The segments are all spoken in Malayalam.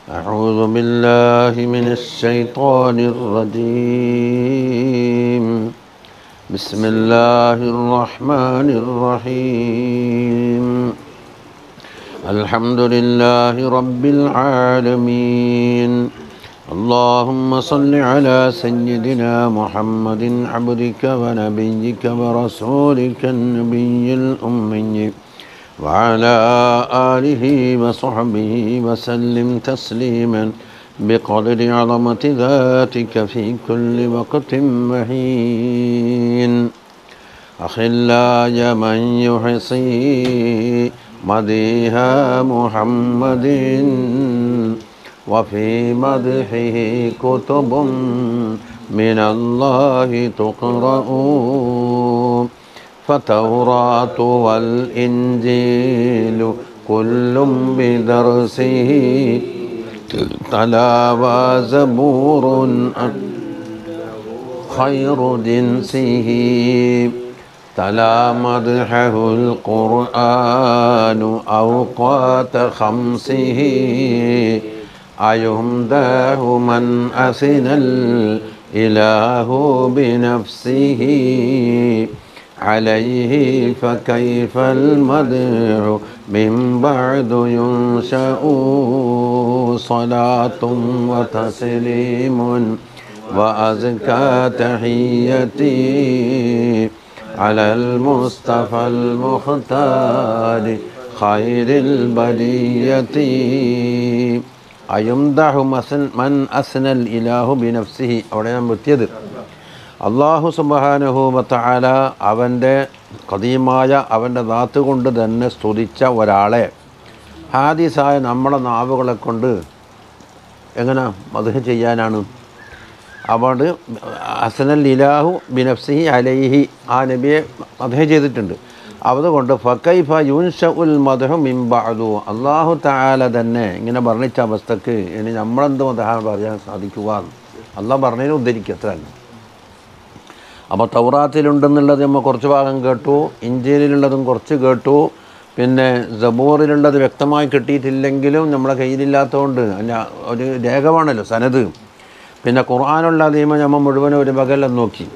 أعوذ بالله من الشيطان الرجيم. بسم الله الرحمن الرحيم. الحمد لله رب العالمين. اللهم صل على سيدنا محمد عبدك ونبيك ورسولك النبي الأمي وعلى آله وصحبه وسلم تسليما بقدر عظمة ذاتك في كل وقت وحين. أخلاي من يحصي مديها محمد وفي مدحه كتب من الله تقرأ، فالتوراة والإنجيل كل بدرسه تلا وزبور خير جنسه، تلا مدحه القرآن أوقات خمسه، أيمداه من أثنى الإله بنفسه عليه، فكيف المدح من بعد ينشأ. صلاة وتسليم وأزكى تحيتي على المصطفى المختار خير البرية. أيمدح من أثنى الإله بنفسه. അവിടെ ഞാൻ നിർത്തിയത് അല്ലാഹു സുബ്ഹാനഹു വ തആല അവൻ്റെ ഖദീമായ അവൻ്റെ ദാത്ത് കൊണ്ട് തന്നെ സ്തുതിച്ച ഒരാളെ ഹാദിസായ നമ്മളെ നാവുകളെ കൊണ്ട് എങ്ങനെ മദ്ഹ് ചെയ്യാനാണ്? അവിടെ അസ്നൽ ഇലാഹു ബിനഫ്സിഹി അലൈഹി, ആ നബിയെ മദ്ഹ് ചെയ്തിട്ടുണ്ട്. അതുകൊണ്ട് ഫകൈഫ യുൻശഉൽ മദ്ഹു മിൻ ബഅദു, അല്ലാഹു തആല തന്നെ ഇങ്ങനെ വർണ്ണിച്ച അവസ്ഥക്ക് ഇനി നമ്മളെന്ത് മദ്ഹ് പറയാൻ സാധിക്കുക? അല്ലാഹ് പറഞ്ഞതിനെ ഉദ്ധരിക്കുക, അത്ര തന്നെ. അപ്പോൾ തൗറാത്തിലുണ്ടെന്നുള്ളത് നമ്മൾ കുറച്ച് ഭാഗം കേട്ടു, ഇഞ്ചീലിലുള്ളതും കുറച്ച് കേട്ടു, പിന്നെ സബൂറിലുള്ളത് വ്യക്തമായി കിട്ടിയിട്ടില്ലെങ്കിലും നമ്മളെ കയ്യിലില്ലാത്തതുകൊണ്ട് അല്ല, ഒരു രേഖമാണല്ലോ സനത്. പിന്നെ ഖുർആനുള്ള അദീമ നമ്മൾ മുഴുവനും ഒരു പകലം നോക്കി.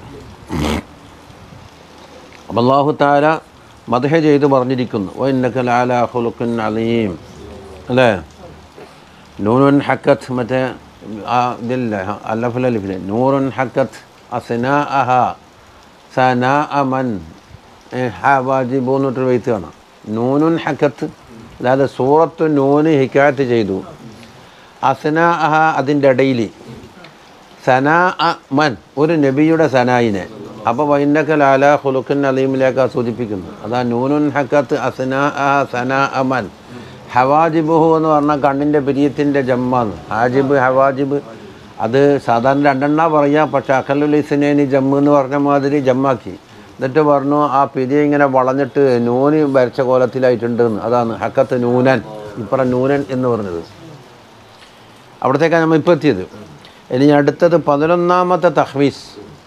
അപ്പോൾ അല്ലാഹു തആല മദ്ഹ് ചെയ്ത് പറഞ്ഞിരിക്കുന്നു, വ ഇന്നക ലഅലാ ഖുലുഖിൻ അലീം, അല്ലേ? നൂനുൻ ഹക്കത്ത്, മറ്റേ ഇതില്ല അല്ലഫിലെ നൂറുൻ ഹക്കത്ത് അസ്നാഅഹ സനാഅ മൻ ഹവാജിബു എന്നിട്ടൊരു വൈത്ത് കാണാം. നൂനുൻ ഹക്കത്ത്, അതായത് സൂറത്ത് നൂന് ഹിക്കായത്ത് ചെയ്തു. അസ്നാഅഹ അതിൻ്റെ ഇടയിൽ, സനാഅ മൻ ഒരു നബിയുടെ സനായിനെ. അപ്പോൾ വൈന്നക ലഅലാ ഖുലുഖിൻ അലീമിലേക്കാണ് സൂചിപ്പിക്കുന്നത്. അതാ നൂനുൻ ഹക്കത്ത് അസ്നാഅഹ സനാഅ മൻ. ഹവാജിബുഹു എന്ന് പറഞ്ഞാൽ കണ്ണിൻ്റെ പിരിയത്തിൻ്റെ ജമ്മാണ്. ഹാജിബ് ഹവാജിബ് അത് സാധാരണ രണ്ടെണ്ണ പറയുക, പക്ഷേ അഖലുൽ ഇസ്നൈനി ജമ്മ് എന്ന് പറഞ്ഞ മാതിരി ജമ്മാക്കി. എന്നിട്ട് പറഞ്ഞു ആ പിരി ഇങ്ങനെ വളഞ്ഞിട്ട് നൂന് വരച്ച കോലത്തിലായിട്ടുണ്ടെന്ന്. അതാണ് ഹക്കത്ത് നൂനൻ, ഇപ്പറ നൂനൻ എന്ന് പറഞ്ഞത്. അവിടത്തേക്കാണ് നമ്മൾ ഇപ്പോൾ എത്തിയത്. ഇനി അടുത്തത് 11ാമത്തെ തഹ്വീസ്.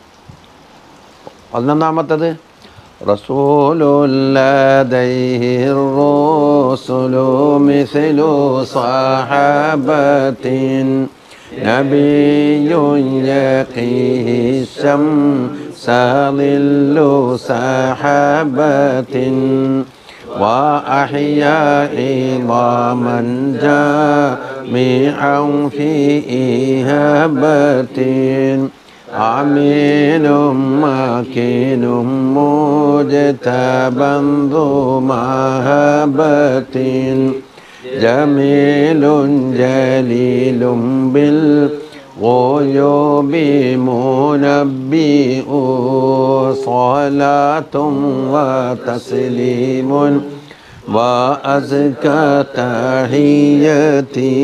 11ാമത്തത് റസൂലുൽ ലദൈഹി റസൂലു മിസ്ലു സ്വഹാബത്തിൻ നബിയ്യുൻ യഖീഹി ശംസ ളില്ലു സഹാബത്തിൻ വഅഹ്യാ ഇളാമൻ ജാമിഅൻ ഫീ ഇഹാബത്തിൻ ആമീനും മാക്കീനും മുജ്തബൻ ദു മഹബത്തിൻ ജമീലുൻ ജലീലും ബിൽ ഗുയൂബി മുനബ്ബിഉ സ്വലാത്തും വ തസ്ലീമുൻ വ അസ്കാ തഹിയ്യതി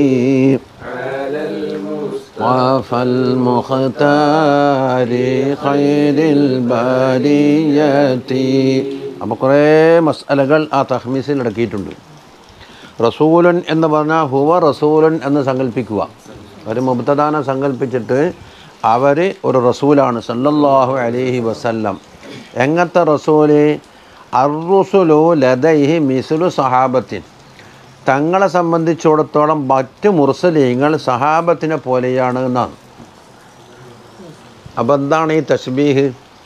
വഫൽ മുഖ്താരി ഖൈറിൽ ബരിയതി. അപ്പോൾ കുറേ മസ്അലകൾ ആ തഹ്മീസിൽ അടക്കിയിട്ടുണ്ട്. റസൂലുൻ എന്ന് പറഞ്ഞാൽ ഹുവ റസൂലുൻ എന്ന് സങ്കല്പിക്കുക. ഒരു മുബ്തദാനെ സങ്കല്പിച്ചിട്ട് അവർ ഒരു റസൂലാണ് സല്ലല്ലാഹു അലൈഹി വസല്ലം. എങ്ങനത്തെ റസൂല്? അർറുസുലു ലദൈഹി മിസ്ലു സഹാബത്തിൻ, തങ്ങളെ സംബന്ധിച്ചിടത്തോളം മറ്റ് മുർസലീങ്ങൾ സഹാബത്തിനെ പോലെയാണ് എന്നാണ്. അപ്പോൾ എന്താണ് ഈ തശ്ബീഹ്?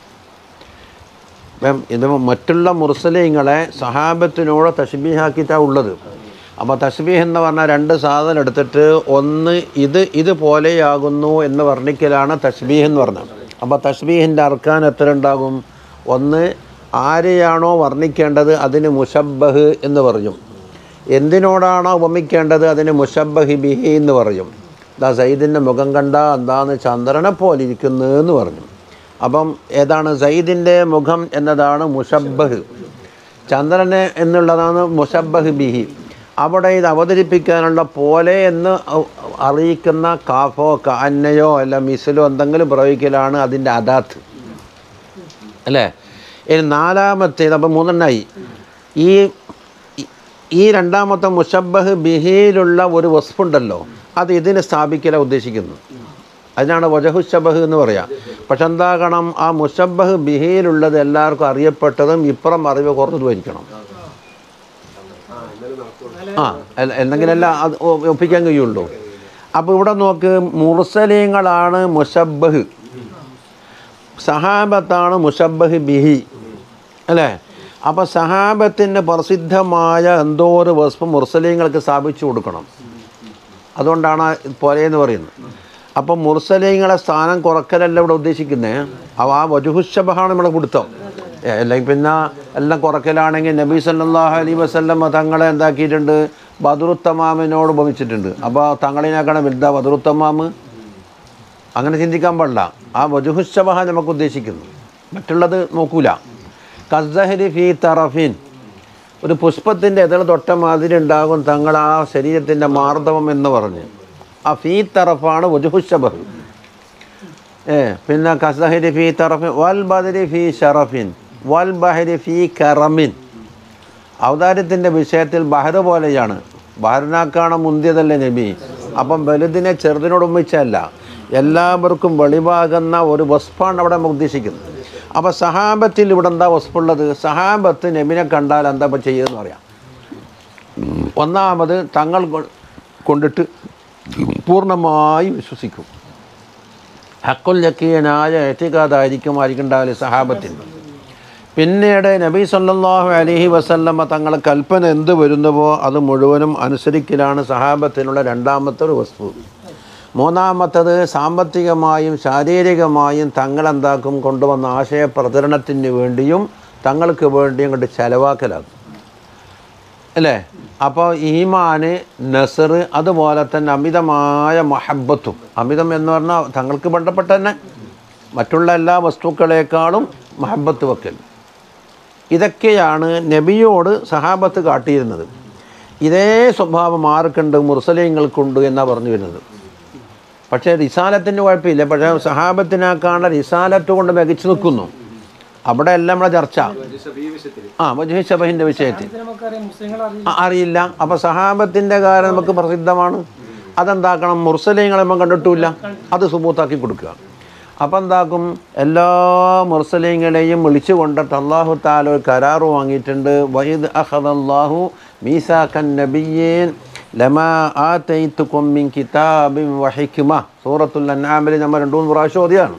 ഇത് മറ്റുള്ള മുർസലീങ്ങളെ സഹാബത്തിനോട് തശ്ബീഹാക്കിയിട്ടാണ് ഉള്ളത്. അപ്പോൾ തശ്ബീഹ് എന്ന് പറഞ്ഞാൽ രണ്ട് സാധനം എടുത്തിട്ട് ഒന്ന് ഇതുപോലെയാകുന്നു എന്ന് വർണ്ണിക്കലാണ് തശ്ബീഹ് എന്ന് പറഞ്ഞത്. അപ്പോൾ തശ്ബീഹിൻ്റെ അർക്കാൻ എത്ര ഉണ്ടാകും? ഒന്ന്, ആരെയാണോ വർണ്ണിക്കേണ്ടത് അതിന് മുശബ്ബഹ് എന്ന് പറയും. എന്തിനോടാണോ ഉപമിക്കേണ്ടത് അതിന് മുശബ്ബഹി ബിഹി എന്ന് പറയും. ദാ സയ്യിദിൻ്റെ മുഖം കണ്ട എന്താന്ന് ചന്ദ്രനെ പോലെ ഇരിക്കുന്നു എന്ന് പറഞ്ഞു. അപ്പം ഏതാണ് സയ്യിദിൻ്റെ മുഖം എന്നതാണ് മുശബ്ബഹ്, ചന്ദ്രനെ എന്നുള്ളതാണ് മുശബ്ബഹ് ബിഹി. അവിടെ ഇത് അവതരിപ്പിക്കാനുള്ള പോലെ എന്ന് അറിയിക്കുന്ന കാഫോ കഅന്നയോ അല്ല മിസ്ലോ എന്തെങ്കിലും പ്രയോഗിക്കലാണ് അതിൻ്റെ അദാത്ത് അല്ലേ. ഇനി നാലാമത്തേത്, അപ്പം മൂന്നെണ്ണായി. ഈ രണ്ടാമത്തെ മുശബ്ബഹ് ബിഹിയിലുള്ള ഒരു വസ്ഫുണ്ടല്ലോ, അത് ഇതിനെ സ്ഥാപിക്കലാണ് ഉദ്ദേശിക്കുന്നത്. അതിനാണ് വജഹുശബഹ് എന്ന് പറയാം. പക്ഷെ എന്താകണം, ആ മുശബ്ബഹ് ബിഹിയിലുള്ളത് എല്ലാവർക്കും അറിയപ്പെട്ടതും ഇപ്പുറം അറിവ് കുറഞ്ഞതുമായിരിക്കണം. എന്തെങ്കിലല്ല അത് ഒപ്പിക്കാൻ കഴിയുള്ളൂ. അപ്പോൾ ഇവിടെ നോക്ക്, മുർസലീങ്ങളാണ് മുശബ്ബഹ്, സഹാബത്താണ് മുശബ്ബഹ് ബിഹി അല്ലേ. അപ്പോൾ സഹാബത്തിൻ്റെ പ്രസിദ്ധമായ എന്തോ ഒരു വസ്തു മുർസലീങ്ങൾക്ക് സ്ഥാപിച്ചു കൊടുക്കണം. അതുകൊണ്ടാണ് പോലെയെന്ന് പറയുന്നത്. അപ്പം മുർസലീങ്ങളെ സ്ഥാനം കുറക്കലല്ല ഇവിടെ ഉദ്ദേശിക്കുന്നത്. ആ വജുഹുശബഹാണ് നമ്മളെ കൊടുത്തം. അല്ലെങ്കിൽ പിന്നെ എല്ലാം കുറക്കലാണെങ്കിൽ നബി സല്ലല്ലാഹു അലൈഹി വസല്ലം തങ്ങളെ എന്താക്കിയിട്ടുണ്ട്? ബദറുത്തമാമിനോട് ഉപമിച്ചിട്ടുണ്ട്. അപ്പോൾ തങ്ങളിനേക്കാണ് വലുതാ ബദറുത്തമാമ്? അങ്ങനെ ചിന്തിക്കാൻ പാടില്ല. ആ വജുഹുശബഹ നമുക്ക് ഉദ്ദേശിക്കുന്നു, മറ്റുള്ളത് നോക്കൂല. കസ്സഹരി ഫീ തറഫിൻ, ഒരു പുഷ്പത്തിൻ്റെ എതിർ തൊട്ട മാതിരി ഉണ്ടാകും തങ്ങൾ ആ ശരീരത്തിൻ്റെ മാർദ്ദവം എന്ന് പറഞ്ഞ്. ആ ഫീ തറഫാണ് വജുഹുശബഹ്. പിന്നെ കസ്സഹരി ഫീ തറഫിൻ വൽ ബദരി ഫീ ഷറഫിൻ വൽ ബഹരി ഫീ കറമിൻ. ഔദാര്യത്തിൻ്റെ വിഷയത്തിൽ ബഹർ പോലെയാണ്. ബഹറിനാക്കാണ് മുന്തിയതല്ലേ നബി. അപ്പം വലുതിനെ ചെറുതിനോട് ഉമ്മിച്ചല്ല, എല്ലാവർക്കും വെളിവാകുന്ന ഒരു വസ്ഫാണ് അവിടെ നമുക്ക് ഉദ്ദേശിക്കുന്നത്. അപ്പോൾ സഹാബത്തിൽ ഇവിടെ എന്താ വസ്ഫുള്ളത്? സഹാബത്ത് നബിനെ കണ്ടാൽ എന്താ ഇപ്പം ചെയ്യുമെന്ന് പറയാം. ഒന്നാമത് തങ്ങൾ കൊണ്ടിട്ട് പൂർണ്ണമായി വിശ്വസിക്കും. ഹക്കുൽ യക്കീനായ എത്തിക്കാതായിരിക്കും ഉണ്ടാവില്ല സഹാബത്തിന്. പിന്നീട് നബി സല്ലല്ലാഹു അലൈഹി വസല്ലമ തങ്ങളെ കൽപ്പന എന്ത് വരുന്നുവോ അത് മുഴുവനും അനുസരിക്കലാണ് സഹാബത്തിനുള്ള രണ്ടാമത്തെ ഒരു വസ്തു. മൂന്നാമത്തത് സാമ്പത്തികമായും ശാരീരികമായും തങ്ങളെന്താക്കും കൊണ്ടുവന്ന ആശയ പ്രചരണത്തിന് വേണ്ടിയും തങ്ങൾക്ക് വേണ്ടിയും കൊണ്ട് ചെലവാക്കലാകും അല്ലേ. അപ്പോൾ ഈമാന്, നസർ, അതുപോലെ തന്നെ അമിതമായ മഹബത്തും. അമിതം എന്ന് പറഞ്ഞാൽ തങ്ങൾക്ക് ബന്ധപ്പെട്ട തന്നെ മറ്റുള്ള എല്ലാ വസ്തുക്കളെക്കാളും മഹബത്ത് വെക്കൽ. ഇതൊക്കെയാണ് നബിയോട് സഹാബത്ത് കാട്ടിയിരുന്നത്. ഇതേ സ്വഭാവം ആർക്കുണ്ട്? മുർസലീങ്ങൾക്കുണ്ട് എന്നാണ് പറഞ്ഞു വരുന്നത്. പക്ഷേ റിസാലത്തിന് കുഴപ്പമില്ല. പക്ഷേ സഹാബത്തിനാക്കാണ് റിസാലത്ത് കൊണ്ട് മികച്ചു നിൽക്കുന്നു. അവിടെ എല്ലാം നമ്മളെ ചർച്ച വജുഹുശബഹിൻ്റെ വിഷയത്തിൽ അറിയില്ല. അപ്പോൾ സഹാബത്തിൻ്റെ കാര്യം നമുക്ക് പ്രസിദ്ധമാണ്. അതെന്താക്കണം? മുർസലീങ്ങളെ നമ്മൾ കണ്ടിട്ടില്ല, അത് സുബൂത്താക്കി കൊടുക്കുക. അപ്പം എന്താക്കും? എല്ലാ മുർസലീങ്ങളെയും വിളിച്ചു കൊണ്ടിട്ട് അല്ലാഹു തആല ഒരു കരാറ് വാങ്ങിയിട്ടുണ്ട്. വഇദ് അഖദല്ലാഹു മീസാഖൻ നബിയ്യീൻ ലമാ ആതൈതുകും മിൻ കിതാബിൻ വഹിക്മ. സൂറത്തുൽ അൻആമിൽ നമ്മൾ 2-3 പ്രാവശ്യം ഓതിയാണ്.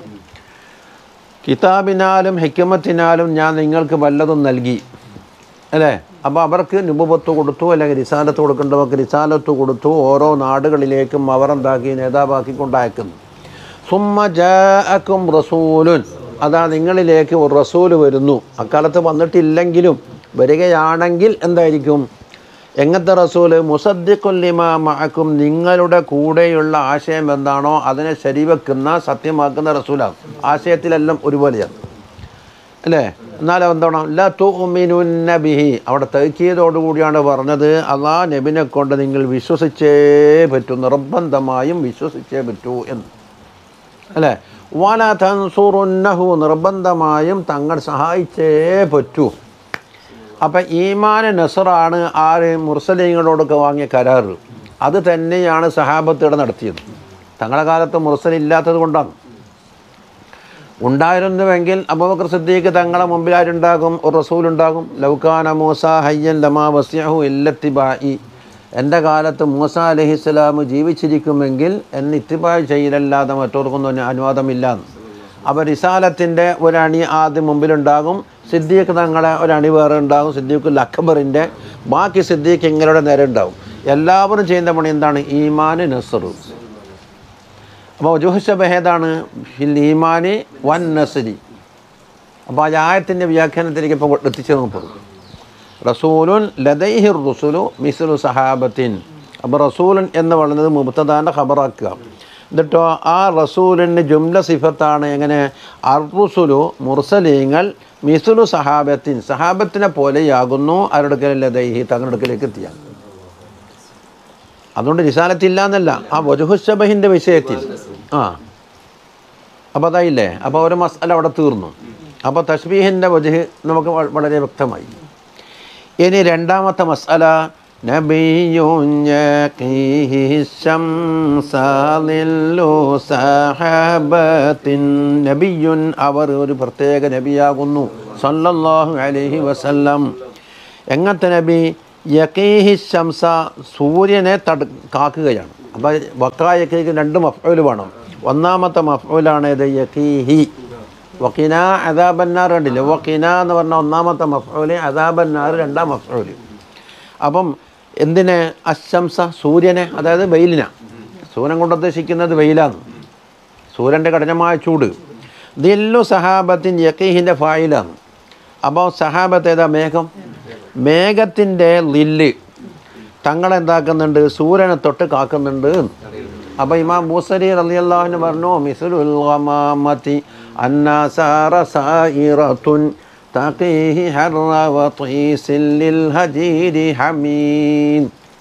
കിതാബിനാലും ഹിക്മത്തിനാലും ഞാൻ നിങ്ങൾക്ക് വല്ലതും നൽകി അല്ലേ. അപ്പോൾ അവർക്ക് നുബുവത്ത് കൊടുത്തു, അല്ലെങ്കിൽ റിസാലത്ത് കൊടുക്കേണ്ടവർക്ക് റിസാലത്ത് കൊടുത്തു. ഓരോ നാടുകളിലേക്കും അവർ എന്താക്കി നേതാവാക്കിക്കൊണ്ടയക്കുന്നു. സുമ്മ ജാഅക്കും റസൂലുൻ, അതാ നിങ്ങളിലേക്ക് ഒരു റസൂല് വരുന്നു. അക്കാലത്ത് വന്നിട്ടില്ലെങ്കിലും വരികയാണെങ്കിൽ എന്തായിരിക്കും? എങ്ങനത്തെ റസൂല്? മുസദ്ദിഖുൽ ലിമാ മഅക്കും, നിങ്ങളുടെ കൂടെയുള്ള ആശയം എന്താണോ അതിനെ ശരിവെക്കുന്ന, സത്യമാക്കുന്ന റസൂലാണ്. ആശയത്തിലെല്ലാം ഒരുപോലെയാണ് അല്ലേ. എന്നാലും എന്താണ്? ലാ തുഅ്മിനുന്ന ബിഹി, അവിടെ തൗക്കീദോടുകൂടിയാണ് പറഞ്ഞത്. അല്ലാഹ് നബിനെ കൊണ്ട് നിങ്ങൾ വിശ്വസിച്ചേ പറ്റൂ, നിർബന്ധമായും വിശ്വസിച്ചേ പറ്റൂ എന്ന് അല്ലേ. വലാ തൻസുറുന്നഹു, നിർബന്ധമായും തങ്ങൾ സഹായിച്ചേ പറ്റൂ. അപ്പം ഈമാൻ നസറാണ് ആര്? മുർസലീങ്ങളോടൊക്കെ വാങ്ങിയ കരാറ്. അത് തന്നെയാണ് സഹാബത്തിടെ നടത്തിയത്. തങ്ങളുടെ കാലത്ത് മുർസലില്ലാത്തത് കൊണ്ടാണ്. ഉണ്ടായിരുന്നുവെങ്കിൽ അബൂബക്കർ സിദ്ദീഖ് തങ്ങളെ മുമ്പിൽ ആരുണ്ടാകും? ഒരു റസൂലുണ്ടാകും. ലൗകാന മൂസ ഹയ്യൻ ലമാ വസിഅഹു ഇല്ലത്തിബാഇ എൻ്റെ കാലത്ത് മൂസ അലൈഹിസ്സലാം ജീവിച്ചിരിക്കുമെങ്കിൽ എന്നെ ഇത്തിബാ ചെയ്യലല്ലാതെ മറ്റവർക്കൊന്നും അനുവാദമില്ല. അപ്പോൾ റിസാലത്തിൻ്റെ ഒരണി ആദ്യം മുമ്പിലുണ്ടാകും, സിദ്ദീഖ് തങ്ങളെ ഒരണി വേറെ ഉണ്ടാകും, സിദ്ദീഖുൽ അക്ബറിൻ്റെ, ബാക്കി സിദ്ദീഖ് ഇങ്ങളുടെ നേരെ ഉണ്ടാകും. എല്ലാവരും ചെയ്യുന്ന പണി എന്താണ്? ഈമാന് നസ്റു. അപ്പോൾ വജൂഹുശബഹേതാണ് ഫിൽ ഈമാനി വൻ നസ്രി. അപ്പോൾ ആ ആയത്തിൻ്റെ വ്യാഖ്യാനത്തിലേക്ക് ഇപ്പോൾ എത്തിച്ചേർന്ന് പോകും. റസൂലുൻ ലദൈഹി റുസുലു മിസ്ലു സഹാബത്തിൻ. അപ്പോൾ റസൂലുൻ എന്ന് പറയുന്നത് മുബ്തദാൻ്റെ ഖബറാക്കുക. എന്നിട്ടോ ആ റസൂലിന് ജുംല സിഫത്താണ്. എങ്ങനെ? അർറുസുലു മുർസലീങ്ങൾ മിസ്ലു സഹാബത്തിൻ, സഹാബത്തിനെ പോലെയാകുന്നു. ആരുടെ ലദൈഹി തങ്ങളുടെ അടുക്കലേക്ക് എത്തിയാൽ. അതുകൊണ്ട് റിസാലത്തില്ല എന്നല്ല, ആ വജുഹുശബഹിൻ്റെ വിഷയത്തിൽ. അപ്പോൾ അതായില്ലേ? അപ്പോൾ ഒരു മസ്അല അവിടെ തീർന്നു. അപ്പോൾ തശ്ബീഹിൻ്റെ വജഹ് നമുക്ക് വളരെ വ്യക്തമായി. ഇനി രണ്ടാമത്തെ മസ്അല, നബിയുൻ യഖീഹി ശംസ ളില്ലു സഹാബത്തിൻ. നബിയുൻ അവർ ഒരു പ്രത്യേക നബിയാകുന്നു സല്ലല്ലാഹു അലൈഹി വസല്ലം. എങ്ങനത്തെ നബി? യഖീഹി ശംസ, സൂര്യനെ കാക്കുകയാണ്. അപ്പോൾ വക്കായക്കേക്ക് രണ്ട് മഫ്ഊൽ വേണം. ഒന്നാമത്തെ മഫ്ഊലാണ് ഇത് യഖീഹി. വഖിന അദാബന്നാർ കണ്ടില്ലേ? വഖിന എന്ന് പറഞ്ഞാൽ ഒന്നാമത്തെ മഫ്ഊല്, അദാബന്നാർ രണ്ടാം മഫ്ഊല്. അപ്പം എന്തിനെ? അശംസ, സൂര്യനെ, അതായത് വെയിലിനെ. സൂര്യൻ കൊണ്ട് ഉദ്ദേശിക്കുന്നത് വെയിലാണ്, സൂര്യൻ്റെ കഠിനമായ ചൂട്. ദില്ലു സഹാബത്തിൻ യഖീഹിൻ്റെ ഫായിലാണ്. അപ്പോൾ സഹാബത്ത് ഏതാ? മേഘം. മേഘത്തിൻ്റെ ലില്ല് തങ്ങളെന്താക്കുന്നുണ്ട്? സൂര്യനെ തൊട്ട് കാക്കുന്നുണ്ട്. അപ്പോൾ ഇമാം ബൂസരി റളിയല്ലാഹു അൻഹു പറഞ്ഞു, മിസ്ലുൽ ഗമാമതി അന്നാസാറ സായിറത്തുൻ തഖീഹി ഹർറ വതീസിൽ ലിൽ ഹജീരി ഹമീൻ.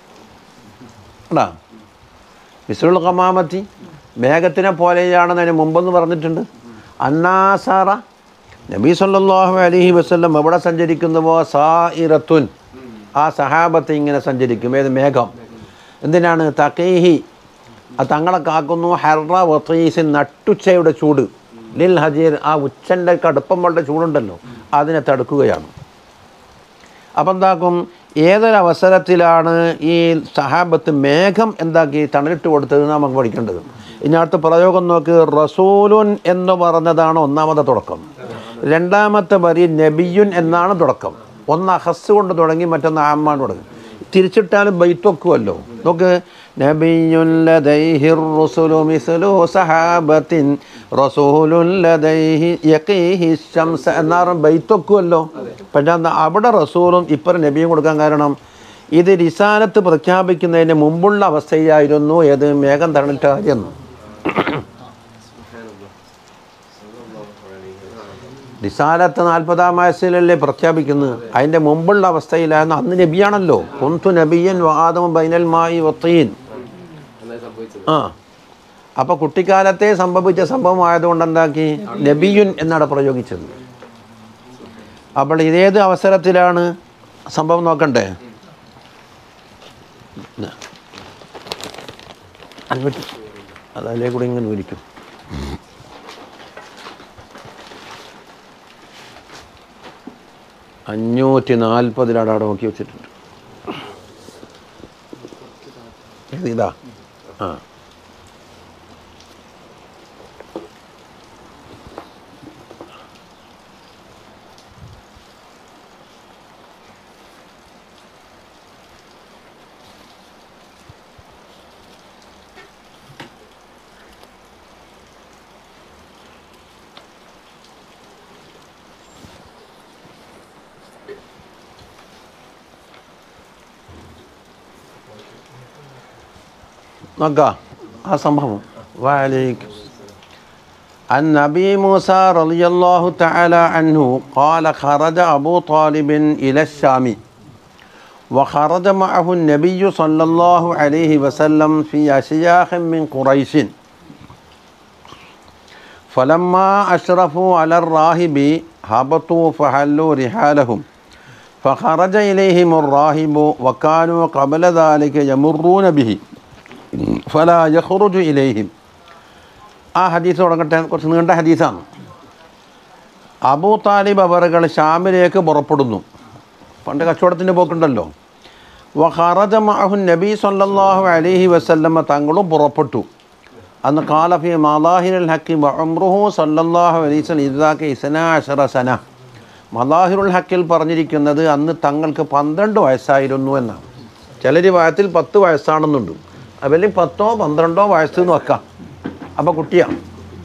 അതാ മിസ്ലുൽ ഗമാമതി, മേഘത്തിനെ പോലെയാണെന്ന് അതിന് മുമ്പെന്ന് പറഞ്ഞിട്ടുണ്ട്. അന്നാസാറ, നബി സല്ലല്ലാഹു അലൈഹി വസല്ലം എവിടെ സഞ്ചരിക്കുന്നുവോ സായിറത്തുൻ, ആ സഹാബത്ത് ഇങ്ങനെ സഞ്ചരിക്കും. ഏത്? മേഘം. എന്തിനാണ്? തഖീഹി, അത് തങ്ങളെ കാക്കുന്നു. ഹർറ വതീസിൻ, നട്ടുച്ചയുടെ ചൂട്. ലിൽ ഹജീർ, ആ ഉച്ചൻ്റെ കടുപ്പമുള്ള ചൂടുണ്ടല്ലോ, അതിനെ തടുക്കുകയാണ്. അപ്പം എന്താക്കും? ഏതൊരവസരത്തിലാണ് ഈ സഹാബത്ത് മേഘം എന്താക്കി തണലിട്ട് കൊടുത്തത് നമുക്ക് പഠിക്കേണ്ടത്. ഇനി അടുത്ത പ്രയോഗം നോക്ക്. റസൂലുൻ എന്ന് പറഞ്ഞതാണ് ഒന്നാമത്തെ തുടക്കം. രണ്ടാമത്തെ വരി നബിയുൻ എന്നാണ് തുടക്കം. ഒന്ന് അഹസ് കൊണ്ട് തുടങ്ങി, മറ്റൊന്ന് ആമ്മാണ് തുടങ്ങി. തിരിച്ചിട്ടാലും ബൈത്ത് വെക്കുമല്ലോ. നോക്ക്, നബിയുൻ ലദൈഹി റുസുലു മിസ്ലു സഹാബത്തിൻ റസൂലുൻ ലദൈഹി യഖീഹി ശംസ എന്നാറും ബൈത്ത് വെക്കുമല്ലോ. പക്ഷേ അവിടെ റസൂലും ഇപ്പം നബിയും കൊടുക്കാൻ കാരണം ഇത് റിസാലത്ത് പ്രഖ്യാപിക്കുന്നതിന് മുമ്പുള്ള അവസ്ഥയായിരുന്നു. ഏത്? മേഘം തണലിട്ട കാര്യം. റിസാലത്ത് 40-ാം വയസ്സിലല്ലേ പ്രഖ്യാപിക്കുന്നത്. അതിൻ്റെ മുമ്പുള്ള അവസ്ഥയിലായിരുന്നു. അന്ന് നബിയാണല്ലോ. കുന്തു നബിയൻ വആദമു ബൈനൽ മായി വത്തീൻ. അപ്പോൾ കുട്ടിക്കാലത്തെ സംഭവിച്ച സംഭവമായതുകൊണ്ട് എന്താക്കി? നബിയുൻ എന്നാണ് പ്രയോഗിച്ചത്. അപ്പോൾ ഇതേത് അവസരത്തിലാണ് സംഭവം നോക്കണ്ടേ? അതല്ലേ കൂടി ഇങ്ങനെ വിളിക്കും. $540 അവിടെ നോക്കി വെച്ചിട്ടുണ്ട്. ഇതാ നോക്കാം ആ സംഭവം. വഅലൈക്കും. عن أبي موسى رضي الله تعالى عنه قال خرج أبو طالب إلى الشام وخرج معه النبي صلى الله عليه وسلم في أشياخ من قريش فلما أشرفوا على الراهب هبطوا فحلوا رحالهم فخرج إليهم الراهب وكانوا قبل ذلك يمرون به فلا يخرج إليهم. ആ ഹദീസ് തുടങ്ങട്ടെ. കുറച്ച് നീണ്ട ഹദീസാണ്. അബൂ താലിബ് അവറുകൾ ഷാമിലേക്ക് പുറപ്പെടുന്നു. പണ്ട് കച്ചവടത്തിന് പോക്കുണ്ടല്ലോ. വഖറജ മഅഹു നബി സല്ലല്ലാഹു അലൈഹി വസല്ലമ തങ്ങളും പുറപ്പെട്ടു. അന്ന് ഖാല ഫീ മദാഹിറുൽ ഹഖ് വഉംറുഹു സല്ലല്ലാഹു അലൈഹി വസല്ലം ഇദാക 12 സന. മദാഹിറുൽ ഹഖിൽ പറഞ്ഞിരിക്കുന്നത് അന്ന് തങ്ങൾക്ക് 12 വയസ്സായിരുന്നു എന്നാണ്. ചില റിവായത്തിൽ 10 വയസ്സാണെന്നുണ്ട്. അല്ലെങ്കിൽ 10 12 വയസ്സെന്ന് വെക്കാം. അപ്പോൾ കുട്ടിയാണ്.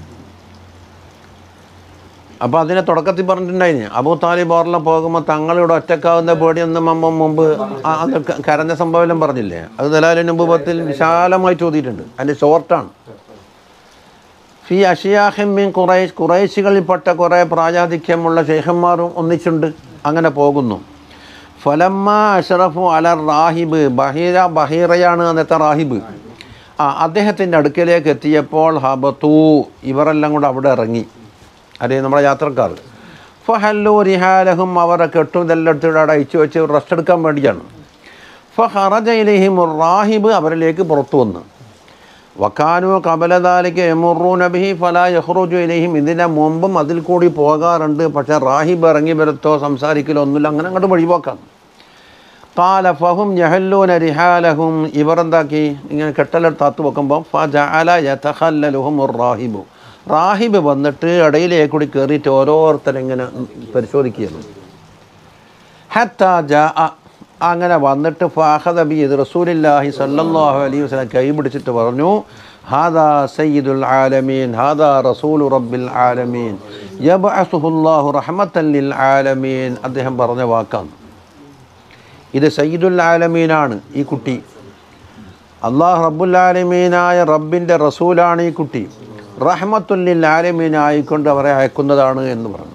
അപ്പോൾ അതിനെ തുടക്കത്തിൽ പറഞ്ഞിട്ടുണ്ടായിന് അബൂ താലിബ് ഓർല്ലാം പോകുമ്പോൾ തങ്ങളിവിടെ ഒറ്റക്കാവുന്ന പേടിയൊന്നും മുമ്പ് അത് കരഞ്ഞ സംഭവം പറഞ്ഞില്ലേ? അത് ദലാലിന് മുമ്പത്തിൽ വിശാലമായി ചോദിയിട്ടുണ്ട്. അതിൻ്റെ ഷോർട്ടാണ്. ഫി അഷിയാഹിം മിൻ ഖുറൈശ്, ഖുറൈശികളിൽപ്പെട്ട കുറേ പ്രായാധിക്യമുള്ള ഷെയ്ഖന്മാരും ഒന്നിച്ചുണ്ട്. അങ്ങനെ പോകുന്നു. ഫലമ്മ അഷ്റഫു അല റാഹിബ്, ബഹീറയാണ് അന്നത്തെ റാഹിബ്. അദ്ദേഹത്തിൻ്റെ അടുക്കലേക്ക് എത്തിയപ്പോൾ ഹബത്തു, ഇവരെല്ലാം കൂടെ അവിടെ ഇറങ്ങി. അതേ നമ്മുടെ യാത്രക്കാർ. ഫഹല്ലു റിഹാലഹും, അവരെ കെട്ടും ഇതെല്ലാം എടുത്തിട്ട് അവിടെ അയച്ചു വെച്ച് റെസ്റ്റ് എടുക്കാൻ വേണ്ടിയാണ്. ഫഖറജ ഇലൈഹിം റാഹിബ്, അവരിലേക്ക് പുറത്തു വന്ന്. വക്കാനു കബലദാലിക്ക് യമുറൂന ബിഹി ഫലാ യഖ്റുജു ഇലൈഹിം, ഇതിൻ്റെ മുമ്പും അതിൽ കൂടി പോകാറുണ്ട്. പക്ഷേ റാഹിബ് ഇറങ്ങി വരത്തോ സംസാരിക്കലോ ഒന്നുമില്ല, അങ്ങനെ അങ്ങോട്ട് വഴിപോക്കാം. ഖാല ഫഹും യഹല്ലൂന റിഹാലഹും, ഇവർ എന്താക്കി ഇങ്ങനെ കെട്ടലെടുത്ത് താത്തു വെക്കുമ്പോൾ ഫജഅല യതഖല്ലലുഹും റാഹിബു, റാഹിബ് വന്നിട്ട് ഇടയിലേക്ക് കൂടി കയറിയിട്ട് ഓരോരുത്തരെങ്ങനെ പരിശോധിക്കുകയാണ്. ഹത്താ ജാഅ, അങ്ങനെ വന്നിട്ട് ഫാഖദ ബിയദി റസൂലില്ലാഹി സല്ലല്ലാഹു അലൈഹി വസല്ലം, കൈ പിടിച്ചിട്ട് പറഞ്ഞു ഹാദാ സയ്യിദുൽ ആലമീൻ ഹാദാ റസൂലു റബ്ബിൽ ആലമീൻ യബ്അസുഹുല്ലാഹു റഹ്മത്തൻ ലിൽ ആലമീൻ. അദ്ദേഹം പറഞ്ഞ വാക്കാണ്. ഇത് സയ്യിദുൽ ആലമീനാണ് ഈ കുട്ടി. അല്ലാഹു റബ്ബുൽ ആലമീനായ റബ്ബിൻ്റെ റസൂലാണ് ഈ കുട്ടി. റഹ്മത്തുൽ ലിൽ ആലമീൻ ആയിക്കൊണ്ട് അവരെ അയക്കുന്നതാണ് എന്ന് പറഞ്ഞു.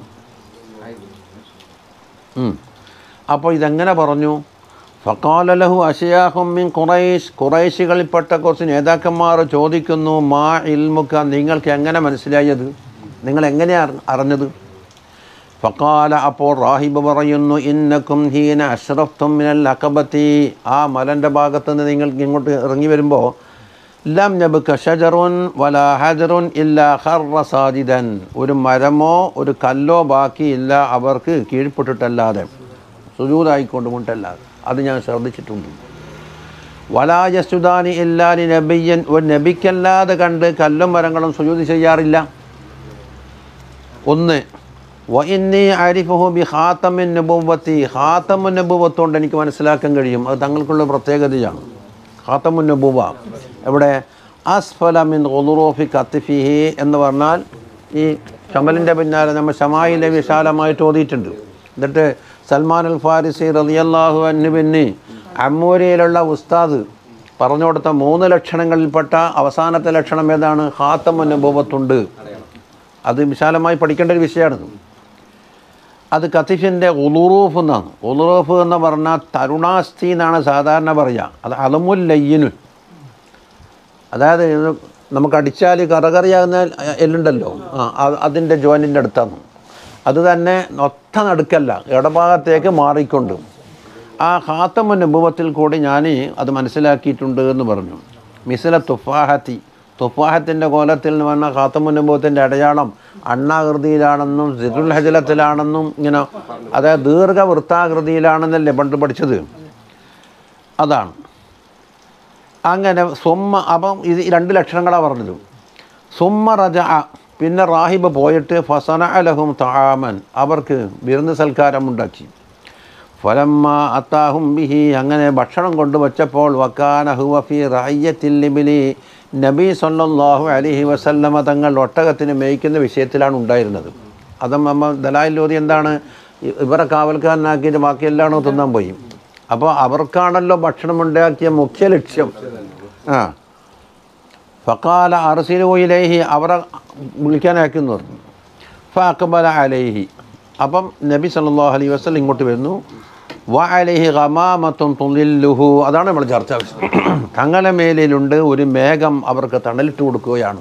അപ്പോൾ ഇതെങ്ങനെ പറഞ്ഞു? ഫഖാല ലഹു അശിയാഹും മിൻ ഖുറൈശ്, ഖുറൈശികളിൽപ്പെട്ട കുറച്ച് നേതാക്കന്മാർ ചോദിക്കുന്നു മാ ഇൽമുക, നിങ്ങൾക്ക് എങ്ങനെ മനസ്സിലായത്? നിങ്ങൾ എങ്ങനെയാണ് അറിഞ്ഞത്? ഫഖാല, അപ്പോൾ റാഹിബ് പറയുന്നു ഇന്നക്കും ഹീന അഷ്റഫ്തും മിനൽ അഖബത്തി, ആ മലൻ്റെ ഭാഗത്ത് നിന്ന് നിങ്ങൾ ഇങ്ങോട്ട് ഇറങ്ങി വരുമ്പോൾ ലം യബ്ക ഷജറുൻ വലാ ഹജറുൻ ഇല്ലാ ഖർറ സാജിദൻ, ഒരു മരമോ ഒരു കല്ലോ ബാക്കിയില്ല അവർക്ക് കീഴ്പ്പെട്ടിട്ടല്ലാതെ, സുജൂദായിക്കൊണ്ട് മുട്ടല്ലാതെ. അത് ഞാൻ ശ്രദ്ധിച്ചിട്ടുണ്ട്. വലാ യസ്ജുദാനി ഇല്ലാ ലി നബിയ്യൻ, ഒരു നബിക്കല്ലാതെ കണ്ട് കല്ലും മരങ്ങളും സുജൂദ് ചെയ്യാറില്ല. ഒന്ന് വ ഇന്നി അരിഫുഹു ബി ഖാതമിൻ നബുവ്വത്തി, ഖാതമുൻ നബുവ്വത്ത് കൊണ്ട് എനിക്ക് മനസ്സിലാക്കാൻ കഴിയും. അത് തങ്ങൾക്കുള്ള പ്രത്യേകതയാണ്. ഖാതമുൻ നബുവ എവിടെ? അസ്ഫല മിൻ ഖുദൂറൂഫി കത്തിഫിഹി എന്ന് പറഞ്ഞാൽ ഈ ഷമലിൻ്റെ പിന്നാലെ നമ്മൾ ഷമായിലെ വിശാലമായിട്ട് ഓതിയിട്ടുണ്ട്. എന്നിട്ട് സൽമാൻ അൽ ഫാരിസി റളിയല്ലാഹു അൻഹുവിന് അമ്മൂരിയിലുള്ള ഉസ്താദ് പറഞ്ഞു കൊടുത്ത 3 ലക്ഷണങ്ങളിൽപ്പെട്ട അവസാനത്തെ ലക്ഷണം ഏതാണ്? ഖാതമുൻ നബുവത്തുണ്ട്. അത് വിശാലമായി പഠിക്കേണ്ട ഒരു വിഷയമാണ്. അത് കത്തിഫിൻ്റെ ഉളുറൂഫ് എന്നാണ്. ഉളുറൂഫ് എന്ന് പറഞ്ഞാൽ തരുണാസ്ഥി എന്നാണ് സാധാരണ പറയുക. അത് അലമുൽ ലയ്യിനു, അതായത് നമുക്ക് അടിച്ചാൽ കറകറിയാകുന്ന എല്ലുണ്ടല്ലോ, അതിൻ്റെ ജോയിനിൻ്റെ അടുത്താണ്. അത് തന്നെ ഒത്ത നടുക്കല്ല, ഇടഭാഗത്തേക്ക് മാറിക്കൊണ്ട്. ആ ഖാതമുൻ നബുവത്തിൽ കൂടി ഞാൻ അത് മനസ്സിലാക്കിയിട്ടുണ്ട് എന്ന് പറഞ്ഞു. മിസ്ല തുഫാഹത്തി, തുഫാഹത്തിൻ്റെ കോലത്തിൽ എന്ന് പറഞ്ഞാൽ ഖാതമുൻ നബുവത്തിൻ്റെ അടയാളം അണ്ണാകൃതിയിലാണെന്നും സിറുൽ ഹജലത്തിലാണെന്നും ഇങ്ങനെ, അതായത് ദീർഘവൃത്താകൃതിയിലാണെന്നല്ലേ പണ്ട് പഠിച്ചത്. അതാണ് അങ്ങനെ. സുമ്മ, അപ്പം ഇത് 2 ലക്ഷണങ്ങളാണ് പറഞ്ഞത്. സുമ്മ റജ, പിന്നെ റാഹിബ് പോയിട്ട് ഫസനഅ ലഹും തആമൻ, അവർക്ക് വിരുന്ന് സൽക്കാരമുണ്ടാക്കി. ഫലമ്മ അത്താഹും ബിഹി, അങ്ങനെ ഭക്ഷണം കൊണ്ടുവച്ചപ്പോൾ വക്കാന ഹുവ ഫി റഅയ്യത്തിൽ ഇബ്ലി, നബി സല്ലല്ലാഹു അലൈഹി വസല്ലമ തങ്ങൾ ഒട്ടകത്തിന് മേയ്ക്കുന്ന വിഷയത്തിലാണ് ഉണ്ടായിരുന്നത്. അതും നമ്മൾ ദലായിൽ ഓതി എന്താണ്, ഇവരെ കാവൽക്കാരനാക്കിയിട്ട് ബാക്കിയെല്ലാണോ തിന്നാൻ പോയി. അപ്പോൾ അവർക്കാണല്ലോ ഭക്ഷണം ഉണ്ടാക്കിയ മുഖ്യ ലക്ഷ്യം. ഫഖാല അർസിലു ഇലൈഹി, അവരെ വിളിക്കാനാക്കുന്നു പറഞ്ഞു. ഫഅഖ്ബല അലൈഹി, അപ്പം നബി സല്ലല്ലാഹു അലൈഹി വസല്ലം ഇങ്ങോട്ട് വരുന്നു. വ അലൈഹി ഗമാമത്തുൻ തുളില്ലുഹു, അതാണ് നമ്മൾ ചർച്ച വിഷയം. തങ്ങളുടെ മേലിലുണ്ട് ഒരു മേഘം, അവർക്ക് തണലിട്ട് കൊടുക്കുകയാണ്.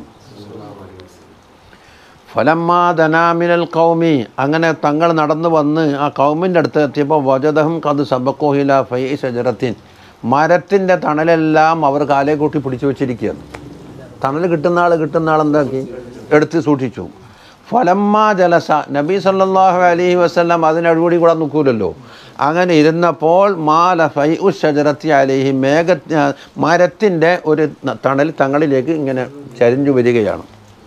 ഫലമ്മാ ദനാ മിനൽ ഖൗമി, അങ്ങനെ തങ്ങൾ നടന്നു വന്ന് ആ കൗമിൻ്റെ അടുത്ത് എത്തിയപ്പോൾ വജദഹും ഖദ് സബഖൂ ഇലാ ഫൈഇ ശജറത്തിൻ, മരത്തിൻ്റെ തണലെല്ലാം അവർ കാലേ കൂട്ടി പിടിച്ചു വെച്ചിരിക്കുകയാണ്. തണൽ കിട്ടുന്ന ആൾ എന്താക്കി എടുത്ത് സൂക്ഷിച്ചു. ഫലമ്മ ജലസ നബി സല്ലല്ലാഹു അലൈഹി വസല്ലം അതിനടുകൂടി കൂടെ നിൽക്കൂലല്ലോ. അങ്ങനെ ഇരുന്നപ്പോൾ മാല ഫൈ ഷജറത്തി അലൈഹി മരത്തിൻ്റെ ഒരു തണൽ തങ്ങളിലേക്ക് ഇങ്ങനെ ചരിഞ്ഞു വരികയാണ്.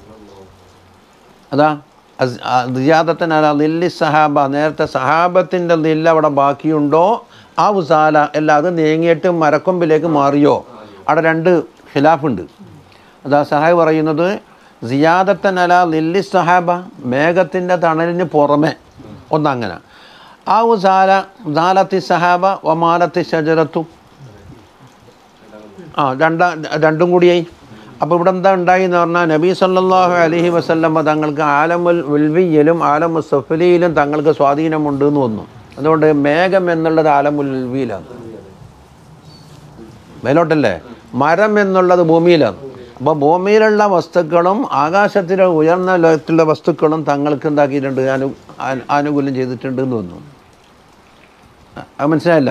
അതാ റിയാദത്തനല ലില്ലി സഹാബ, നേരത്തെ സഹാബത്തിൻ്റെ ലില്ല അവിടെ ബാക്കിയുണ്ടോ ആ ഉസാല അല്ല അത് നീങ്ങിയിട്ട് മരക്കൊമ്പിലേക്ക് മാറിയോ? അവിടെ രണ്ട് ഖിലാഫുണ്ട്. അതാ സഹാബ് പറയുന്നത് സിയാദത്തനല ലില്ലി സഹാബ, മേഘത്തിൻ്റെ തണലിന് പുറമെ ഒന്നങ്ങനെ. ആ ഉസാല ദാലത്തി സഹാബ വമാലത്തി ഷജറത്തു, രണ്ടും കൂടിയായി. അപ്പോൾ ഇവിടെ എന്താ ഉണ്ടായി എന്ന് പറഞ്ഞാൽ നബി സല്ലല്ലാഹു അലൈഹി വസല്ലം തങ്ങൾക്ക് ആലമുൽ ഉൽവിയിലും ആലമുൽ സഫലിയിലും തങ്ങൾക്ക് സ്വാധീനമുണ്ട് എന്ന് വന്നു. അതുകൊണ്ട് മേഘം എന്നുള്ളത് ആലമുൽ ഉൽവിയിലാണ്, മേലോട്ടല്ലേ. മരം എന്നുള്ളത് ഭൂമിയിലാണ്. അപ്പോൾ ഭൂമിയിലുള്ള വസ്തുക്കളും ആകാശത്തിലെ ഉയർന്ന ലോകത്തിലുള്ള വസ്തുക്കളും തങ്ങൾക്ക് എന്താക്കിയിട്ടുണ്ട്, ആനുകൂല്യം ചെയ്തിട്ടുണ്ട് എന്ന് വന്നു. അത് മനസ്സിലായില്ല.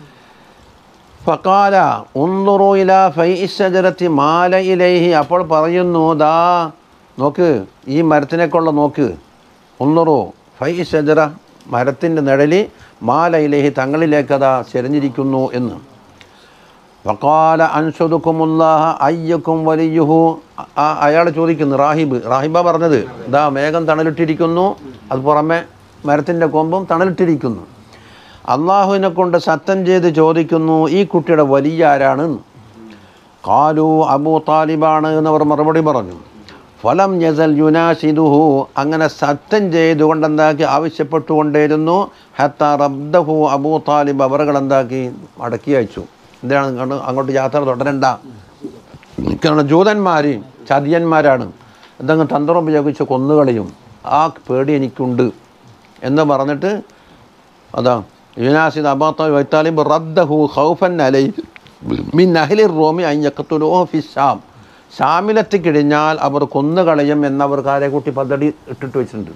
ഫഖാല ഉൻദുറു ഇലാ ഫൈഇ ഷജറത്തി മാല ഇലൈഹി, അപ്പോൾ പറയുന്നു ദാ നോക്ക് ഈ മരത്തിനേക്കുള്ള നോക്ക്, ഉൻദുറു ഫൈഇ ഷജറ മരത്തിൻ്റെ നിഴലി മാല ഇലൈഹി തങ്ങളിലേക്കതാ ചെരിഞ്ഞിരിക്കുന്നു എന്ന്. വഖാല അൻഷുദുക്കുമുല്ലാഹ അയ്യക്കും വലിയുഹു, അയാൾ ചോദിക്കുന്നു, റാഹിബ പറഞ്ഞത് ദാ മേഘം തണലിട്ടിരിക്കുന്നു, അത് പുറമെ മരത്തിൻ്റെ കൊമ്പും തണലിട്ടിരിക്കുന്നു. അള്ളാഹുവിനെ കൊണ്ട് സത്യം ചെയ്ത് ചോദിക്കുന്നു ഈ കുട്ടിയുടെ വലിയ ആരാണ്? ഖാലു അബൂ താലിബാണ് എന്നവർ മറുപടി പറഞ്ഞു. ഫലം യസൽ യുനാഷിദുഹു, അങ്ങനെ സത്യം ചെയ്തുകൊണ്ട് എന്താക്കി ആവശ്യപ്പെട്ടുകൊണ്ടേയിരുന്നു. ഹത്താ റബ്ദഹു അബൂ താലിബ്, അവറുകൾ എന്താക്കി മടക്കി അയച്ചു. എന്തിനാണ് അങ്ങോട്ട് യാത്ര തുടരണ്ട, കാരണം ജൂതന്മാർ ചതിയന്മാരാണ്, എന്തെങ്കിലും തന്ത്രം ഉപയോഗിച്ച് കൊന്നുകളയും, ആ പേടി എനിക്കുണ്ട് എന്ന് പറഞ്ഞിട്ട് അതാ യുനാസിദ് അബൂ താലിബ് റദ്ദഹു ഖൗഫൻ അലൈഹി മിൻ അഹ്ലി റൂമി അൻ യഖ്തുലൂഹു ഫി ശാം, ഷാമിലെത്തിക്കഴിഞ്ഞാൽ അവർ കൊന്നുകളയും എന്നവർ കാരെക്കൂട്ടി പദ്ധതി ഇട്ടിട്ട് വെച്ചിട്ടുണ്ട്.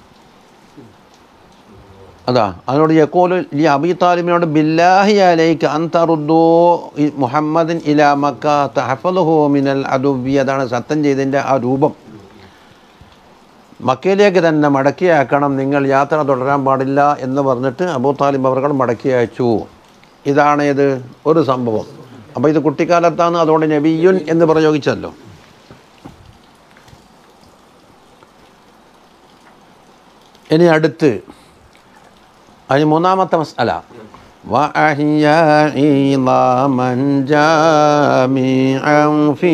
അതാ അതിനോട് യഖൂലു ലി അബീ താലിബിനോട് ബില്ലാഹി അലൈക അൻ തറുദ്ദൂ മുഹമ്മദിൻ ഇലാ മക്ക തഹഫദുഹു മിനൽ അദുവ്വി, അതാണ് സത്യം ചെയ്തതിൻ്റെ ആ രൂപം. മക്കയിലേക്ക് തന്നെ മടക്കിയാക്കണം, നിങ്ങൾ യാത്ര തുടരാൻ പാടില്ല എന്ന് പറഞ്ഞിട്ട് അബൂ താലിബ് അവർ മടക്കി അയച്ചു. ഇതാണ് ഇത് ഒരു സംഭവം. അപ്പോൾ ഇത് കുട്ടിക്കാലത്താണ്, അതുകൊണ്ട് നബിയുൻ എന്ന് പ്രയോഗിച്ചല്ലോ. ഇനി അടുത്ത് അതിന് മൂന്നാമത്തെ മസ്അല, വഅഹ്യാ ഇളാമൻ ജാമിഅൻ ഫീ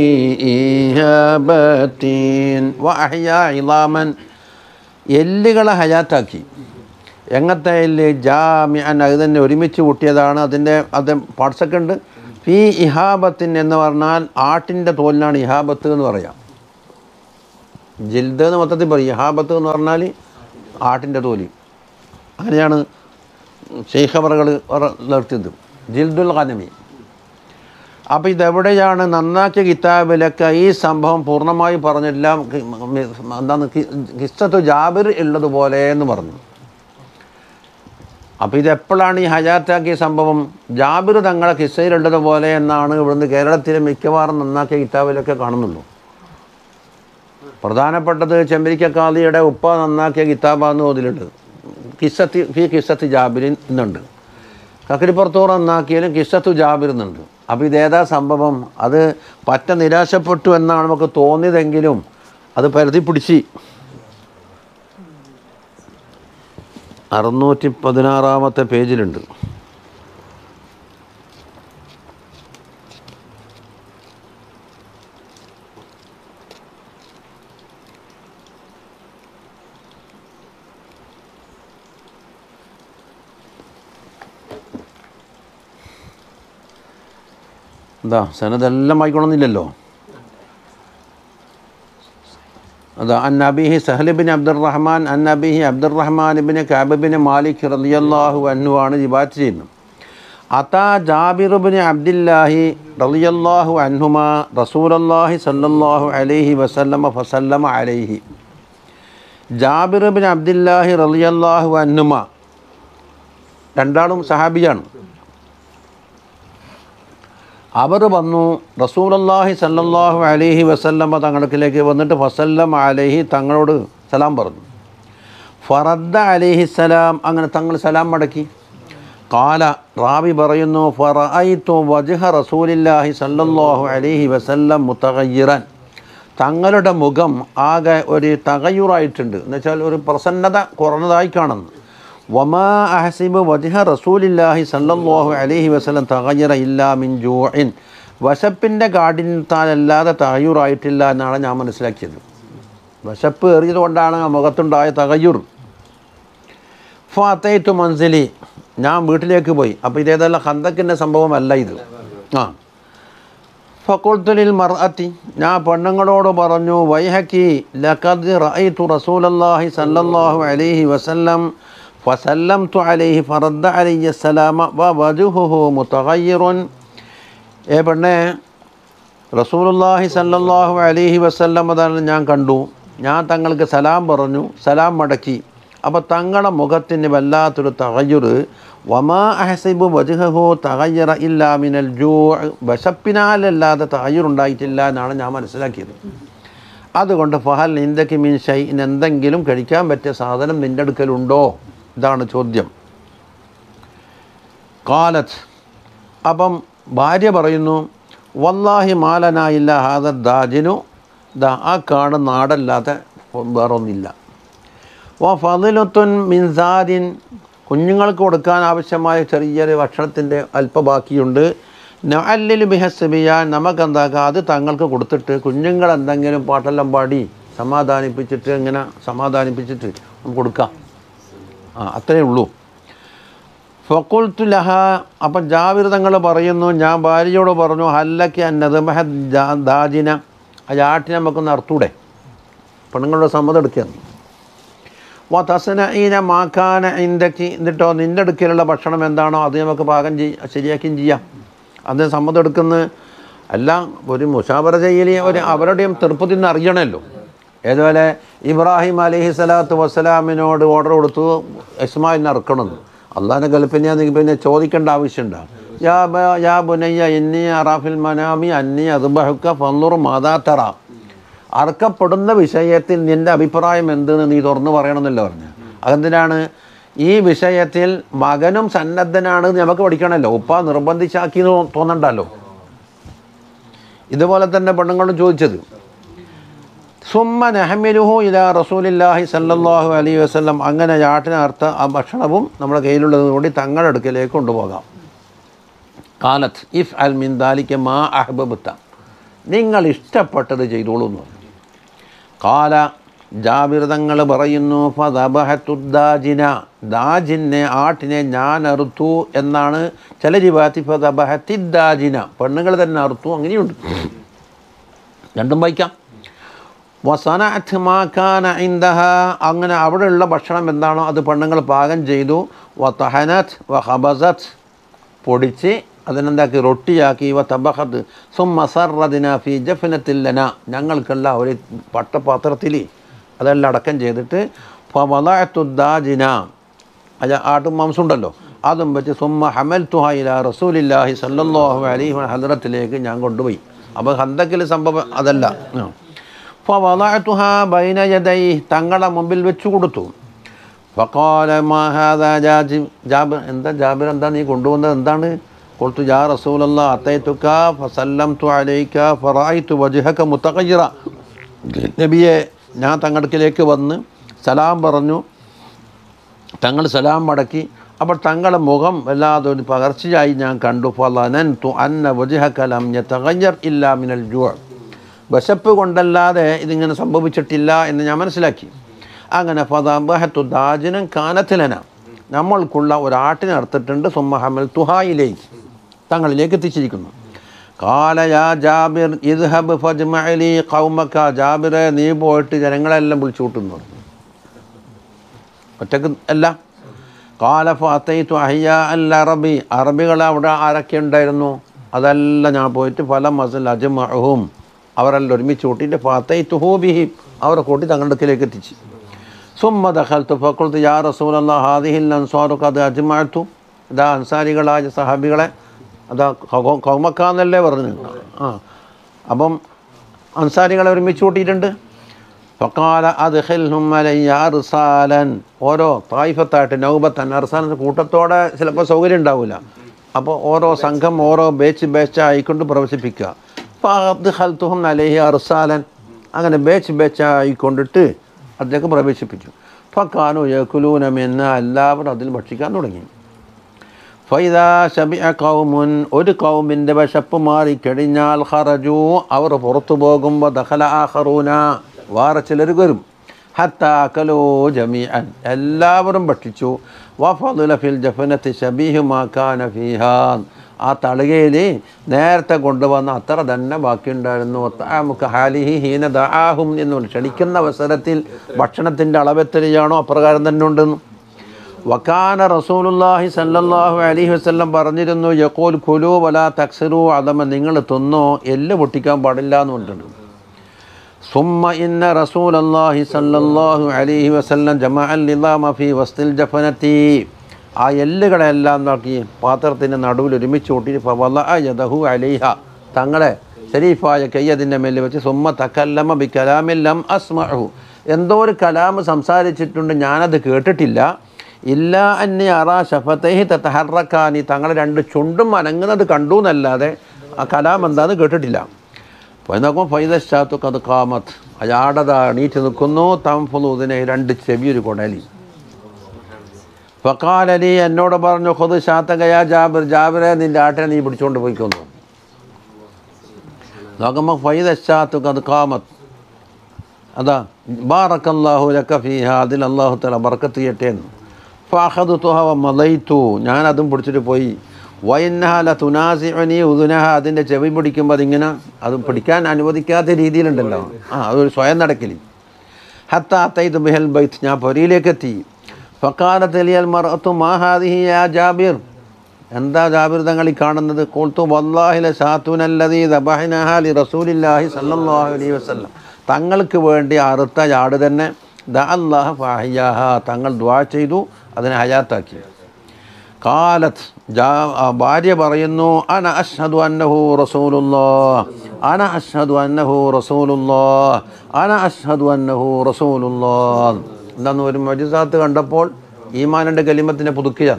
ഇഹാബത്തിൻ, വഅഹ്യാ ഇളാമൻ എല്ലുകളെ ഹയാത്താക്കി. എങ്ങനത്തെ എല്ല്? ജാമിഅൻ, അത് തന്നെ ഒരുമിച്ച് കൂട്ടിയതാണ്. അത് പാർട്സൊക്കെ ഉണ്ട്. ഫീ ഇഹാബത്തിൻ എന്ന് പറഞ്ഞാൽ ആട്ടിൻ്റെ തോലിനാണ് ഇഹാബത്ത് എന്ന് പറയാം. ജിൽദ് എന്ന് മൊത്തത്തിൽ പറയും. ഇഹാബത്ത് എന്ന് പറഞ്ഞാൽ ആട്ടിൻ്റെ തോല്. അങ്ങനെയാണ് ശൈഖവറുകൾ നിർത്തിയത്, ജിൽദുൽ ഖനമി. അപ്പോൾ ഇതെവിടെയാണ് നന്നാക്കിയ കിതാബിലൊക്കെ ഈ സംഭവം പൂർണ്ണമായി പറഞ്ഞില്ല. എന്താണ് ഖിസ്സത്തു ജാബിർ ഉള്ളതുപോലെ എന്ന് പറഞ്ഞു. അപ്പോൾ ഇതെപ്പോഴാണ് ഈ ഹയാത്താക്കിയ സംഭവം? ജാബിർ തങ്ങളെ ഖിസ്സയിലുള്ളതുപോലെ എന്നാണ് ഇവിടുന്ന് കേരളത്തിലെ മിക്കവാറും നന്നാക്കിയ കിതാബിലൊക്കെ കാണുന്നുള്ളൂ. പ്രധാനപ്പെട്ടത് ചെമ്പരിക്കാദിയുടെ ഉപ്പ നന്നാക്കിയ കിതാബാന്ന് അതിലുണ്ട്. ഖിസ്സത്ത് ജാബിരിൻ എന്നുണ്ട്. കക്കരിപ്പുറത്തൂർ നന്നാക്കിയാലും ഖിസ്സത്തു ജാബിർ എന്നുണ്ട്. അപ്പോൾ ഇതേതാ സംഭവം? അത് പറ്റ നിരാശപ്പെട്ടു എന്നാണ് നമുക്ക് തോന്നിയതെങ്കിലും അത് പരതി പിടിച്ച് 616 പേജിലുണ്ട്. എന്താ സനതെല്ലാം വായിക്കണമെന്നില്ലല്ലോ. അതാ അന്നബിഹി സഹൽ ബിൻ അബ്ദുറഹ്മാൻ അന്നബിഹി അബ്ദുറഹ്മാൻ ബിൻ കഅബ് ബിൻ മാലിക് റളിയല്ലാഹു അൻഹു ആണ് റിവായത്ത് ചെയ്യുന്നത്. അതാ ജാബിർ ബിൻ അബ്ദില്ലാഹി റളിയല്ലാഹു അൻഹുമാ റസൂലുള്ളാഹി സ്വല്ലല്ലാഹു അലൈഹി വസല്ലമ ഫസല്ലമ അലൈഹി. ജാബിർ ബിൻ അബ്ദില്ലാഹി റളിയല്ലാഹു അൻഹുമാ രണ്ടാളും സഹാബിയാണ്. അവർ വന്നു റസൂലുള്ളാഹി സ്വല്ലല്ലാഹു അലൈഹി വസല്ലമ തങ്ങളിലേക്ക് വന്നിട്ട് ഫസല്ലമ അലൈഹി തങ്ങളോട് സലാം പറഞ്ഞു. ഫറദ്ദ അലൈഹിസ്സലാം, അങ്ങനെ തങ്ങൾ സലാം മടക്കി. ഖാല, റാവി പറയുന്നു, ഫറഅയ്തു വജ്ഹ റസൂലില്ലാഹി സല്ലല്ലാഹു അലൈഹി വസല്ലം മുതഗയ്യിറൻ, തങ്ങളുടെ മുഖം ആകെ ഒരു തഗയ്യുറായിട്ടുണ്ട്, എന്നുവെച്ചാൽ ഒരു പ്രസന്നത കുറഞ്ഞതായി കാണുന്നു. വമാ അഹ്സിബു വജ്ഹ റസൂലില്ലാഹി സല്ലല്ലാഹു അലൈഹി വസല്ലം തഗയ്യറ ഇല്ലാ മിൻ ജൂഇൻ, വശപ്പിൻ്റെ കാഠിന്യത്താലല്ലാതെ തഗയ്യുറായിട്ടില്ല എന്നാണ് ഞാൻ മനസ്സിലാക്കിയത്. വശപ്പ് ഏറിയത് കൊണ്ടാണ് ആ മുഖത്തുണ്ടായ തഗയ്യുർ. ഫഅതൈതു മൻസിലി, ഞാൻ വീട്ടിലേക്ക് പോയി. അപ്പോൾ ഇതേതല്ല ഖന്തക്കിൻ്റെ സംഭവമല്ല ഇത്. ഫഖുൽതു ലിൽ മർഅത്തി, ഞാൻ പെണ്ണുങ്ങളോട് പറഞ്ഞു, വൈഹക്കി ലഖദ് റഅയ്തു റസൂലല്ലാഹി സല്ലല്ലാഹു അലൈഹി വസല്ലം ഫസല്ലംതു അലൈഹി ഫറദ്ദ അലയ്യ സലാമ വവജ്ഹുഹു മുതഗയ്യിറുൻ. പെണ്ണേ, റസൂലുള്ളാഹി സല്ലല്ലാഹു അലൈഹി വസല്ലം അതാണ് ഞാൻ കണ്ടു, ഞാൻ തങ്ങൾക്ക് സലാം പറഞ്ഞു, സലാം മടക്കി. അപ്പോൾ തങ്ങളുടെ മുഖത്തിന് വല്ലാത്തൊരു തഗയ്യുർ. വമാ അഹ്സിബു വജ്ഹഹു തഗയ്യറ ഇല്ലാ മിനൽ ജൂഅ്, വശപ്പിനാലല്ലാതെ തഗയ്യുറുണ്ടായിട്ടില്ല എന്നാണ് ഞാൻ മനസ്സിലാക്കിയത്. അതുകൊണ്ട് ഫഹൽ നിന്ദക്ക് മിൻ ഷൈഇൻ, എന്തെങ്കിലും കഴിക്കാൻ പറ്റിയ സാധനം നിൻ്റെ അടുക്കലുണ്ടോ, ഇതാണ് ചോദ്യം. ഖാലത്ത്, അപ്പം ഭാര്യ പറയുന്നു, വല്ലാഹി മാലനാ ഇല്ല ഹാദ ദാജിനു, ആ കാട് നാടല്ലാതെ വേറൊന്നില്ല. വ ഫളിലുത്തുൻ മിൻ സാദിൻ, കുഞ്ഞുങ്ങൾക്ക് കൊടുക്കാൻ ആവശ്യമായ ചെറിയൊരു ഭക്ഷണത്തിൻ്റെ അല്പ ബാക്കിയുണ്ട്. നഅല്ലിലു ബിഹസ്ബിയാൻ, നമുക്കെന്താക്കാം, അത് തങ്ങൾക്ക് കൊടുത്തിട്ട് കുഞ്ഞുങ്ങൾ എന്തെങ്കിലും പാട്ടെല്ലാം പാടി സമാധാനിപ്പിച്ചിട്ട് ഇങ്ങനെ സമാധാനിപ്പിച്ചിട്ട് നമുക്ക് കൊടുക്കാം. അത്രയേ ഉള്ളൂ. ഫഖുൽതു ലഹ, അപ്പം ജാബിർ തങ്ങൾ പറയുന്നു, ഞാൻ ഭാര്യയോട് പറഞ്ഞു, ഹല്ലക്കി അന്നത് ദാജിന, ആ ആട്ടിനെ നമുക്കൊന്ന് അറുത്തൂടെ, പെണ്ണുങ്ങളുടെ സമ്മതം എടുക്കുകയാണ്. വ തസ്നഈന മാക്കാന ഇൻദക്കി, എന്നിട്ടോ നിൻ്റെ അടുക്കലുള്ള ഭക്ഷണം എന്താണോ അത് നമുക്ക് പാകം ശരിയാക്കുകയും ചെയ്യാം. അതിന് സമ്മതം എടുക്കുന്നത് എല്ലാം ഒരു മുശാവറ ചെയ്യൽ, ഒരു അവരുടെയും തൃപ്തി നിന്ന് അറിയണമല്ലോ. ഏതുപോലെ ഇബ്രാഹിം അലൈഹി സ്വലാത്തു വസ്സലാമിനോട് ഓർഡർ കൊടുത്തു ഇസ്മായിലിനെ അറുക്കണമെന്ന്. അള്ളാഹിൻ്റെ കൽപ്പനയാണെങ്കിൽ പിന്നെ ചോദിക്കേണ്ട ആവശ്യമുണ്ടോ? യാ ബുനയ്യ ഇന്നി അറാഫിൽ മനാമി അന്നി അദ്ബഹുക ഫൻദുർ മാദാ തറ, അറുക്കപ്പെടുന്ന വിഷയത്തിൽ നിൻ്റെ അഭിപ്രായം എന്തെന്ന് നീ തുറന്നു പറയണമെന്നല്ല പറഞ്ഞു. അതെന്തിനാണ്? ഈ വിഷയത്തിൽ മകനും സന്നദ്ധനാണ് നമുക്ക് പഠിക്കണമല്ലോ, ഉപ്പ നിർബന്ധിച്ചാക്കി തോന്നണ്ടല്ലോ. ഇതുപോലെ തന്നെ പെണ്ണുങ്ങളും ചോദിച്ചത്. സുമ്മ നഹ്മിലുഹു ഇലാ റസൂലില്ലാഹി സല്ലല്ലാഹു അലൈഹി വസല്ലം, അങ്ങനെ ആട്ടിനർത്ത ആ ഭക്ഷണവും നമ്മുടെ കയ്യിലുള്ളത് കൂടി തങ്ങളുടെ അടുക്കലേക്ക് കൊണ്ടുപോകാം. കാലത്ത് ഇഫ് അൽ മിൻ ദാലിക മാ അഹ്ബബ്ത, നിങ്ങൾ ഇഷ്ടപ്പെട്ടത് ചെയ്തോളൂ എന്ന് പറഞ്ഞു. കാല, ജാബിർ തങ്ങൾ പറയുന്നു, ഫദബഹത്തുദ്ദാജിന, ദാജിനെ ആട്ടിനെ ഞാൻ അറുത്തു എന്നാണ് ചില റിവായത്തിൽ. ഫദബഹത്തിദ്ദാജിന, പെണ്ണുങ്ങൾ തന്നെ അറുത്തു, അങ്ങനെയുണ്ട്, രണ്ടും വായിക്കാം. വസനഅത് മാ കാന ഇൻദഹ, അങ്ങനെ അവിടെയുള്ള ഭക്ഷണം എന്താണോ അത് പെണ്ണുങ്ങൾ പാകം ചെയ്തു. വതഹനത് വഖബസത്, പൊടിച്ച് അതിനെന്താക്കി റൊട്ടിയാക്കി. വതബഹത് സുമ്മ സറദിന ഫി ജഫ്നത്തിൽ ലന, ഞങ്ങൾക്കുള്ള ഒരു പട്ടപാത്രത്തിൽ അതെല്ലാം അടക്കം ചെയ്തിട്ട് ഫവളഅത്തുദ്ദാജിന, ആട്ടും മാംസമുണ്ടല്ലോ അതും വെച്ച് സുമ്മ ഹമൽതുഹ ഇലാ റസൂലില്ലാഹി സല്ലല്ലാഹു അലൈഹി വസല്ലം ഹദ്റത്തിലേക്ക് ഞാൻ കൊണ്ടുപോയി. അപ്പോൾ ഖന്തക്കിൽ സംഭവം അതല്ല. ഫവളഅതുഹ ബൈന യദൈഹി, തങ്ങളുടെ മുമ്പിൽ വെച്ചു കൊടുത്തു. ഫഖാല മാ ഹാദാ ജാബിർ, എന്താ ജാബിർ, എന്താ നീ കൊണ്ടുവന്നത്, എന്താണ്? ഖുൽതു യാ റസൂലല്ലാഹ് അതൈതുക ഫസല്ലംതു അലൈക ഫറഅയ്തു വജ്ഹക മുതഗയ്യിറ, നബിയെ ഞാൻ തങ്ങൾക്കിലേക്ക് വന്ന് സലാം പറഞ്ഞു, തങ്ങൾ സലാം മടക്കി. അപ്പോൾ തങ്ങളുടെ മുഖം വല്ലാതെ ഒരു പകർച്ചയായി ഞാൻ കണ്ടു. ഫളനൻതു അന്ന വജ്ഹക ലം യതഗയ്യർ ഇല്ലാ മിനൽ ജൂഅ്, വിശപ്പ് കൊണ്ടല്ലാതെ ഇതിങ്ങനെ സംഭവിച്ചിട്ടില്ല എന്ന് ഞാൻ മനസ്സിലാക്കി. അങ്ങനെ ഫദബഹത്തു ദാജിനൻ കാനത്തിലന, നമ്മൾക്കുള്ള ഒരാട്ടിനെ അറുത്തിട്ടുണ്ട്. സുമ്മ ഹമൽതുഹായിലേക്ക്, തങ്ങളിലേക്ക് എത്തിച്ചിരിക്കുന്നു. ഖാല യാ ജാബിർ ഇദ്ഹബ് ഫജ്മഅലി ഖൗമക, ജാബിറെ നീ പോയിട്ട് ജനങ്ങളെല്ലാം വിളിച്ചു കൂട്ടുന്നു, ഒറ്റക്ക് അല്ല. ഖാല ഫഅതൈതു അഹ്യാ അൽ അറബി, അറബികൾ അവിടെ ആരൊക്കെ ഉണ്ടായിരുന്നു അതെല്ലാം ഞാൻ പോയിട്ട് ഫലം അസ്ൽ അജ്മഅഹും, അവരെല്ലാം ഒരുമിച്ച് കൂട്ടിയിട്ട് ഫഅതൈതുഹു ബിഹി, അവരെ കൂട്ടി തങ്ങളുടെ അടുക്കലേക്ക് എത്തിച്ച്. സുമ്മ ദഖൽതു ഫഖുൽതു യാ റസൂലല്ലാഹ് ഹാദിഹിൽ അൻസാറു ഖദ് അജ്മഅതു, ഇതാ അൻസാരികളായ സഹാബികളെ, അതാ ഖൗമക്കാന്നല്ലേ പറഞ്ഞു. അപ്പം അൻസാരികളെ ഒരുമിച്ച് കൂട്ടിയിട്ടുണ്ട്. ഫഖാല അദ്ഖിൽഹും അലയ്യ അർസാലൻ. ഓരോ തായിഫത്തായിട്ട് നൗബത്തൻ അർസാലൻ കൂട്ടത്തോടെ ചിലപ്പോൾ സൗകര്യം ഉണ്ടാവില്ല. അപ്പോൾ ഓരോ സംഘം ഓരോ ബാച്ച് ആയിക്കൊണ്ട് പ്രവേശിപ്പിക്കുക. ഫഅദ്ഖൽതുഹും അലൈഹി അർസാലൻ. അങ്ങനെ ബാച്ച് ആയിക്കൊണ്ടിട്ട് അദ്ദേഹം പ്രവേശിപ്പിച്ചു. ഫക്കാനു യഅകുലൂന മിന്ന. എല്ലാവരും അതിൽ ഭക്ഷിക്കാൻ തുടങ്ങി. ഫൈദാ ശബിഅ ഖൗമുൻ. ഒരു ഖൗമിൻ്റെ വിശപ്പ് മാറിക്കഴിഞ്ഞാൽ ഖറജു. അവർ പുറത്തു പോകുമ്പോൾ ദഖല ആഖറൂന. വേറെ ചിലർ വരും. ഹത്താ അകലൂ ജമീഅൻ. എല്ലാവരും ഭക്ഷിച്ചു. വഫദല ഫിൽ ജഫനത്തി ശബീഹു മാ കാന ഫീഹാ. ആ തളികയിൽ നേരത്തെ കൊണ്ടുവന്ന അത്ര തന്നെ ബാക്കിയുണ്ടായിരുന്നു. തഅമുക ഹാലിഹി ഹീന ദആഹും എന്ന് ക്ഷണിക്കുന്ന അവസരത്തിൽ ഭക്ഷണത്തിൻ്റെ അളവെത്രയാണോ അപ്രകാരം തന്നെ ഉണ്ടെന്ന്. വകാന റസൂലുള്ളാഹി സല്ലല്ലാഹു അലൈഹി വസല്ലം പറഞ്ഞിരുന്നു യഖൂൽ കുലൂ വലാ തക്സിറൂ അദമ. നിങ്ങൾ തിന്നോ, എല്ല് പൊട്ടിക്കാൻ പാടില്ല എന്ന് പറഞ്ഞിട്ടുണ്ട്. സുമ്മ ഇന്ന റസൂലല്ലാഹി സല്ലല്ലാഹു അലൈഹി വസല്ലം ജമഅൽ നിളാമ ഫീ വസ്തിൽ ജഫനത്തി. ആ എല്ലുകളെല്ലാം നോക്കി പാത്രത്തിൻ്റെ നടുവിൽ ഒരുമിച്ച് കൂട്ടി ഫവളഅ യദഹു അലൈഹ. തങ്ങളെ ശരീഫായ കയ്യതിൻ്റെ മേലിൽ വെച്ച് സുമ്മ തകല്ലമ ബി കലാമിൻ ലം അസ്മഉ. എന്തോ ഒരു കലാം സംസാരിച്ചിട്ടുണ്ട്, ഞാനത് കേട്ടിട്ടില്ല. ഇല്ല അന്നി അറാ ശഫതൈഹി തതഹറക്കാനി. തങ്ങളെ രണ്ട് ചുണ്ടും അനങ്ങുന്നത് കണ്ടു എന്നല്ലാതെ ആ കലാം എന്താണെന്ന് കേട്ടിട്ടില്ല. അപ്പോൾ നോക്കുമ്പോൾ ഫൈദശാത്തു കത് ഖാമത്ത്. അയാടത എണീറ്റ് നിൽക്കുന്നു. തംഫുളു ഇതിനെ രണ്ട് ചെവിയൊരു കൊടലി. ഫഖാലലി. എന്നോട് പറഞ്ഞു ഖുദ് ശാത്തകയാ ജാബിർ. ജാബിറെ നിൻ്റെ ആട്ടിനെ നീ പിടിച്ചുകൊണ്ട് പോയിക്കൊന്നു. നോക്കുമ്പോൾ ഫൈദശാത്തു കത് ഖാമത്ത്. അതാ ബാറക്കല്ലാഹു ലക ഫീഹാ. അതിൽ അല്ലാഹു തആല ബർക്കത്ത് ചെയ്യട്ടെന്ന്. ഫഅഖദതുഹ വമളൈതു. ഞാനതും പിടിച്ചിട്ട് പോയി. വഇന്നഹാ ലതുനാസിഉനി ഉദുനഹ. അതിൻ്റെ ചെവി പിടിക്കുമ്പോൾ അതിങ്ങനെ അത് പിടിക്കാൻ അനുവദിക്കാത്ത രീതിയിലുണ്ടല്ലോ. അതൊരു സ്വയം നടക്കൽ. ഹത്താ അത്തൈതു ബിഹൽ ബൈത്ത്. ഞാൻ പൊരിയിലേക്കെത്തി. ഫഖാലത് ലിയൽ മർഅതു മാ ഹാദിഹി യാ ജാബിർ. എന്താ ജാബിർ തങ്ങൾ ഈ കാണുന്നത്? ഖുൽതു വല്ലാഹി ലശാതുനല്ലദീ ദബഹനാഹാ ലിറസൂലില്ലാഹി സല്ലല്ലാഹു അലൈഹി വസല്ലം. തങ്ങൾക്ക് വേണ്ടി അറുത്ത ആട് തന്നെ. ദഅല്ലാഹ ഫഅഹ്യാഹ. തങ്ങൾ ദുആ ചെയ്തു, അതിനെ ഹയാത്താക്കി. ഖാലത്ത്. ഭാര്യ പറയുന്നു അന അഷ്ഹദു അന്നഹു റസൂലുള്ളാഹ്. അന അഷ്ഹദു അന്നഹു റസൂലുള്ളാഹ്. അന അഷ്ഹദു അന്നഹു റസൂലുള്ളാഹ്. എന്താന്ന് ഒരു മുഅ്ജിസാത്ത് കണ്ടപ്പോൾ ഈമാനിൻ്റെ കലിമത്തിനെ പുതുക്കുകയാണ്.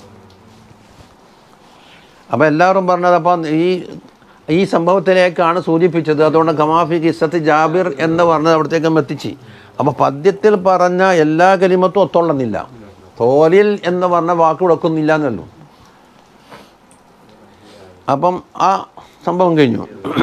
അപ്പോൾ എല്ലാവരും പറഞ്ഞത് അപ്പം ഈ സംഭവത്തിലേക്കാണ് സൂചിപ്പിച്ചത്. അതുകൊണ്ട് ഖമാഫി ഖിസ്സത്ത് ജാബിർ എന്ന് പറഞ്ഞത് അവിടത്തേക്കും എത്തിച്ച്. അപ്പോൾ പദ്യത്തിൽ പറഞ്ഞ എല്ലാ കലിമത്തും ഒത്തുള്ളന്നില്ല. തോലിൽ എന്ന് പറഞ്ഞ വാക്ക് കൊടുക്കുന്നില്ല എന്നല്ലോ. അപ്പം ആ സംഭവം കഴിഞ്ഞു.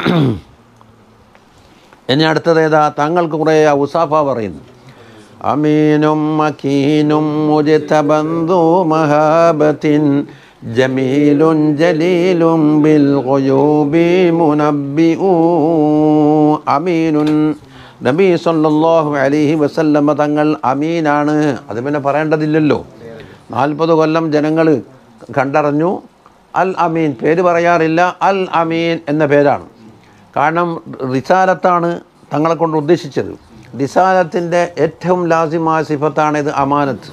ഇനി അടുത്തത് ഏതാ? തങ്ങൾക്ക് കുറേ ഉസാഫ പറയുന്നു. അമീനും മക്കീനും മുജ്തബന്ദു മഹാബത്തിൻ ജമീലുൻ ജലീലും ബിൽ ഖുയൂബി മുനബ്ബിഉ. അമീനുൻ. നബി സല്ലല്ലാഹു അലൈഹി വസല്ലമ തങ്ങൾ അമീനാണ്. അത് പിന്നെ പറയേണ്ടതില്ലല്ലോ. 40 കൊല്ലം ജനങ്ങൾ കണ്ടറിഞ്ഞു. അൽ അമീൻ പേര് പറയാറില്ല. അൽ അമീൻ എന്ന പേരാണ്. കാരണം റിസാലത്താണ് തങ്ങളെ കൊണ്ട് ഉദ്ദേശിച്ചത്. റിസാലത്തിൻ്റെ ഏറ്റവും ലാസിമായ സിഫത്താണിത് അമാനത്ത്.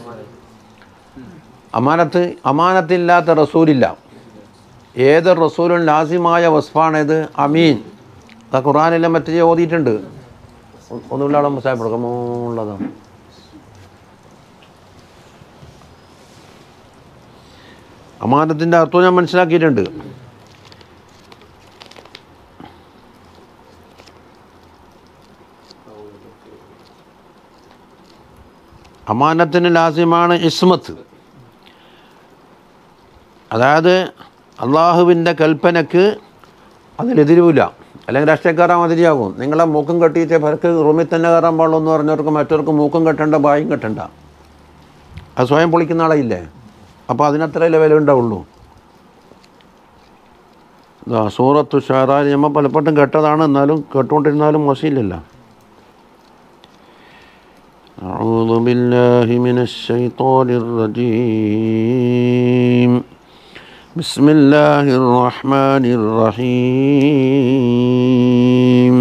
അമാനത്തില്ലാത്ത റസൂലില്ല. ഏത് റസൂലും ലാസിമായ വസ്ഫാണിത് അമീൻ. അത് ഖുർആനിലെ മറ്റേ ഓതിയിട്ടുണ്ട്. ഒന്നുമില്ലാതെ മുസാഫിടക്കമുള്ളതാണ്. അമാനത്തിൻ്റെ അർത്ഥം ഞാൻ മനസ്സിലാക്കിയിട്ടുണ്ട്. അമാനത്തിന് ലാസിമാണ് ഇസ്മത്ത്. അതായത് അള്ളാഹുവിൻ്റെ കൽപ്പനക്ക് അതിലെതിരുവില്ല. അല്ലെങ്കിൽ രാഷ്ട്രീയക്കാരാ മാതിരിയാകും. നിങ്ങളെ മൂക്കും കെട്ടിയിട്ട് പരക്ക് റൂമിൽ തന്നെ കയറാൻ പാടുള്ളൂ എന്ന് പറഞ്ഞവർക്ക് മറ്റവർക്ക് മൂക്കും കെട്ടണ്ട ബായും കെട്ടണ്ട. അത് സ്വയം പൊളിക്കുന്ന ആളായില്ലേ. അപ്പോൾ അതിനത്ര ലെവലേ ഉണ്ടാവുള്ളൂ. സൂറത്തു ഷുഅറാ നമ്മൾ പലപ്പോഴും കേട്ടതാണ്. എന്നാലും കേട്ടുകൊണ്ടിരുന്നാലും മോശമില്ലല്ലോ. അഊദു ബില്ലാഹി മിനശ് ശൈത്വാനിർ റജീം. ബിസ്മില്ലാഹിർ റഹ്മാനിർ റഹീം.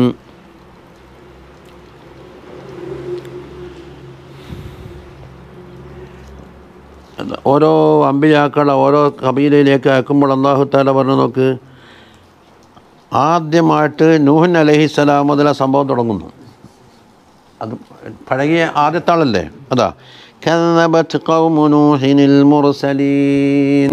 ഓരോ അമ്പിയാക്കളെ ഓരോ കബീലയിലേക്ക് അയക്കുമ്പോൾ അല്ലാഹു തആല പറഞ്ഞു നോക്ക്. ആദ്യമായിട്ട് നൂഹ് അലൈഹിസ്സലാം മുതൽ സംഭവം തുടങ്ങുന്നു. അത് പഴകിയ ആദ്യത്തെ ആളല്ലേ. അതാ കദ്ദബത് ഖൗമു നൂഹിനിൽ മുർസലീൻ.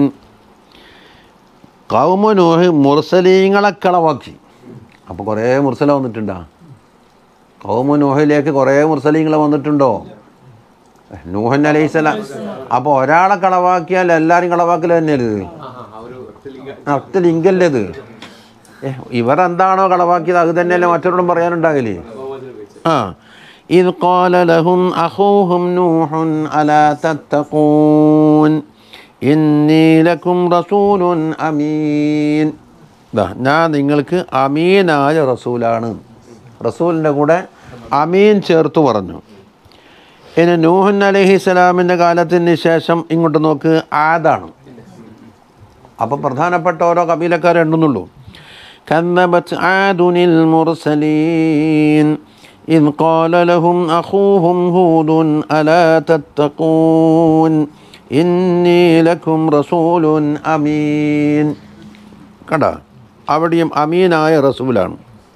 ഖൗമു നൂഹ് മുർസലീങ്ങളെ കളവാക്കി. അപ്പോൾ കുറേ മുർസല വന്നിട്ടുണ്ടോ? ഖൗമു നൂഹിലേക്ക് കുറേ മുർസലീങ്ങൾ വന്നിട്ടുണ്ടോ? നൂഹൻ അലൈഹിസ്സലാം. അപ്പോൾ ഒരാളെ കളവാക്കിയാൽ എല്ലാവരും കളവാക്കൽ തന്നെയല്ലേ ഇത്? ഒറ്റ ലിംഗല്ലേ ഇത്? ഇവരെന്താണോ കളവാക്കിയത് അത് തന്നെയല്ലേ മറ്റൊരോടും പറയാനുണ്ടാകില്ലേ? ഇദ് ഖാല ലഹും അഖൂഹും നൂഹുൻ അലാ തത്തഖൂൻ ഇന്നി ലക്കും റസൂലുൻ അമീൻ. ഞാൻ നിങ്ങൾക്ക് അമീനായ റസൂലാണ്. റസൂലിൻ്റെ കൂടെ അമീൻ ചേർത്ത് പറഞ്ഞു. ഇനി നൂഹ് അലൈഹിസ്സലാമിൻ്റെ കാലത്തിന് ശേഷം ഇങ്ങോട്ട് നോക്ക്, ആദാണ്. അപ്പോൾ പ്രധാനപ്പെട്ട ഓരോ കബീലക്കാരെ എണ്ണുന്നുള്ളൂ. കദ്ദബത് ആദുനിൽ മുർസലീൻ ഇദ് ഖാല ലഹും അഖൂഹും ഹൂദുൻ അലാ തത്തഖൂൻ ഇന്നി ലക്കും റസൂലുൻ അമീൻ. കണ്ട, അവിടെയും അമീനായ റസൂലാണ്.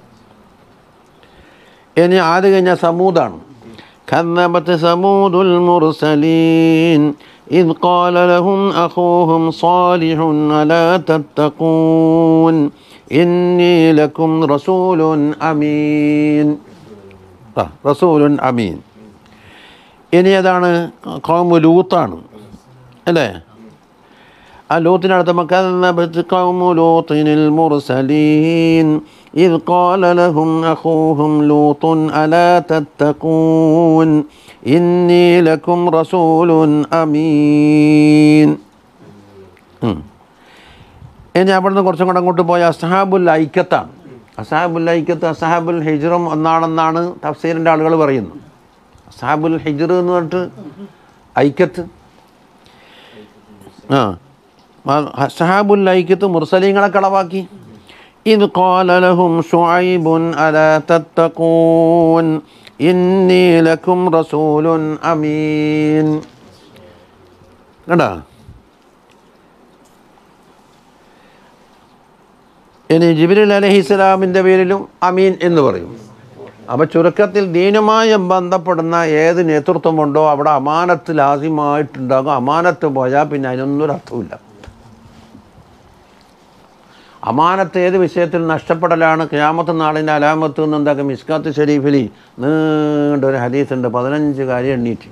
ഇനി ആദ്യം കഴിഞ്ഞ സമൂദാണ്. കദ്ദബത് സമൂദുൽ മുർസലീൻ ഇദ് ഖാല ലഹും അഖൂഹും സാലിഹുൻ അലാ തത്തഖൂൻ ഇന്നി ലക്കും റസൂലുൻ അമീൻ. റസൂലുൻ അമീൻ. ഇനി ഏതാണ്? ഖൗമു ലൂത്താണ് അല്ലേ? ആ ലൂത്തിനടുത്ത് കദ്ദബത് ഖൗമു ലൂത്തിനിൽ മുർസലീൻ ഇദ് ഖാല ലഹും അഖൂഹും ലൂത്തുൻ അലാ തത്തഖൂൻ ഇന്നി ലക്കും റസൂലുൻ അമീൻ. ഇനി അവിടെ നിന്ന് കുറച്ചും കൂടെ അങ്ങോട്ട് പോയ അസ്ഹാബുൽ ഐക്കത്താണ്. അസ്ഹാബുൽ ഐക്കത്ത് അസ്ഹാബുൽ ഹിജ്റും ഒന്നാണെന്നാണ് തഫ്സീറിൻ്റെ ആളുകൾ പറയുന്നത്. അസ്ഹാബുൽ ഹിജ്ർ എന്ന് പറഞ്ഞിട്ട് ഐക്കത്ത്. അസ്ഹാബുൽ ഐക്കത്ത് മുർസലീങ്ങളെ കളവാക്കി. ഇദ് ഖാല ലഹും ശുഐബുൻ അലാ തത്തഖൂൻ ഇന്നി ലക്കും റസൂലുൻ അമീൻ. കണ്ടാ? ഇനി ജിബ്രീൽ അലൈഹിസ്സലാമിൻ്റെ പേരിലും അമീൻ എന്ന് പറയും. അപ്പോൾ ചുരുക്കത്തിൽ ദീനുമായി ബന്ധപ്പെടുന്ന ഏത് നേതൃത്വമുണ്ടോ അവിടെ അമാനത്ത് ലാസിമായിട്ടുണ്ടാകും. അമാനത്ത് പോയാൽ പിന്നെ അതിനൊന്നും അർത്ഥമില്ല. അമാനത്ത് ഏത് വിഷയത്തിൽ നഷ്ടപ്പെടലാണ് ഖിയാമത്ത് നാളിൻ്റെ അലാമത്ത് എന്ന് എന്താക്കും? മിസ്കാത്ത് ഷരീഫിൽ നീണ്ടൊരു ഹദീസുണ്ട്, 15 കാര്യം എണ്ണീറ്റ്.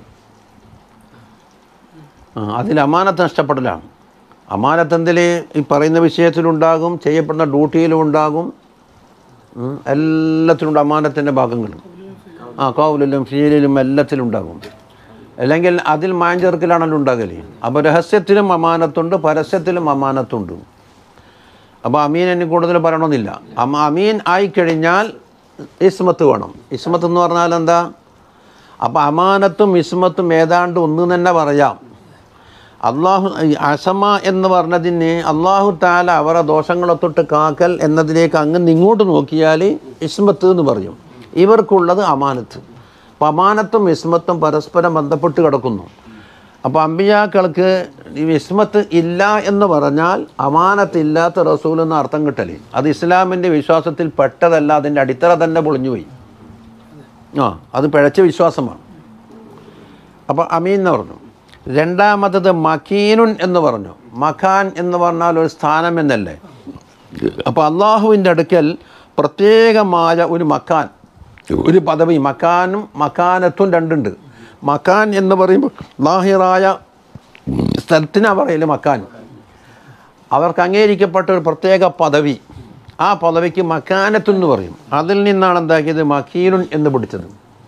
അതിൽ അമാനത്ത് നഷ്ടപ്പെടലാണ്. അമാനത്ത് എന്തിൽ? ഈ പറയുന്ന വിഷയത്തിലുണ്ടാകും, ചെയ്യപ്പെടുന്ന ഡ്യൂട്ടിയിലും ഉണ്ടാകും, എല്ലാത്തിലും അമാനത്തിൻ്റെ ഭാഗങ്ങൾ. കൗലിലും ഫീലിലും എല്ലാത്തിലും ഉണ്ടാകും. അല്ലെങ്കിൽ അതിൽ മാഞ്ചേർക്കിലാണല്ലോ ഉണ്ടാകല്. അപ്പോൾ രഹസ്യത്തിലും അമാനത്തുണ്ട്, പരസ്യത്തിലും അമാനത്തുണ്ട്. അപ്പോൾ അമീൻ എന്നെ കൂടുതൽ പറയണമെന്നില്ല. അമീൻ ആയിക്കഴിഞ്ഞാൽ ഇസ്മത്ത് വേണം. ഇസ്മത്ത് എന്ന് പറഞ്ഞാൽ എന്താ? അപ്പോൾ അമാനത്തും ഇസ്മത്തും ഏതാണ്ട് ഒന്ന് തന്നെ പറയാം. അള്ളാഹു അസമ എന്ന് പറഞ്ഞതിന് അള്ളാഹു താല അവരുടെ ദോഷങ്ങളെ തൊട്ട് കാക്കൽ എന്നതിലേക്ക് അങ്ങ് ഇങ്ങോട്ട് നോക്കിയാൽ ഇസ്മത്ത് എന്ന് പറയും. ഇവർക്കുള്ളത് അമാനത്ത്. അപ്പോൾ അമാനത്തും ഇസ്മത്തും പരസ്പരം ബന്ധപ്പെട്ട് കിടക്കുന്നു. അപ്പോൾ അമ്പിയാക്കൾക്ക് ഈ ഇസ്മത്ത് ഇല്ല എന്ന് പറഞ്ഞാൽ അമാനത്തില്ലാത്ത റസൂൽ എന്ന അർത്ഥം കിട്ടല്. അത് ഇസ്ലാമിൻ്റെ വിശ്വാസത്തിൽ പെട്ടതല്ല, അതിൻ്റെ അടിത്തറ തന്നെ പൊളിഞ്ഞുപോയി. അത് പിഴച്ച വിശ്വാസമാണ്. അപ്പോൾ അമീൻ എന്ന് പറഞ്ഞു. രണ്ടാമത്തത് മക്കീനുൻ എന്ന് പറഞ്ഞു. മഖാൻ എന്ന് പറഞ്ഞാൽ ഒരു സ്ഥാനം എന്നല്ലേ. അപ്പോൾ അള്ളാഹുവിൻ്റെ അടുക്കൽ പ്രത്യേകമായ ഒരു മക്കാൻ, ഒരു പദവി. മക്കാനും മക്കാനത്തും രണ്ടുണ്ട്. മക്കാൻ എന്ന് പറയുമ്പോൾ ലാഹിറായ സ്ഥലത്തിനാണ് പറയല് മക്കാൻ. അവർക്ക് അംഗീകരിക്കപ്പെട്ട ഒരു പ്രത്യേക പദവി. ആ പദവിക്ക് മക്കാനത്തുൻ എന്ന് പറയും. അതിൽ നിന്നാണ് എന്താക്കിയത്? മക്കീനുൻ എന്ന് പിടിച്ചത്.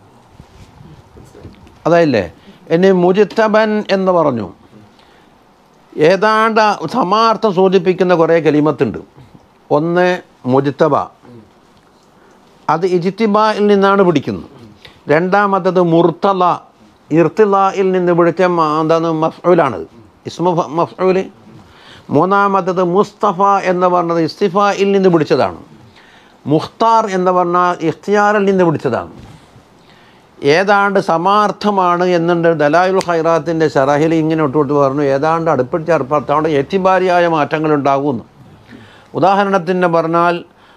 അതായില്ലേ. ഇനി മുജിത്തബൻ എന്ന് പറഞ്ഞു. ഏതാണ്ട് സമാർത്ഥം സൂചിപ്പിക്കുന്ന കുറേ കലിമത്തുണ്ട്. ഒന്ന് മുജിത്തബ, അത് ഇജ്തിബായിൽ നിന്നാണ് പിടിക്കുന്നത്. രണ്ടാമത്തത് മുർത്തല, ഇർത്തിലായിൽ നിന്ന് പിടിച്ച എന്താണ്? മഫ്ഊലാണ്, ഇസ്മു മഫ്ഊൽ. മൂന്നാമത്തത് മുസ്തഫ എന്ന് പറഞ്ഞത് ഇസ്തിഫായിൽ നിന്ന് പിടിച്ചതാണ്. മുഖ്താർ എന്ന് പറഞ്ഞാൽ ഇഖ്തിയാറിൽ നിന്ന് പിടിച്ചതാണ്. ഏതാണ്ട് സമാർത്ഥമാണ് എന്നുണ്ട്. ദലായിലുൽ ഖൈറാത്തിൻ്റെ ശറഹിൽ ഇങ്ങനെ ഒട്ടുകൊട്ട് പറഞ്ഞു, ഏതാണ്ട് അടുപ്പിച്ച് അർപ്പത്തോടെ എത്തിബാരിയായ മാറ്റങ്ങളുണ്ടാകുന്നു. ഉദാഹരണത്തിന് പറഞ്ഞാൽ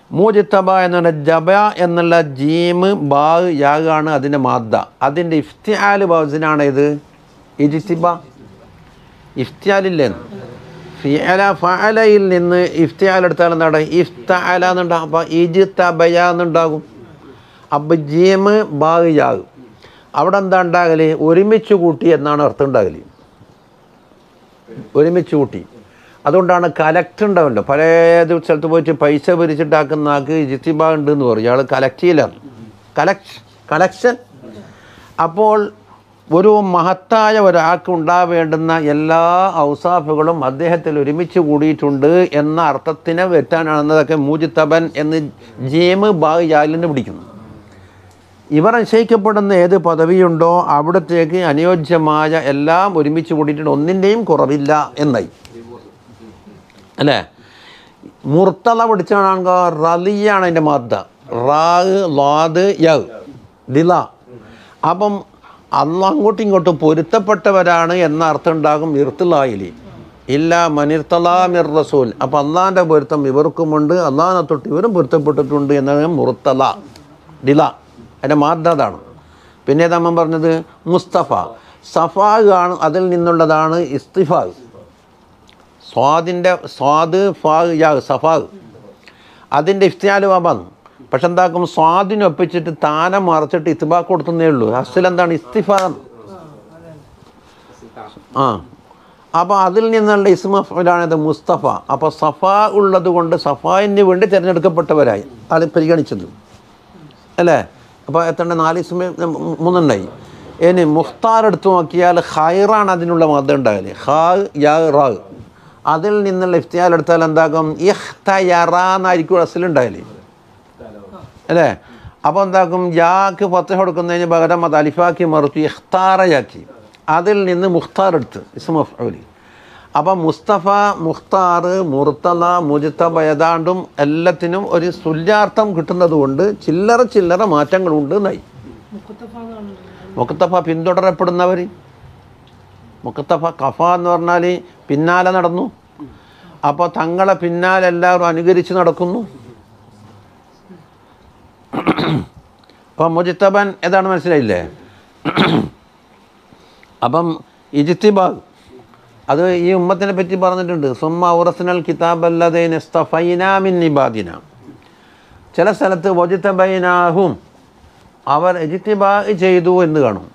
മുജ്തബ എന്നുള്ള ജബ എന്നുള്ള ജീമ് ബാ യാഗാണ് അതിൻ്റെ മാദ്ദ. അതിൻ്റെ ഇഫ്തിആൽ വസ്നാണ് ഇത് ഇജ്തിബ. ഇഫ്തിആലില്ലേ, ഫിഅല ഫഅലയിൽ നിന്ന് ഇഫ്തിആൽ എടുത്താൽ എന്താണ് ഇഫ്തഅല എന്നുണ്ടാകും. അപ്പോൾ ഇജ്തബയ എന്നുണ്ടാകും. അപ്പോൾ ജീമ് ബാ യാഗ് അവിടെ എന്താ ഉണ്ടാകൽ? ഒരുമിച്ച് കൂട്ടി എന്നാണ് അർത്ഥം ഉണ്ടാകൽ. ഒരുമിച്ച് കൂട്ടി. അതുകൊണ്ടാണ് കലക്ട് ഉണ്ടാവില്ല. പല സ്ഥലത്ത് പോയിട്ട് പൈസ പിരിച്ചിട്ടാക്കുന്ന ആൾക്ക് ഇജ്തിബ ഉണ്ട് എന്ന് പറയും. ഇയാൾ കലക്ട് ചെയ്യലാണ്, കളക്ഷൻ. അപ്പോൾ ഒരു മഹത്തായ ഒരാൾക്ക് ഉണ്ടാവേണ്ടുന്ന എല്ലാ ഔസാഫുകളും അദ്ദേഹത്തിൽ ഒരുമിച്ച് കൂടിയിട്ടുണ്ട് എന്ന അർത്ഥത്തിനെ വെറ്റാനാണെന്നതൊക്കെ മുജ്തബൻ എന്ന് ജീമ് ബാ യാലിന് പിടിക്കുന്നു. ഇവർ നിശ്ചയിക്കപ്പെടുന്ന ഏത് പദവിയുണ്ടോ അവിടത്തേക്ക് അനുയോജ്യമായ എല്ലാം ഒരുമിച്ച് കൂടിയിട്ടുണ്ട്, ഒന്നിൻ്റെയും കുറവില്ല എന്നായി അല്ലേ. മുർത്തല പിടിച്ചാണെങ്കിൽ റലിയാണ് അതിൻ്റെ മാദ്ദ. റാഗ് ലാദ് യഗ് ദില. അപ്പം അള്ളാഹ് അങ്ങോട്ടും ഇങ്ങോട്ടും പൊരുത്തപ്പെട്ടവരാണ് എന്ന അർത്ഥം ഉണ്ടാകും ഇർത്തിലായിലി. ഇല്ല മനിർത്തലാ മിർ റസൂൽ. അപ്പം അള്ളാഹിൻ്റെ പൊരുത്തം ഇവർക്കുമുണ്ട്, അള്ളാഹിനെ തൊട്ട് ഇവരും പൊരുത്തപ്പെട്ടിട്ടുണ്ട് എന്നാണ് മുർത്തല ദില. അതിൻ്റെ മാദ്ദ അതാണ്. പിന്നെ നമ്മൾ പറഞ്ഞത് മുസ്തഫ. സഫാഗ് ആണ്, അതിൽ നിന്നുള്ളതാണ് ഇസ്തിഫാഗ്. സ്വാദിൻ്റെ സ്വാദ് ഫാഗ് യാഗ് സഫാഗ്. അതിൻ്റെ ഇഫ്തിആൽ വാബാണ്. പക്ഷെ എന്താക്കും, സ്വാദിനൊപ്പിച്ചിട്ട് താനം മറച്ചിട്ട് ഇത്ബാക്ക് കൊടുത്തേ ഉള്ളൂ. അസ്സലെന്താണ് ഇസ്തിഫാഗ്. അപ്പോൾ അതിൽ നിന്നുള്ള ഇസ്മഫിലാണിത് മുസ്തഫ. അപ്പോൾ സഫാ ഉള്ളത് കൊണ്ട് സഫായിന് വേണ്ടി തിരഞ്ഞെടുക്കപ്പെട്ടവരായി അത് പരിഗണിച്ചത് അല്ലേ. അപ്പോൾ എത്ര 4 ഇസ്മ 3 ഇനി മുഖ്താർ എടുത്തു നോക്കിയാൽ ഖൈറാണ് അതിനുള്ള മതം ഉണ്ടാകല്. ഖാ യാ റാ. അതിൽ നിന്നുള്ള ഇഫ്തിആൽ എടുത്താൽ എന്താകും ഇഖ്തയറാന്നായിരിക്കും അസ്ലുണ്ടാകല് അല്ലേ. അപ്പോൾ എന്താക്കും, യാക്ക് ഫത്ഹ കൊടുക്കുന്നതിന് പകരം അത് അലിഫാക്കി മറുത്തു ഇഖ്താറയാക്കി. അതിൽ നിന്ന് മുഖ്താർ എടുത്ത് ഇസ്മ മഫ്ഊൽ. അപ്പം മുസ്തഫ, മുഖ്താർ, മുർത്തല, മുജ്തബ ഏതാണ്ടും എല്ലാത്തിനും ഒരു തുല്യാർത്ഥം കിട്ടുന്നത് കൊണ്ട് ചില്ലറ മാറ്റങ്ങളുണ്ട് എന്നായി. മുഖ്തഫ പിന്തുടരപ്പെടുന്നവർ. മുഖ്തഫ കഫ എന്ന് പറഞ്ഞാൽ പിന്നാലെ നടന്നു. അപ്പോൾ തങ്ങളെ പിന്നാലെ എല്ലാവരും അനുകരിച്ച് നടക്കുന്നു. അപ്പം മുജ്തബൻ ഏതാണ് മനസ്സിലായില്ലേ. അപ്പം ഇജ്തിബാഗ് അത് ഈ ഉമ്മത്തിനെ പറ്റി പറഞ്ഞിട്ടുണ്ട്. സുമ്മ ഔറസ്നൽ കിതാബല്ലദീന ഇസ്തഫൈനാ മിൻ ഇബാദിന. ചില സ്ഥലത്ത് വജ്തബൈനാഹും അവർ ഇജ്തിബാഗ് ചെയ്തു എന്ന് കാണും.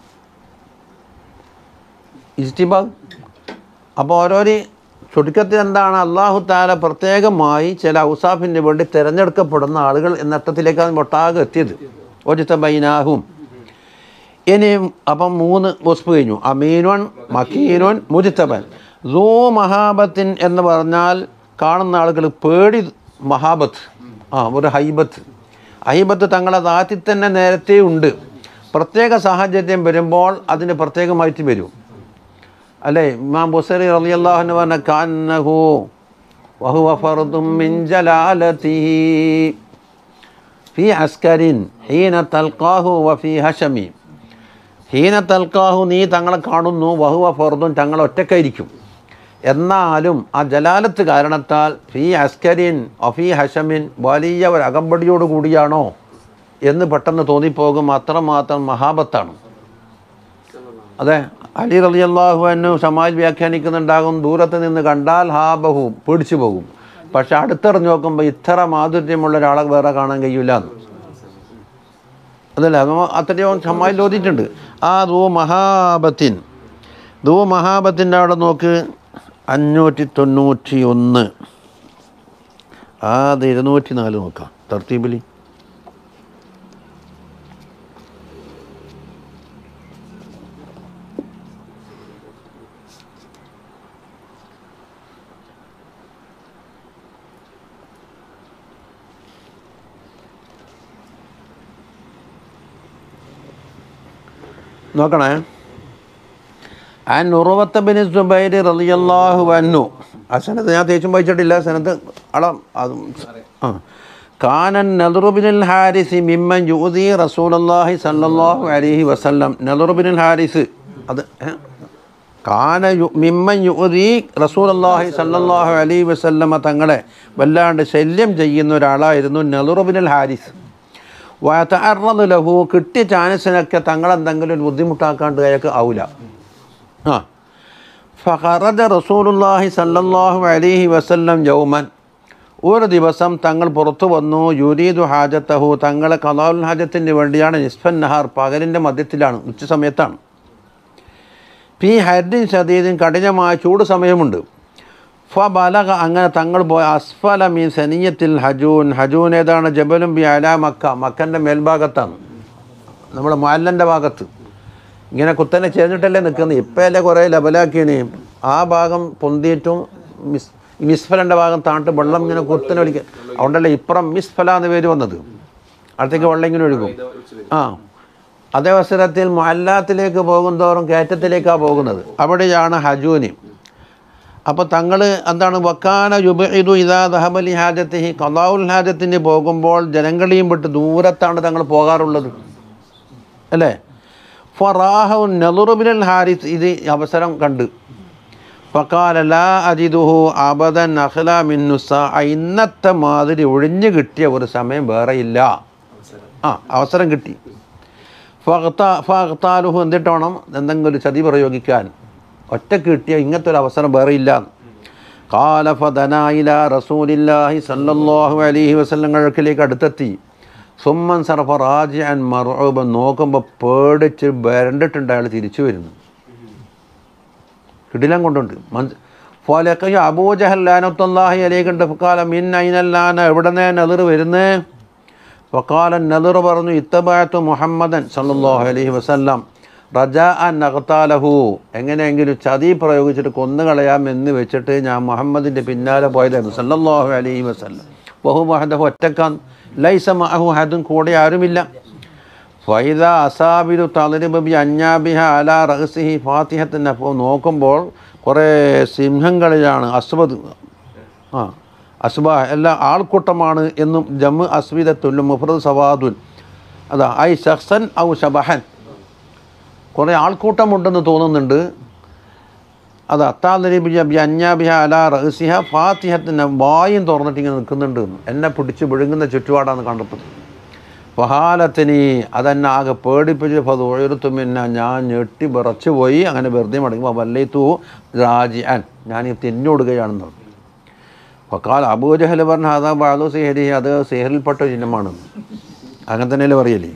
ഇജ്തിബാഗ്. അപ്പോൾ ഓരോരു ചുരുക്കത്തിൽ എന്താണ്, അല്ലാഹു തആല പ്രത്യേകമായി ചില ഔസാഫിന് വേണ്ടി തിരഞ്ഞെടുക്കപ്പെടുന്ന ആളുകൾ എന്നർത്ഥത്തിലേക്കാണ് ഒട്ടാകെ എത്തിയത്. വജ്തബൈനാഹും. ഇനി അപ്പം 3 വസ്ഫ് കഴിഞ്ഞു. അമീനുൻ, മക്കീനുൻ, മുജ്തബൻ. സൂ മഹാബത്തിൻ എന്ന് പറഞ്ഞാൽ കാണുന്ന ആളുകൾ പേടി. മഹാബത്ത് ഒരു ഹൈബത്ത്. ഹൈബത്ത് തങ്ങളെ ദാത്തിൽ തന്നെ നേരത്തെ ഉണ്ട്. പ്രത്യേക സാഹചര്യം വരുമ്പോൾ അതിന് പ്രത്യേകമായിട്ട് വരും അല്ലേ. ഇമാം ബുസരി റളിയല്ലാഹു അൻഹു പറഞ്ഞ കാന്നഹു വഹുവ ഫർദും മിൻ ജലാലതിഹി ഫി അസ്കരിൻ ഹീന തൽഖാഹു വഫി ഹശമി. ഹീന തൽക്കാഹു നീ തങ്ങളെ കാണുന്നു, വഹുവ ഫർദുൻ തങ്ങൾ ഒറ്റക്കായിരിക്കും. എന്നാലും ആ ജലാലത്ത് കാരണത്താൽ ഫി അസ്കരിൻ ഒഫി ഹഷമിൻ വലിയ ഒരു അകമ്പടിയോട് കൂടിയാണോ എന്ന് പെട്ടെന്ന് തോന്നിപ്പോകും. അത്രമാത്രം മഹാബത്താണ്. അതെ, അലി റളിയല്ലാഹു അൻഹു ഷമായിൽ വ്യാഖ്യാനിക്കുന്നുണ്ടാകും, ദൂരത്ത് നിന്ന് കണ്ടാൽ ഹാബഹു പേടിച്ചു പോകും. പക്ഷെ അടുത്തെറിഞ്ഞ് നോക്കുമ്പോൾ ഇത്ര മാധുര്യമുള്ള ഒരാളെ വേറെ കാണാൻ കഴിയില്ല എന്ന്. അതല്ല, അത്രയോ ഷമായിൽ ഓതിയിട്ടുണ്ട്. ആ ദൂ മഹാബത്തിൻ്റെ അവിടെ നോക്ക് 591. അത് 204 നോക്കാം തർത്തീബിൽ. നോക്കണേ. അൻ ഉർവത്ത ബിൻ സുബൈർ റളിയല്ലാഹു അൻഹു. ആ സനത് ഞാൻ തേച്ചും വായിച്ചിട്ടില്ല. സനത് കാനൻ നദറു ബിനുൽ ഹാരിസ് മിമ്മൻ യുദി റസൂലുള്ളാഹി സ്വല്ലല്ലാഹു അലൈഹി വസല്ലം. നദറു ബിനുൽ ഹാരിസ് അത് കാന മിമ്മൻ യുഅദി റസൂലുള്ളാഹി സ്വല്ലല്ലാഹു അലൈഹി വസല്ലമ തങ്ങളെ വല്ലാണ്ട് ശല്യം ചെയ്യുന്ന ഒരാളായിരുന്നു നളുർ ഇബ്നുൽ ഹാരിസ്. വയതഅറദു ലഹു, കിട്ടിയ ചാൻസിനൊക്കെ തങ്ങളെന്തെങ്കിലും ഒരു ബുദ്ധിമുട്ടാക്കാണ്ട് അയാൾക്ക് ആവില്ല. ഫഖറജ റസൂലുള്ളാഹി സ്വല്ലല്ലാഹു അലൈഹി വസല്ലം യൗമൻ, ഒരു ദിവസം തങ്ങൾ പുറത്തു വന്നു. യുരീദു ഹാജത്തഹു, തങ്ങളെ ഖളാഉൽ ഹാജത്തിന് വേണ്ടിയാണ്. നിസ്ഫൻ നഹാർ, പകലിൻ്റെ മധ്യത്തിലാണ്, ഉച്ച സമയത്താണ്. ഫീ ഹർദിൻ ശദീദിൻ, കഠിനമായ ചൂട് സമയമുണ്ട്. ഫബലഗ, അങ്ങനെ തങ്ങൾ പോയ അസ്ഫല മീൻ സനിയത്തിൽ ഹജൂൻ. ഹജൂൻ ഏതാണ്? ജബലും ബി അലാ മക്ക, മക്കൻ്റെ മേൽഭാഗത്താണ്, നമ്മുടെ മുഅല്ലൻ്റെ ഭാഗത്ത്. ഇങ്ങനെ കുത്തനെ ചേർന്നിട്ടല്ലേ നിൽക്കുന്നത്. ഇപ്പം അല്ലേ കുറേ ലബലാക്കിയാണ്. ആ ഭാഗം പൊന്തിയിട്ടും മിസ്ഫലൻ്റെ ഭാഗം താണ്ടിട്ട് വെള്ളം ഇങ്ങനെ കുത്തനെ ഒലിക്കുക. അതുകൊണ്ടല്ലേ ഇപ്പുറം മിസ്ഫല എന്ന് പേര് വന്നത്. അടുത്തേക്ക് വെള്ളം ഇങ്ങനെ ഒഴുകും. അതേ അവസരത്തിൽ മുഅല്ലാത്തിലേക്ക് പോകുന്തോറും കയറ്റത്തിലേക്കാണ് പോകുന്നത്. അവിടെയാണ് ഹജൂനി. അപ്പോൾ തങ്ങൾ എന്താണ്? വക്കാന യുബഇദു ഇദാ ദഹബ ലി ഹാജത്തിഹി, ഖളാഉൽ ഹാജത്തിന് പോകുമ്പോൾ ജനങ്ങളെയും വിട്ട് ദൂരത്താണ് തങ്ങൾ പോകാറുള്ളത്, അല്ലേ? ഫറാഹു നളുർ ഇബ്നുൽ ഹാരിസ്, ഇത് അവസരം കണ്ട്. ഫഖാല ലാ അജിദുഹു അബദൻ അഖ്ലാ മിൻ നുസാ, ഇന്നത്തെ മാതിരി ഒഴിഞ്ഞു കിട്ടിയ ഒരു സമയം വേറെയില്ല. അവസരം കിട്ടി. ഫഖ്താലുഹു, എന്നിട്ട് വേണം എന്തെങ്കിലും ഒരു ചതി പ്രയോഗിക്കാൻ. ഒറ്റക്ക് കിട്ടിയ ഇങ്ങനത്തെ ഒരു അവസരം വേറെയില്ല. ഖാല ഫദനാ ഇലാ റസൂലില്ലാഹി സ്വല്ലല്ലാഹു അലൈഹി വസല്ലം, അടുക്കലേക്ക് അടുത്തെത്തി. സുമ്മൻ സർഫ റാജിഅൻ മർഊബൻ, നോക്കുമ്പോൾ പേടിച്ച് വരണ്ടിട്ടുണ്ട് അയാൾ തിരിച്ചു വരുന്നു. കിടിലം കൊണ്ടുണ്ട്. ഫലഖയ അബൂജഹൽ ലഅനത്തുല്ലാഹി അലൈഹിണ്ട്. ഫഖാല മിൻ ഐനൽ ലാന, എവിടുന്നേ നളുർ വരുന്നേ? ഫഖാല നളുർ പറഞ്ഞു, ഇത്തബഅതു മുഹമ്മദൻ സല്ലല്ലാഹു അലൈഹി വസല്ലം റജാഅൻ നഖ്താലഹു, എങ്ങനെയെങ്കിലും ചതി പ്രയോഗിച്ചിട്ട് കൊന്നുകളയാമെന്ന് വെച്ചിട്ട് ഞാൻ മുഹമ്മദിൻ്റെ പിന്നാലെ പോയതായിരുന്നു സല്ലല്ലാഹു അലൈഹി വസല്ലം. വഹു വഹദഹു, ഒറ്റക്കാൻ. ലൈസ മഅഹു ഹദുൻ, കൂടെ ആരുമില്ല. ഫൈദ അസാബിലു തളിരിബ് ബി അഞ്ഞാബിഹ അലാ റഅസിഹി ഫാത്തിഹത്തൻ. അപ്പോൾ നോക്കുമ്പോൾ കുറേ സിംഹങ്ങളിലാണ്. അസ്വദ്, അസ്ബാഹ്, എല്ലാ ആൾക്കൂട്ടമാണ് എന്നും. ജമ്മു അസ്വിദത്തുൽ മുഫ്രദ് സവാദുൻ, അതാ ഐ ശഖ്സൻ ഔ ശബഹൻ, കുറേ ആൾക്കൂട്ടമുണ്ടെന്ന് തോന്നുന്നുണ്ട്. അത് അത്താലിബി അഞ്ഞാബിഹ അലാ റഅസിഹ ഫാത്തിഹത്തിന്, വായും തുറന്നിട്ട് ഇങ്ങനെ നിൽക്കുന്നുണ്ട്. എന്നെ പിടിച്ച് വിഴുങ്ങുന്ന ചുറ്റുപാടാണ് കണ്ടപ്പോൾ. ഫഹാലത്തിനി, അതെന്നെ ആകെ പേടിപ്പിച്ച്. ഫതുഴത്തുമിന്ന, ഞാൻ ഞെട്ടി വിറച്ചു പോയി. അങ്ങനെ വെറുതെ മടങ്ങുമ്പോൾ വല്ലൈത്തു രാജിഅൻ, ഞാൻ തിന്നോടുകയാണെന്ന് പറഞ്ഞു. ഫഖാൽ അബൂജഹൽ പറഞ്ഞു, അതാ ബാദു സിഹരി, അത് സിഹറിൽപ്പെട്ട ചിഹ്നമാണ്. അങ്ങനെ തന്നെയല്ലേ പറയല്ലേ.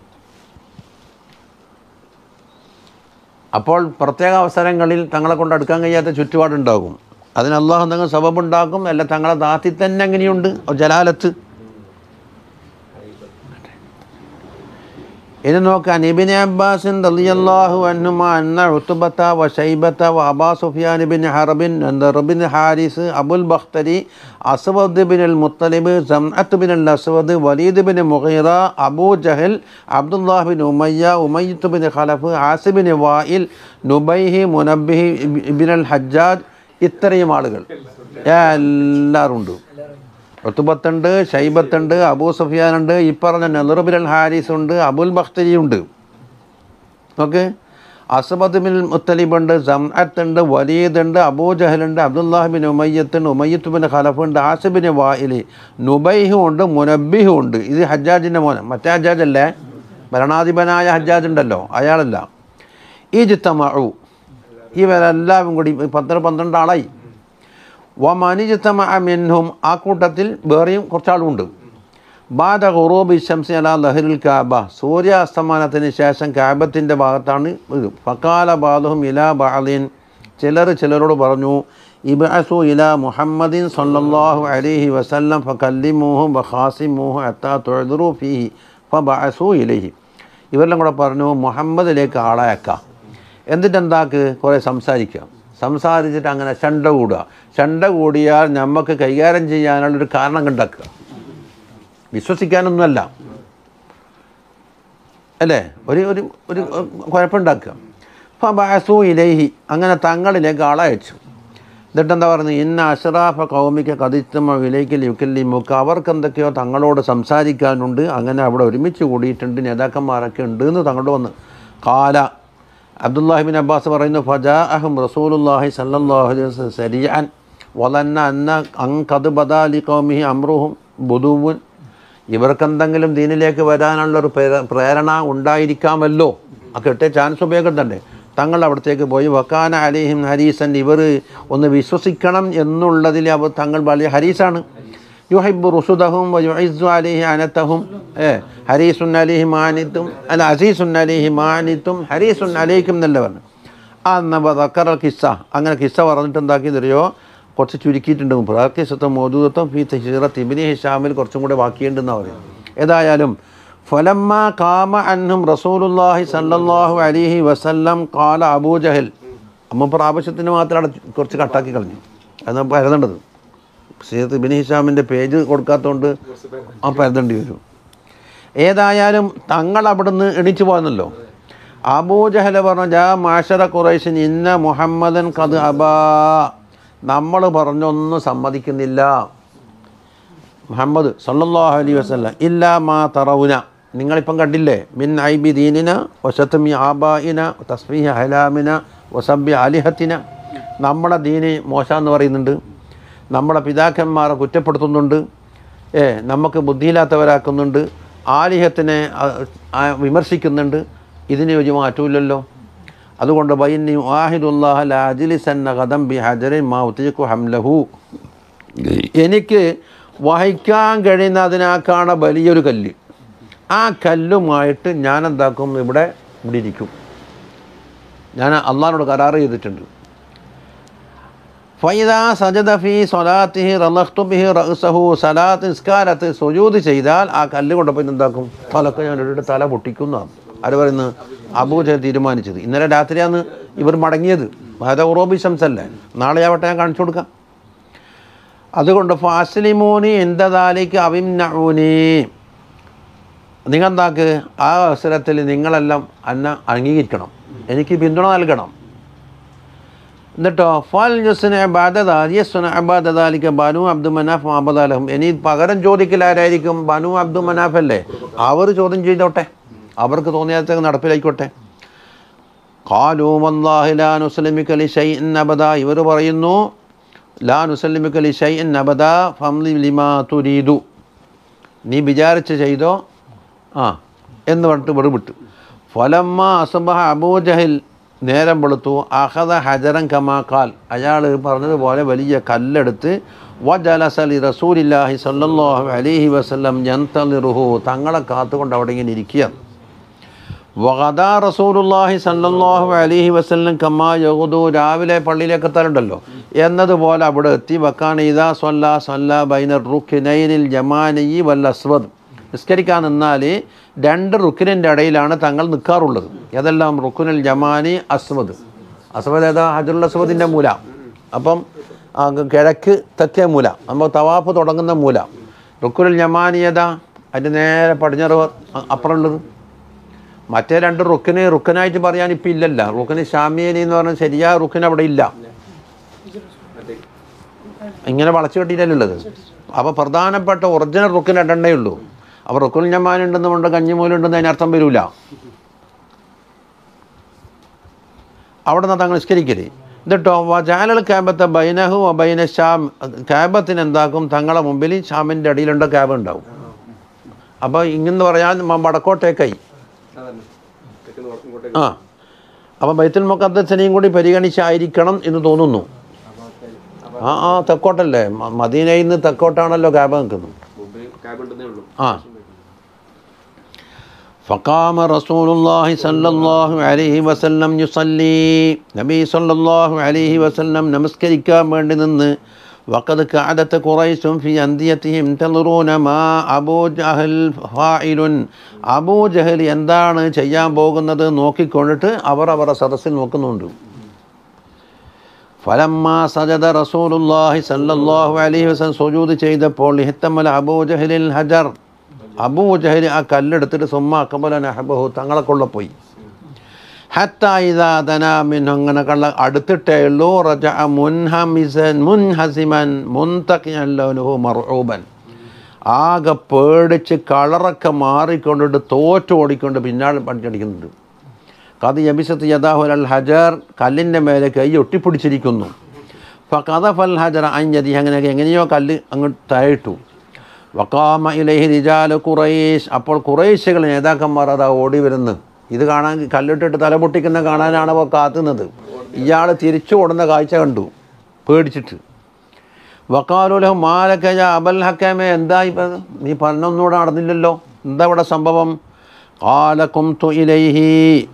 അപ്പോൾ പ്രത്യേക അവസരങ്ങളിൽ തങ്ങളെ കൊണ്ട് അടുക്കാൻ കഴിയാത്ത ചുറ്റുപാടുണ്ടാകും. അതിന് അള്ളാഹു എന്തെങ്കിലും സബബുണ്ടാക്കും. അല്ല തങ്ങളെ ദാത്തിൽ തന്നെ എങ്ങനെയുണ്ട് ജലാലത്ത്. ഇനി നോക്കാൻ. ഇബ്നു അബ്ബാസ് റളിയല്ലാഹു അൻഹുമാ അന്ന ഉത്ബത വ ശൈബത വ അബാ സുഫിയാൻ ഇബ്നു ഹർബിൻ നദർ ഇബ്നു ഹാരിസ് അബുൽ ബഖ്തരി അസ്വദ് ഇബ്നുൽ മുത്തലിബ് സംഅത്ത് ഇബ്നുൽ അസ്വദ് വലീദ് ഇബ്നു മുഗീറ അബൂ ജഹൽ അബ്ദുല്ലാഹ് ഇബ്നു ഉമയ്യ ഉമയ്യത്ത് ഇബ്നു ഖലഫ് ആസിബ് ഇബ്നു വായിൽ നുബൈഹി മുനബ്ബിഹി ഇബ്നുൽ ഹജ്ജാജ്, ഇത്രയും ആളുകൾ എല്ലാവരും ഉണ്ട്. ഉത്ബത്തുണ്ട്, ഷൈബത്തുണ്ട്, അബൂ സുഫിയാനുണ്ട്, ഈ പറഞ്ഞ നളുർ ഇബ്നുൽ ഹാരിസ് ഉണ്ട്, അബുൽ ബഖ്തരി ഉണ്ട്. ഓക്കെ, അസ്വദ് ബിൻ മുത്തലിബ് ഉണ്ട്, സംഅത്ത് ഉണ്ട്, വലീദ് ഉണ്ട്, അബൂ ജഹലുണ്ട്, അബ്ദുല്ലാഹ് ബിൻ ഉമയ്യത്തുണ്ട്, ഉമയ്യത്ത് ബിൻ ഖലഫ് ഉണ്ട്, ആസിബ് ബിൻ വായിൽ, നുബൈഹും ഉണ്ട്, മുനബ്ബിഹും ഉണ്ട്. ഇത് ഹജ്ജാജിൻ്റെ മോനെ, മറ്റേ ഹജ്ജാജല്ലേ, ഭരണാധിപനായ ഹജ്ജാജ് ഉണ്ടല്ലോ, അയാളല്ല. ഇജ്തമഉ, ഇവരെല്ലാവരും കൂടി 12 ആളായി. വമനിജ്തമഅ മിൻഹും, ആ കൂട്ടത്തിൽ വേറെയും കുറച്ചാളുണ്ട്. ബാദ ഖുറൂബി ശംസി അലാ ലഹരിൽ കാബ, സൂര്യാസ്തമാനത്തിന് ശേഷം കാബത്തിൻ്റെ ഭാഗത്താണ് ഇത്. ഫഖാല ബാദുഹും ഇലാ ബഅദിൻ, ചിലരോട് പറഞ്ഞു, ഇബ്അസു ഇലാ മുഹമ്മദിൻ സല്ലല്ലാഹു അലൈഹി വസല്ലം ഫകല്ലിമൂഹു വഖാസിമൂഹു ഹത്താ തുഅ്ദിറു ഫീഹി ഫബഅസു ഇലൈഹി. ഇവരെല്ലാം കൂടെ പറഞ്ഞു, മുഹമ്മദിലേക്ക് ആളയക്കാം, എന്നിട്ട് എന്താക്ക് കുറേ സംസാരിച്ചിട്ട് അങ്ങനെ ചണ്ട കൂടിയാൽ നമുക്ക് കൈകാര്യം ചെയ്യാനുള്ളൊരു കാരണം കണ്ടാക്കുക, വിശ്വസിക്കാനൊന്നുമല്ല, അല്ലേ, ഒരു ഒരു ഒരു കുഴപ്പമുണ്ടാക്കുക. ഫബഅസു ഇലൈഹി, അങ്ങനെ തങ്ങളിലേക്ക് ആളയച്ചു. എന്നിട്ടെന്താ പറഞ്ഞു, ഇന്ന അഷ്റാഫ ഖൗമിക ഖദ് ഇജ്തമഉ ഇലൈക ലിയുകല്ലിമുക, അവർക്ക് എന്തൊക്കെയോ തങ്ങളോട് സംസാരിക്കാനുണ്ട്, അങ്ങനെ അവിടെ ഒരുമിച്ച് കൂടിയിട്ടുണ്ട്, നേതാക്കന്മാരൊക്കെ ഉണ്ട് എന്ന് തങ്ങളോട് വന്ന്. ഖാല, അബ്ദുല്ലാഹിബിൻ അബ്ബാസ് പറയുന്നു ഫജാഅഹും റസൂലുള്ളാഹി സ്വല്ലല്ലാഹു അലൈഹി വസല്ലം സരിഅൻ വലന്ന അന്ന അൻഖദ് ബദാ ലിഖൗമിഹി അംറുഹും ബുദുവുൻ. ഇവർക്കെന്തെങ്കിലും ദീനിലേക്ക് വരാനുള്ളൊരു പ്രേരണ ഉണ്ടായിരിക്കാമല്ലോ, ആ കിട്ടിയ ചാൻസ് ഉപയോഗപ്പെടുത്തണ്ടേ. തങ്ങൾ അവിടത്തേക്ക് പോയി വക്കാന അലൈഹിം ഹരീസൻ, ഇവർ ഒന്ന് വിശ്വസിക്കണം എന്നുള്ളതിൽ അവർ തങ്ങൾ വലിയ ഹരീസാണ്. യുഹിബ്ബു റുസുദഹും വയുഇസ്സു അലൈഹി അനതഹും. ഹരീസുൻ അലൈഹി മാനിത്തും അല്ല അസീസുൻ അലൈഹി മാനിത്തും ഹരീസുൻ അലൈക്കും എന്നല്ല പറഞ്ഞു. അന്നബദക്കറ കിസ്സ, അങ്ങനെ കിസ്സ പറഞ്ഞിട്ട് എന്താക്കി തരുമോ, കുറച്ച് ചുരുക്കിയിട്ടുണ്ട്. പ്രഖിസത്തും മൗദൂദത്തും ഫീ തഹ്സീറത്ത് ഇബ്നു ഹിശാമിൽ കുറച്ചും കൂടെ ബാക്കിയുണ്ടെന്നാണ് പറയും. ഏതായാലും ഫലമ്മ കാമ അൻഹും റസൂലുള്ളാഹി സ്വല്ലല്ലാഹു അലൈഹി വസല്ലം ഖാല അബൂജഹൽ. അമ്മ പ്രാവശ്യത്തിന് മാത്രമാണ് കുറച്ച് കട്ടാക്കി കളഞ്ഞു, അത് പരതേണ്ടത്. സീറത്ത് ഇബ്നു ഹിശാമിൻ്റെ പേജ് കൊടുക്കാത്തതുകൊണ്ട് ആ പരതേണ്ടി വരും. ഏതായാലും തങ്ങൾ അവിടുന്ന് എണീച്ചു പോയെന്നല്ലോ. അബൂജഹൽ പറഞ്ഞു ജാ മാശറ ഖുറൈശിൻ ഇന്ന മുഹമ്മദൻ ഖദ് അബാ, നമ്മൾ പറഞ്ഞൊന്നും സമ്മതിക്കുന്നില്ല മുഹമ്മദ് സല്ലല്ലാഹു അലൈഹി വസല്ലം. ഇല്ലാ മാ തറൗന, നിങ്ങളിപ്പം കണ്ടില്ലേ, മിൻ ഐബി ദീനിന വശത്മി ആബായിന തസ്ബീഹ് ഹലാമിന വസബ്ബി അലിഹത്തിന. നമ്മുടെ ദീന് മോശമെന്ന് പറയുന്നുണ്ട്, നമ്മുടെ പിതാക്കന്മാരെ കുറ്റപ്പെടുത്തുന്നുണ്ട്, നമുക്ക് ബുദ്ധിയില്ലാത്തവരാക്കുന്നുണ്ട്, ആലിഹത്തിനെ വിമർശിക്കുന്നുണ്ട്. ഇതിന് ഒരു മാറ്റമില്ലല്ലോ. അതുകൊണ്ട് ബൈന്നി വാഹിദുല്ലാഹ ലാ അജ്ലിസന്ന ഗദം ബി ഹജറിൻ മാ ഉതീഖു ഹംലഹു, എനിക്ക് വഹിക്കാൻ കഴിയുന്നതിനേക്കാണ് വലിയൊരു കല്ല്, ആ കല്ലുമായിട്ട് ഞാൻ എന്താക്കും, ഇവിടെ ഇരിക്കും. ഞാൻ അള്ളാഹിനോട് കരാർ ചെയ്തിട്ടുണ്ട്. ഫൈദാ സജദ ഫീ സ്വലാത്തിഹി റളഖ്തു ബിഹി റഅ്സഹു, സലാത്ത് നിസ്കാരത്ത് സുജൂദ് ചെയ്താൽ ആ കല്ല് കൊണ്ടപ്പോൾ എന്താക്കും, തലക്ക് ഞാൻ ഒരു തല പൊട്ടിക്കുന്നതാണ്. ആര് പറയുന്നത്? അബൂജഹൽ തീരുമാനിച്ചത്. ഇന്നലെ രാത്രിയാണ് ഇവർ മടങ്ങിയത്. അത് ഉറൂബി ശംസല്ലേ, നാളെ ആവട്ടെ, ഞാൻ കാണിച്ചു കൊടുക്കാം. അതുകൊണ്ട് ഫാസ്ലിമൂനി എന്തതാലേക്ക് അവിംനഊനി, നിങ്ങളെന്താക്ക് ആ അവസരത്തിൽ നിങ്ങളെല്ലാം എന്നെ അംഗീകരിക്കണം, എനിക്ക് പിന്തുണ നൽകണം. എന്നിട്ടോ ഫൽ യുസ്ന അബാദാലിക്ക് ബനു അബ്ദു മനാഫ് അബദാലഹും, ഇനി പകരം ചോദിക്കലാരായിരിക്കും? ബനു അബ്ദു മനാഫ് അല്ലേ, അവർ ചോദ്യം ചെയ്തോട്ടെ, അവർക്ക് തോന്നിയാൽ നടപ്പിലായിക്കോട്ടെ. ഖാലൂ വല്ലാഹി ലാ നുസ്ലിമുക ലിശൈഇൻ അബദാ, ഇവർ പറയുന്നു ലാ നുസ്ലിമുക ലിശൈഇൻ അബദാ ഫംലി ലിമാ തുരീദു, നീ വിചാരിച്ച് ചെയ്തോ എന്ന് പറഞ്ഞിട്ട് വിടുവിട്ടു. ഫലമ്മ അസ്ബഹ അബൂജഹൽ, നേരം വെളുത്തു, അഖദ ഹജറൻ കമാ ഖാൽ, അയാൾ പറഞ്ഞതുപോലെ വലിയ കല്ലെടുത്ത് വജലസ ലി റസൂലില്ലാഹി സ്വല്ലല്ലാഹു അലൈഹി വസല്ലം യന്തളിറുഹു, തങ്ങളെ കാത്തുകൊണ്ട് അവിടെ ഇങ്ങനെ ഇരിക്കുക. വഗദാ റസൂലുള്ളാഹി സ്വല്ലല്ലാഹു അലൈഹി വസല്ലം കമാ യഗ്ദു, രാവിലെ പള്ളിയിലേക്ക് എത്താറുണ്ടല്ലോ എന്നതുപോലെ അവിടെ എത്തി. വക്കാന ഇദാ സ്വല്ല ബൈന റുക്നൈനിൽ ജമാനി വൽ അസ്വദ്, നിസ്കരിക്കാൻ നിന്നാൽ രണ്ട് റുക്കിനിൻ്റെ ഇടയിലാണ് തങ്ങൾ നിൽക്കാറുള്ളത്. ഏതെല്ലാം? റുക്കുനുൽ ജമാനി, അസ്വദ്. അസ്വദ് ഏതാ? ഹജറുൽ അസ്വദിൻ്റെ മൂല. അപ്പം കിഴക്ക് തെക്കേ മൂല, നമ്മൾ തവാഫ് തുടങ്ങുന്ന മൂല. റുക്കുനുൽ ജമാനി ഏതാ? അതിൻ്റെ നേരെ പടിഞ്ഞാറ് അപ്പുറമുള്ളത്. മറ്റേ രണ്ട് റുക്കനായിട്ട് പറയാൻ ഇപ്പം ഇല്ലല്ല. റുക്കന് ഷാമിയനി എന്ന് പറഞ്ഞാൽ ശരിയായ റുക്കൻ അവിടെ ഇല്ല, ഇങ്ങനെ വളച്ചു കെട്ടിയിട്ടല്ലുള്ളത്. അപ്പോൾ പ്രധാനപ്പെട്ട ഒറിജിനൽ റുക്കൻ രണ്ടെണ്ണേ ഉള്ളൂ. അപ്പോൾ റുക്കുൽ ജമാൻ ഉണ്ടെന്നുകൊണ്ട് കഞ്ഞിമൂലുണ്ടെന്ന് അതിനർത്ഥം വരില്ല. അവിടെ നിന്ന് തങ്ങൾ നിസ്കരിക്കല്. എന്നിട്ടോ വജാലൽ കാബത്തെ ബൈനഹു ബൈന ഷാം, കാബത്തിന് എന്താക്കും, തങ്ങളെ മുമ്പിൽ ഷാമിൻ്റെ അടിയിലുണ്ട് കാബ ഉണ്ടാവും. അപ്പോൾ ഇങ്ങനെ പറയാൻ വടക്കോട്ടേക്കായി. അപ്പം ബൈത്തുൽ മുഖദ്ദസിനെയും കൂടി പരിഗണിച്ചായിരിക്കണം എന്ന് തോന്നുന്നു. തെക്കോട്ടല്ലേ, മദീനയിൽ നിന്ന് തെക്കോട്ടാണല്ലോ കാബ നിൽക്കുന്നത്. ഫഖാമ റസൂലുള്ളാഹി സ്വല്ലല്ലാഹു അലൈഹി വസല്ലം യുസല്ലി, നബി സ്വല്ലല്ലാഹു അലൈഹി വസല്ലം നമസ്കരിക്കാൻ വേണ്ടി നിന്ന്. വഖദ് കഅദത ഖുറൈശും ഫി അന്ദിയതിഹിം തൻറുന മാ അബൂജഹൽ ഫായിലുൻ, അബൂജഹൽ എന്താണ് ചെയ്യാൻ പോകുന്നത് നോക്കിക്കൊണ്ടിട്ട് അവർ അവരുടെ സദസ്സിൽ നോക്കുന്നുണ്ട്. ഫലമ്മ സജദ റസൂലുള്ളാഹി സ്വല്ലല്ലാഹു അലൈഹി വസല്ലം സുജൂദ് ചെയ്തപ്പോൾ ഇഹ്തമല അബൂജഹലിൽ ഹജർ, അബൂജഹൽ ആ കല്ലെടുത്തിട്ട് സുമ്മ അഖബല നഹബഹു, തങ്ങളെ കൊള്ളപ്പോയി. ഹത്താ ഇദാ ദനാ മിൻഹു, അങ്ങനെ കള്ള അടുത്തിട്ടേ ഉള്ളൂ. റജഅ മുൻഹസിമൻ മുൻതഖിയൻ ലൗനുഹു മർഊബൻ, ആകെ പേടിച്ച് കളറൊക്കെ മാറിക്കൊണ്ടിട്ട് തോറ്റ് ഓടിക്കൊണ്ട് പിന്നാലെ പണിച്ചടിക്കുന്നുണ്ട്. ഖദ് യബിസത് യദാഹു അൽ ഹജർ, കല്ലിൻ്റെ മേലെ കൈ ഒട്ടിപ്പിടിച്ചിരിക്കുന്നു. ഫഖദഫൽ ഹജറ അൻ യദിഹി, അങ്ങനെയൊക്കെ എങ്ങനെയോ കല്ല് അങ്ങോട്ട് താഴിട്ടു. വഖാമ ഇലൈഹി റിജാലു ഖുറൈശ്, അപ്പോൾ ഖുറൈശികൾ നേതാക്കന്മാർ അതാ ഓടി വരുന്നു. ഇത് കാണാൻ, കല്ലിട്ടിട്ട് തല പൊട്ടിക്കുന്ന കാണാനാണ് അവർ കാത്തുന്നത്. ഇയാൾ തിരിച്ചു ഓടുന്ന കാഴ്ച കണ്ടു പേടിച്ചിട്ട്. വഖാലു ലഹു മാലക യാ അബൽ ഹക്കമേ, എന്താ ഇപ്പം നീ പറഞ്ഞൊന്നുകൂടെ നടന്നില്ലല്ലോ, എന്താ ഇവിടെ സംഭവം? ഖാല ഖുംതു ഇലൈഹി,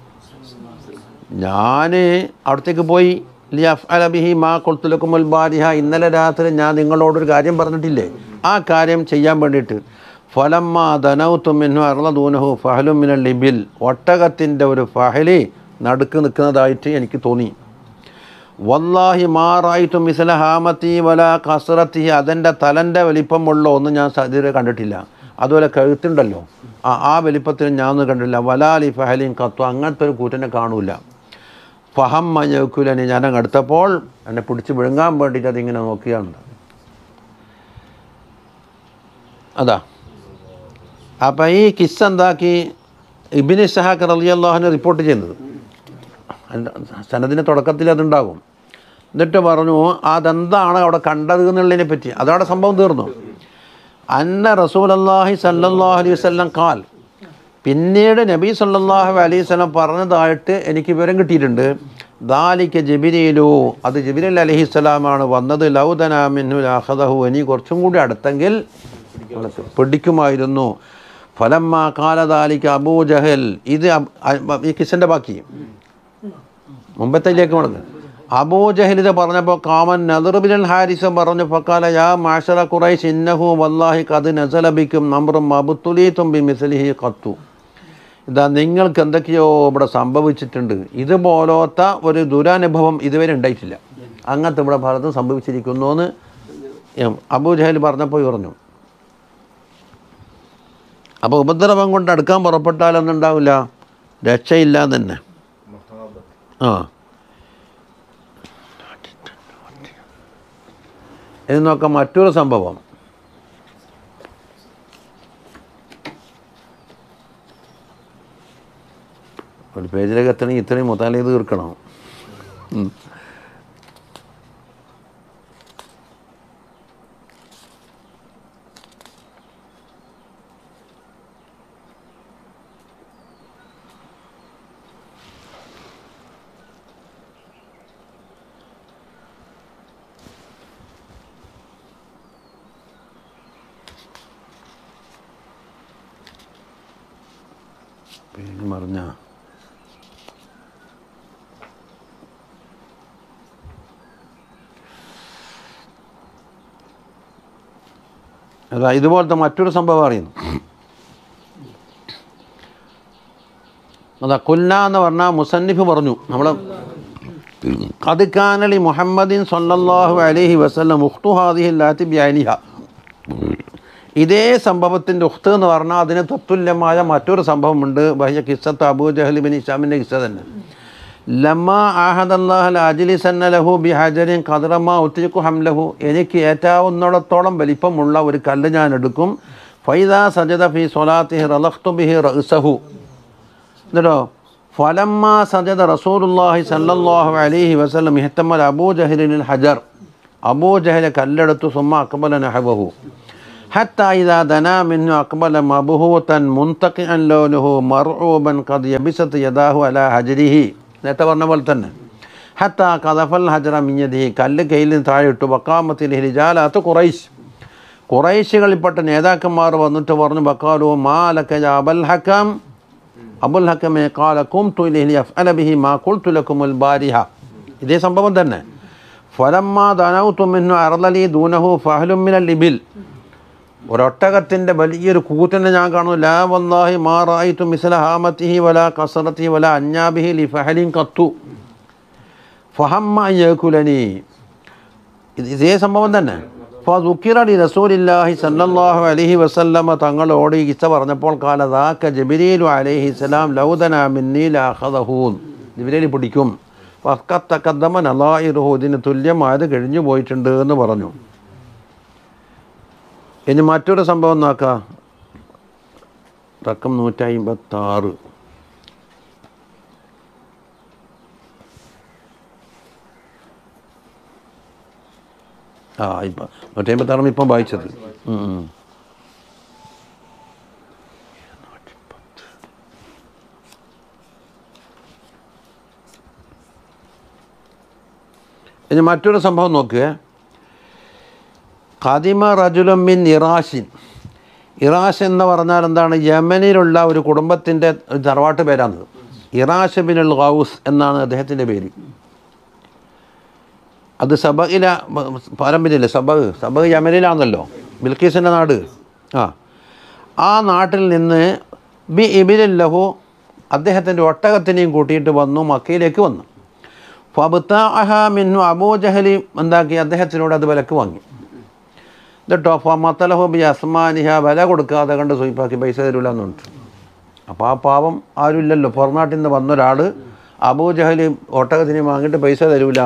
ഞാൻ അവിടത്തേക്ക് പോയി. ലിയഫ്അല ബിഹി മാ ഖുൽതു ലക്കുമുൽ ബാരിഹ, ഇന്നലെ രാത്രി ഞാൻ നിങ്ങളോടൊരു കാര്യം പറഞ്ഞിട്ടില്ലേ, ആ കാര്യം ചെയ്യാൻ വേണ്ടിയിട്ട്. ഫലമ്മ ദനൗതു മിൻഹു അർള ദൂനഹു ഫഹലും മിനൽ ഇബിൽ, ഒട്ടകത്തിൻ്റെ ഒരു ഫഹലി നടുക്ക് നിൽക്കുന്നതായിട്ട് എനിക്ക് തോന്നി. വല്ലാഹി മാ റഅയ്തു മിസ്ല ഹാമത്തി വലാ ഖസ്റത്തി, അതെൻ്റെ തലൻ്റെ വലിപ്പമുള്ള ഒന്നും ഞാൻ ഇതുവരെ കണ്ടിട്ടില്ല. അതുപോലെ കഴുത്തുണ്ടല്ലോ, ആ വലിപ്പത്തിൽ ഞാനൊന്നും കണ്ടിട്ടില്ല. വലാലി ഫഹലിൻ ഖത്തു, അങ്ങനത്തെ ഒരു കൂറ്റനെ കാണൂല. ഫഹം മഞ്ഞക്കുലനി, ഞാനങ്ങ് അടുത്തപ്പോൾ എന്നെ പിടിച്ച് വിഴുങ്ങാൻ വേണ്ടിയിട്ട് അതിങ്ങനെ നോക്കിയാണ്. അതാ അപ്പം ഈ കിസ്സ എന്താക്കി ഇബ്നു ഇസ്ഹാഖ് റളിയല്ലാഹു അൻഹു റിപ്പോർട്ട് ചെയ്യുന്നത്. സനദിൻ്റെ തുടക്കത്തിൽ അതുണ്ടാകും. എന്നിട്ട് പറഞ്ഞു അതെന്താണ് അവിടെ കണ്ടത് എന്നുള്ളതിനെ പറ്റി. അതവിടെ സംഭവം തീർന്നു. അന്ന റസൂലല്ലാഹി സല്ലല്ലാഹു അലൈഹി വസല്ലം ഖാൽ, പിന്നീട് നബി സല്ലല്ലാഹു അലൈഹി വസല്ലം പറഞ്ഞതായിട്ട് എനിക്ക് വിവരം കിട്ടിയിട്ടുണ്ട്. ദാലിക ജിബ്രീലു, അത് ജിബ്രീൽ അലൈഹിസ്സലാമാണ് വന്നത്. ലൗദനാ മിൻഹു ലഅഖദഹു, ഇനി കുറച്ചും കൂടി അടുത്തെങ്കിൽ പിടിക്കുമായിരുന്നു. ഫലമ്മ ഖാല ദാലിക അബൂ ജഹൽ, ഇത് ഈ കിസ്സൻ്റെ ബാക്കി മുമ്പത്തേക്ക് മടങ്ങ്. അബൂ ജഹൽ ഇത് പറഞ്ഞപ്പോൾ കാമൻ നദർ ബിനുൽ ഹാരിസ പറഞ്ഞു, ഫഖാല യാ മാശറ ഖുറൈശ് ഇന്നഹു വല്ലാഹി ഖദ് നസല ബിക്കും അംറും മബ്തുലീതും ബിമിസ്ലിഹി ഖത്തു, ഇതാ നിങ്ങൾക്ക് എന്തൊക്കെയോ ഇവിടെ സംഭവിച്ചിട്ടുണ്ട്, ഇതുപോലത്തെ ഒരു ദുരനുഭവം ഇതുവരെ ഉണ്ടായിട്ടില്ല, അങ്ങനത്തെ ഇവിടെ ഭാരതം സംഭവിച്ചിരിക്കുന്നു എന്ന് അബൂ ജഹൽ പറഞ്ഞപ്പോൾ പറഞ്ഞു. അപ്പോൾ ഉപദ്രവം കൊണ്ട് അടുക്കാൻ പുറപ്പെട്ടാലൊന്നും ഉണ്ടാവില്ല, രക്ഷയില്ല തന്നെ. ആ ഇത് നോക്കാം. മറ്റൊരു സംഭവം, ഒരു പേജിലേക്ക് എത്തണമെങ്കിൽ ഇത്രയും മുത്താൽ ചെയ്ത് തീർക്കണം. പേര് മറിഞ്ഞ അതാ ഇതുപോലത്തെ മറ്റൊരു സംഭവം അറിയുന്നു. അതാ കുല്ല എന്ന് പറഞ്ഞാൽ മുസന്നിഫ് പറഞ്ഞു, നമ്മൾ ഖദ് കാന ലി മുഹമ്മദിൻ സ്വല്ലല്ലാഹു അലൈഹി വസല്ലം ഉഖ്തു ഹാദിഹി അല്ലാത്തി ബിഅനിഹ, ഇതേ സംഭവത്തിൻ്റെ ഉഖ്ത് എന്ന് പറഞ്ഞാൽ അതിന് തത്തുല്യമായ മറ്റൊരു സംഭവമുണ്ട്. ബഹ്യ കിസ്സത്ത് അബൂ ജഹൽ ബിൻ ഹിശാമിൻ്റെ കിസ്സ തന്നെ. ലമ്മ ആഹദല്ലാഹു അജ്ലിസന്ന ലഹു ബിഹജരിൻ ഖദ്റമാ ഉത്രിഖു ഹംലഹു, എനിക്ക് ഏറ്റാവുന്നിടത്തോളം വലിപ്പമുള്ള ഒരു കല്ല് ഞാൻ എടുക്കും. ഫൈദാ സജദ ഫി സ്വലാത്തിഹി റളഖ്തു ബിഹി റഅ്സഹു, എന്നിട്ടോ ഫലമ്മ സജദ റസൂലുള്ളാഹി സല്ലല്ലാഹു അലൈഹി വസല്ലം ഇഹ്തമല അബൂ ജഹലിൽ ഹജർ, അബൂ ജഹൽ കല്ലെടുത്തു. സുമ്മ അഖ്ബല നഹവഹു ഹത്താ ഇദാ ദനാ മിൻഹു അഖ്ബല മബ്ഹൂതൻ മുൻതഖിഅൻ ലൗനുഹു മർഊബൻ ഖദ് യബിസത് യദാഹു അലാ ഹജരിഹി, നേരത്തെ പറഞ്ഞ പോലെ തന്നെ. ഹത്താ ഖദഫൽ ഹജറ മിൻ യദിഹി, കല്ല് കയ്യിൽ നിന്ന് താഴെ ഇട്ടു. വഖാമത്തിൽ റിജാലത്തു ഖുറൈശ്, ഖുറൈശികളിൽപ്പെട്ട നേതാക്കന്മാർ വന്നിട്ട് പറഞ്ഞു, വഖാലു മാ ലക യാ അബൽ ഹകം, അബുൽ ഹക്കമേ ഖാല ഖുംതു ഇലൈഹി ലിയഫ്അല ബിഹി മാ ഖുൽതു ലക്കുമുൽ ബാരിഹ, ഇതേ സംഭവം തന്നെ. ഫലമ്മാ ദനൗതു മിൻഹു അർളലി ദൂനഹു ഫഹലും മിനൽ ഇബിൽ, ഒരൊട്ടകത്തിൻ്റെ വലിയൊരു കൂറ്റനെ ഞാൻ കാണുന്നു. ലാ വല്ലാഹി മാ റഅയ്തു മിസ്ല ഹാമത്തിഹി വലാ ഖസ്റത്തിഹി വലാ അഞ്ഞാബിഹി ലി ഫഹലിൻ ഖത്തു ഫഹമ്മ യകുലനി, ഇതേ സംഭവം തന്നെ. ഫദുക്കിറ ലി റസൂലില്ലാഹി സല്ലല്ലാഹു അലൈഹി വസല്ലമ, തങ്ങളോട് ഈ കിസ്സ പറഞ്ഞപ്പോൾ കാല ദാക ജിബ്രീലു അലൈഹി സലാം ലൗദനാ മിന്നി ലഅഖദഹു, ജിബ്രീൽ പിടിക്കും. ഫഖത്ത് തഖദ്ദമ നളായിറുഹു, ഇതിന് തുല്യമായത് കഴിഞ്ഞു പോയിട്ടുണ്ട് എന്ന് പറഞ്ഞു. ഇനി മറ്റൊരു സംഭവം നോക്കാം. റക്കം 156. ആ ഇപ്പം 156 ഇപ്പം വായിച്ചത്. ഇനി മറ്റൊരു സംഭവം നോക്കുക. ഖദിമ റജുലും മിൻ ഇറാഷിൻ. ഇറാഷ് എന്ന് പറഞ്ഞാൽ എന്താണ്? യമനിലുള്ള ഒരു കുടുംബത്തിൻ്റെ തറവാട്ട് പേരാണ്. ഇറാഷ് ബിനുൽ ഗൗസ് എന്നാണ് അദ്ദേഹത്തിൻ്റെ പേര്. അത് സബയില പാരമ്പര്യമില്ലേ? സബ് യമനിലാണല്ലോ, ബിൽക്കീസിൻ്റെ നാട്. ആ നാട്ടിൽ നിന്ന് ബി ഇബിലഹു അദ്ദേഹത്തിൻ്റെ ഒട്ടകത്തിനെയും കൂട്ടിയിട്ട് വന്നു, മക്കയിലേക്ക് വന്നു. ഫബ്തഅഹ മിൻഹു അബൂജഹൽ എന്താക്കി? അദ്ദേഹത്തിനോട് അത് വിലക്ക് വാങ്ങി. എന്നിട്ടോ ഫമത്തലഹു ബി അസ്മാനിഹ, വില കൊടുക്കാതെ കണ്ട് സൂയിപ്പാക്കി, പൈസ തരില്ല എന്നുണ്ട്. അപ്പോൾ ആ പാവം ആരുമില്ലല്ലോ, പുറനാട്ടിൽ നിന്ന് വന്നൊരാൾ അബൂജഹൽ ഒട്ടകത്തിനെ വാങ്ങിയിട്ട് പൈസ തരൂല.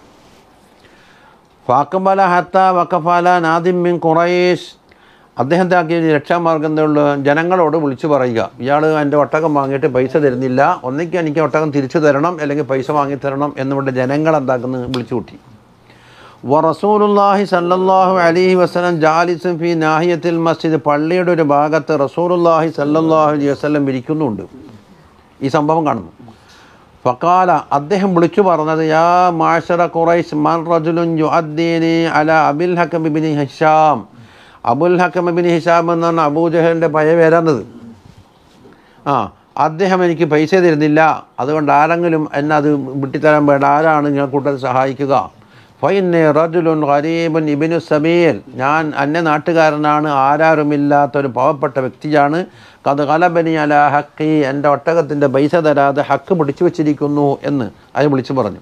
ഫാക്കബല ഹത്ത വക്കഫാല നാദിം മിൻ ഖുറൈശ്. അദ്ദേഹത്തെ ആക്കിയ രക്ഷാമാർഗം എന്തുള്ളൂ? ജനങ്ങളോട് വിളിച്ചു പറയുക, ഇയാൾ എൻ്റെ ഒട്ടകം വാങ്ങിയിട്ട് പൈസ തരുന്നില്ല, ഒന്നിക്ക് എനിക്ക് ഒട്ടകം തിരിച്ചു തരണം, അല്ലെങ്കിൽ പൈസ വാങ്ങിത്തരണം എന്നുകൊണ്ട് ജനങ്ങൾ എന്താക്കുന്നത്? വിളിച്ചു കൂട്ടി. റസൂലുള്ളാഹി സല്ലല്ലാഹു അലൈഹി വസല്ലം ജാലിസുൻ ഫി നാഹിയത്തിൽ മസ്ജിദ്. പള്ളിയുടെ ഒരു ഭാഗത്ത് റസൂലുള്ളാഹി സല്ലല്ലാഹു അലൈഹി വസല്ലം ഇരിക്കുന്നുണ്ട്. ഈ സംഭവം കാണുന്നു. ഫഖാല, അദ്ദേഹം വിളിച്ചു പറഞ്ഞത്, യാ മാശറ ഖുറൈശ് മൻ റജുലുൻ യുഅദ്ദീനി അലാ അബുൽ ഹകം ഇബ്നു ഹിശാം. അബുൽ ഹകം ഇബ്നു ഹിശാം എന്നാണ് അബൂജഹലിൻ്റെ പഴയ പേരാണത്. അദ്ദേഹം എനിക്ക് പൈസ തരുന്നില്ല, അതുകൊണ്ട് ആരെങ്കിലും എന്നെ അത് വിട്ടിത്തരാൻ വേണ്ട, ആരാണ് ഞാൻ കൂട്ടത്തിൽ സഹായിക്കുക? ഫൈന്നെ റജുലുൻ ഖരീബുൻ ഇബ്നു സബീൽ. ഞാൻ അന്യ നാട്ടുകാരനാണ്, ആരാരുമില്ലാത്തൊരു പാവപ്പെട്ട വ്യക്തിയാണ്. ഖദ് ഖലബനി അലാ ഹഖി, എൻ്റെ ഒട്ടകത്തിൻ്റെ പൈസ തരാതെ ഹക്ക് പിടിച്ചു വച്ചിരിക്കുന്നു എന്ന് അയാൾ വിളിച്ചു പറഞ്ഞു.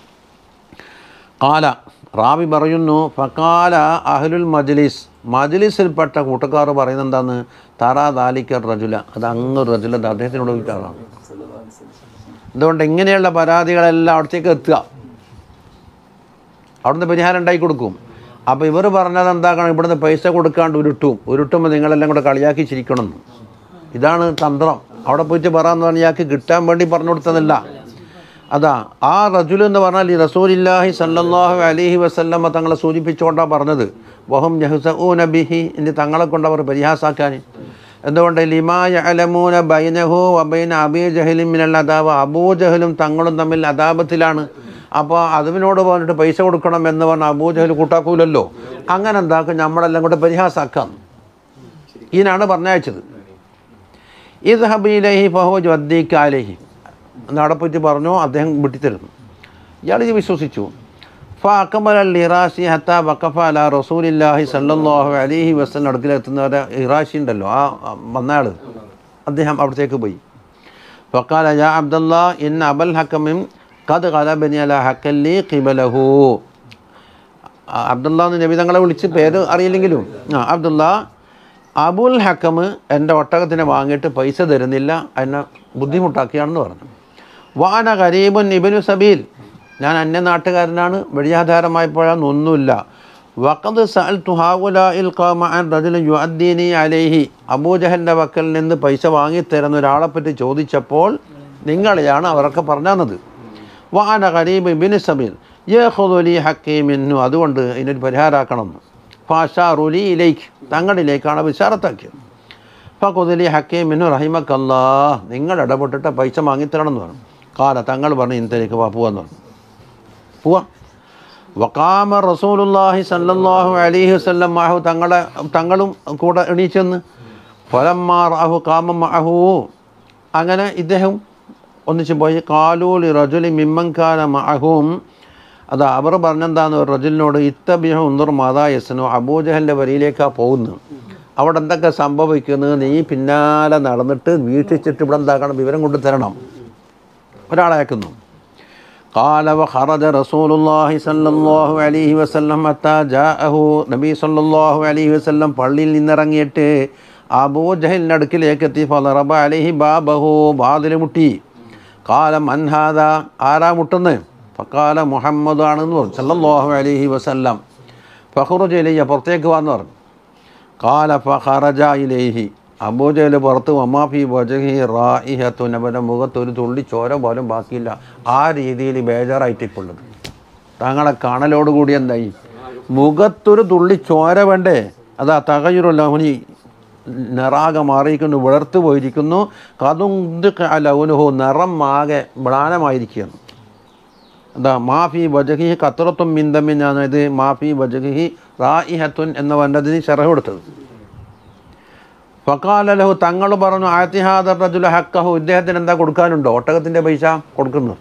ഖാല, റാവി പറയുന്നു, ഫഖാല അഹ്ലുൽ മജ്ലിസ്, മജ്ലിസിൽപ്പെട്ട കൂട്ടക്കാർ പറയുന്നത് എന്താണ്? തറാ ദാലിക റജുല, അത് അങ്ങൊരു റജുല, അദ്ദേഹത്തിനോട് വിളിക്കാറാണ്. അതുകൊണ്ട് ഇങ്ങനെയുള്ള പരാതികളെല്ലാം അവിടത്തേക്ക് എത്തുക, അവിടുന്ന് പരിഹാരം ഉണ്ടാക്കി കൊടുക്കും. അപ്പോൾ ഇവർ പറഞ്ഞത് എന്താക്കണം? ഇവിടുന്ന് പൈസ കൊടുക്കാണ്ട് ഉരുട്ടുമ്പോൾ നിങ്ങളെല്ലാം കൂടെ കളിയാക്കി ചിരിക്കണം. ഇതാണ് തന്ത്രം. അവിടെ പോയിട്ട് പറയാമെന്ന് പറഞ്ഞാൽ ഇയാൾക്ക് കിട്ടാൻ വേണ്ടി പറഞ്ഞു കൊടുത്തതല്ല. അതാ ആ റജുൽ എന്ന് പറഞ്ഞാൽ ഈ റസൂലുള്ളാഹി സല്ലല്ലാഹു അലൈഹി വസല്ലമ തങ്ങളെ സൂചിപ്പിച്ചുകൊണ്ടാണ് പറഞ്ഞത്. വഹും യഹ്സഊന ബിഹി, ഇനി തങ്ങളെ കൊണ്ട് അവർ പരിഹാസാക്കാൻ. എന്തുകൊണ്ട്? ലിമാ യഅലമൂന ബൈനഹു വബൈന അബീ ജഹലിൻ മിനൽ അദാബ, അബൂജഹലും തങ്ങളും തമ്മിൽ അദാബത്തിലാണ്. അപ്പോൾ അതിനോട് പറഞ്ഞിട്ട് പൈസ കൊടുക്കണം എന്ന് പറഞ്ഞാൽ അബൂജഹൽ കൂട്ടാക്കൂലല്ലോ. അങ്ങനെ എന്താക്കും? നമ്മളെല്ലാം കൂടെ പരിഹാസാക്കാം. ഇതിനാണ് പറഞ്ഞയച്ചത്. ഇദ്ഹബ് ഇലൈഹി ഫഹുവ യുഅദ്ദീക അലൈഹി എന്ന് അവിടെ പോയിട്ട് പറഞ്ഞു, അദ്ദേഹം വിട്ടിത്തരുന്നു. ഇയാൾ ഇത് വിശ്വസിച്ചു. ഫഅഖബല ഇറാശി ഹത്താ വഖഫ അലാ റസൂലില്ലാഹി സല്ലല്ലാഹു അലൈഹി വസല്ലം. അടുക്കിലെത്തുന്നവരെ ഇറാശി ഉണ്ടല്ലോ, ആ വന്നയാൾ, അദ്ദേഹം അവിടത്തേക്ക് പോയി. ഫഖാല യാ അബ്ദുല്ലാ ഇന്ന അബൽ ഹക്കമിൻ ഖദ് ഖലബനി അലാ ഹഖല്ലി ഖിബലഹു. അബ്ദുല്ലാ എന്ന് നബി തങ്ങളെ വിളിച്ച്, പേര് അറിയില്ലെങ്കിലും അബ്ദുല്ലാ, അബുൽ ഹക്കം എൻ്റെ ഒട്ടകത്തിനെ വാങ്ങിയിട്ട് പൈസ തരുന്നില്ല, എന്നെ ബുദ്ധിമുട്ടാക്കിയാണെന്ന് പറഞ്ഞു. വാന ഖരീബുൻ ഇബ്നു സബീൽ, ഞാൻ അന്യ നാട്ടുകാരനാണ്, വഴിയാധാരമായപ്പോഴൊന്നുമില്ല. വഖദ് സഅൽതു ഹൗലാഇൽ ഖൗമ അൻ റജുലൻ യുഅദ്ദീനി അലൈഹി, അബൂജഹലിൻ്റെ വക്കൽ നിന്ന് പൈസ വാങ്ങിത്തരുന്ന ഒരാളെപ്പറ്റി ചോദിച്ചപ്പോൾ നിങ്ങളെയാണ് അവരൊക്കെ പറഞ്ഞത്. വാന ഖരീബ് ഇബ്നു സബീൽ യഖുദു ലി ഹഖീ മിൻഹു, അതുകൊണ്ട് ഇതിനൊരു പരിഹാരമാക്കണമെന്ന്. ഫാഷാറുലി ഇലൈക്ക്, തങ്ങളിലേക്കാണ് വിശാറത്താക്കിയത്. ഫഖുദുലി ഹഖീം മിൻഹു റഹിമക്കല്ലാ, നിങ്ങൾ ഇടപെട്ടിട്ട് പൈസ വാങ്ങിത്തരണം എന്ന് പറഞ്ഞു. കാല, തങ്ങൾ പറഞ്ഞു, ഇന്നത്തേക്ക് പോവാന്ന് പറഞ്ഞു. പോവാ. വഖാമ റസൂലുള്ളാഹി സല്ലല്ലാഹു അലൈഹി വസല്ലം മഅഹു, തങ്ങളും കൂടെ എണീച്ചെന്ന്. ഫലമ്മാ റഅഹു ഖാമ മഅഹു, അങ്ങനെ ഇദ്ദേഹം ഒന്നിച്ച് പോയി. ഖാലൂ ലി റജുലി മിമ്മൻ കാന മഅഹും, അതാ അവർ പറഞ്ഞെന്താന്ന് ഒരു റജുലിനോട്, ഇത്തബിഹു ഉൻദുർ മാദാ യസ്നു, അബൂജഹലിൻ്റെ വരിയിലേക്കാണ് പോകുന്നത്, അവിടെ എന്തൊക്കെ സംഭവിക്കുന്നത് നീ പിന്നാലെ നടന്നിട്ട് വീക്ഷിച്ചിട്ട് ഇവിടെ എന്താക്കണം, വിവരം കൊണ്ട് തരണം. ഒരാളയക്കുന്നു. ഖാല വഖറജ റസൂലുള്ളാഹി സ്വല്ലല്ലാഹു അലൈഹി വസല്ലം ഹത്താ ജാഅഹു, നബി സ്വല്ലല്ലാഹു അലൈഹി വസല്ലം പള്ളിയിൽ നിന്നിറങ്ങിയിട്ട് അബൂജഹലിൻ്റെ അടുക്കിലേക്ക് എത്തി. ഫളറബ അലൈഹി ബാബഹു, വാതിൽ മുട്ടി. ഖാല മൻ ഹാദാ, ആരാ മുട്ടുന്നത്? ഫഖാല മുഹമ്മദ് ആണെന്ന് പറഞ്ഞു സല്ലല്ലാഹു അലൈഹി വസല്ലം. ഫഖറുജ ഇലയ്യ, പുറത്തേക്ക് വന്ന് പറഞ്ഞു. ഖാല ഫഖറജ ഇലൈഹി, അബൂജഹൽ പുറത്ത്. വമാഫി വജഹി റായിഹത്തുൻ, അവൻ്റെ മുഖത്ത് ഒരു തുള്ളി ചോര പോലും ബാക്കിയില്ല. ആ രീതിയിൽ ബേജാറായിട്ടിപ്പുള്ളത്. തങ്ങളെ കാണലോടുകൂടി എന്തായി? മുഖത്തൊരു തുള്ളി ചോര വേണ്ടേ? അതാ തകയുറുലൗനി, നിറാകെ മാറിയിരിക്കുന്നു, വിളർത്ത് പോയിരിക്കുന്നു. കതുഹു, നിറം ആകെ മ്ലാനമായിരിക്കുകയാണ്. എന്താ മാഫി വജഹി കത്രത്തും മിന്തമിന്നാണ് ഇത് മാഫി വജഹി റായിഹത്തുൻ എന്ന വന്നതിന് ശറഹ് കൊടുത്തത്. ഫഖാല ലഹു, തങ്ങൾ പറഞ്ഞു, ആതിഹാദ റജുല ഹക്കഹു, ഇദ്ദേഹത്തിന് എന്താ കൊടുക്കാനുണ്ടോ? ഒട്ടകത്തിൻ്റെ പൈസ കൊടുക്കുന്നു.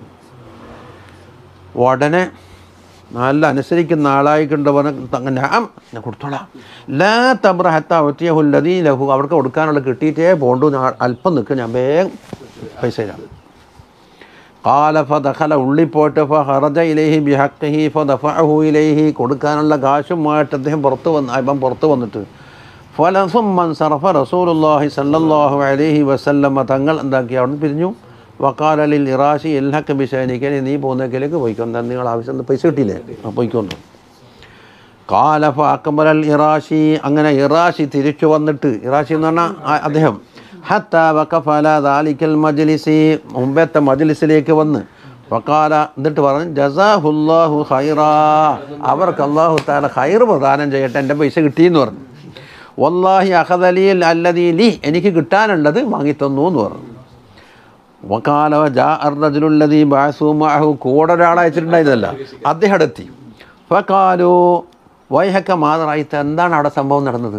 ഉടനെ നല്ല അനുസരിക്കുന്ന ആളായിക്കൊണ്ട് പറഞ്ഞ ഞാൻ കൊടുത്തോളാം. ലാ തബ്ര ഹത്താ ഉത്തിയഹുല്ലദീ ലഹു, അവർക്ക് കൊടുക്കാനുള്ള കിട്ടിയിട്ടേ പോണ്ടു, അല്പം നിൽക്കുക, ഞാൻ വേഗം പൈസ തരാം. ഖാല ഫദഖല, ഉള്ളിപ്പോയിട്ട് ഫഖറജ ഇലൈഹി ബിഹഖിഹി ഫദഫഅഹു ഇലൈഹി, കൊടുക്കാനുള്ള കാശുമായിട്ട് അദ്ദേഹം പുറത്ത് വന്നിട്ട് ഫലസുമ്മൻ സർഫ റസൂലുള്ളാഹി സ്വല്ലല്ലാഹു അലൈഹി വസല്ലമ, തങ്ങൾ എന്താക്കി അവിടെ പിരിഞ്ഞു. വഖാല ലിൽ ഇറാശി ഇൽഹഖ ബിശൈനിക, നീ പോകുന്നതിലേക്ക് പോയിക്കോ, എന്താ നിങ്ങൾ ആവശ്യം പൈസ കിട്ടിയില്ലേ, പോയിക്കോന്നു. ഖാല ഫഅഖബലൽ ഇറാശി, അങ്ങനെ ഇറാശി തിരിച്ചു വന്നിട്ട്, ഇറാശി എന്ന് പറഞ്ഞാൽ അദ്ദേഹം, ഹത്താ വഖഫ അലാ ദാലിക്കൽ മജ്ലിസി, മുമ്പത്തെ മജ്ലിസിലേക്ക് വന്ന്, വഖാല, എന്നിട്ട് പറഞ്ഞു, ജസാഹുല്ലാഹു ഖൈറാ, അവർക്ക് അല്ലാഹു തആല ഖൈർ പ്രദാനം ചെയ്യട്ടെ, എൻ്റെ പൈസ കിട്ടിയെന്ന് പറഞ്ഞു. വല്ലാഹി അഖദലി അല്ലദീ ലി, എനിക്ക് കിട്ടാനുള്ളത് വാങ്ങിത്തന്നു എന്ന് പറഞ്ഞു. വഖാല ജാഅ അർറജുലുല്ലദീ ബഅസൂ മഅഹു, കൂടെ ഒരാളെ അയച്ചിട്ടുണ്ടായതല്ല, അദ്ദേഹം എത്തി. ഫഖാലു വൈഹക മാ റഅയ്ത, എന്താണ് അവിടെ സംഭവം നടന്നത്?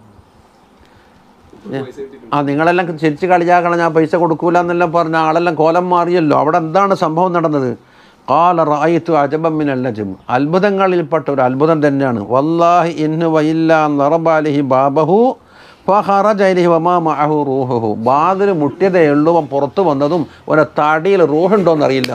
നിങ്ങളെല്ലാം ചിരിച്ച് കളിയാക്കണം, ഞാൻ പൈസ കൊടുക്കൂല എന്നെല്ലാം പറഞ്ഞ ആളെല്ലാം കോലം മാറിയല്ലോ, അവിടെ എന്താണ് സംഭവം നടന്നത്? ഖാല റഅയ്തു അജബൻ മിനൽ അജബ്, അത്ഭുതങ്ങളിൽപ്പെട്ട ഒരു അത്ഭുതം തന്നെയാണ്. വല്ലാഹി ഇന്ന വഇല്ലാ നറബ അലൈഹി ബാബഹു ഫഖറജ ഇലൈഹി വമാ മഅഹു റൂഹുഹു, വാതിൽ മുട്ടിയതേ ഉള്ളൂ, പുറത്ത് വന്നതും ഒരു താടിയിൽ റൂഹുണ്ടോന്ന് അറിയില്ല.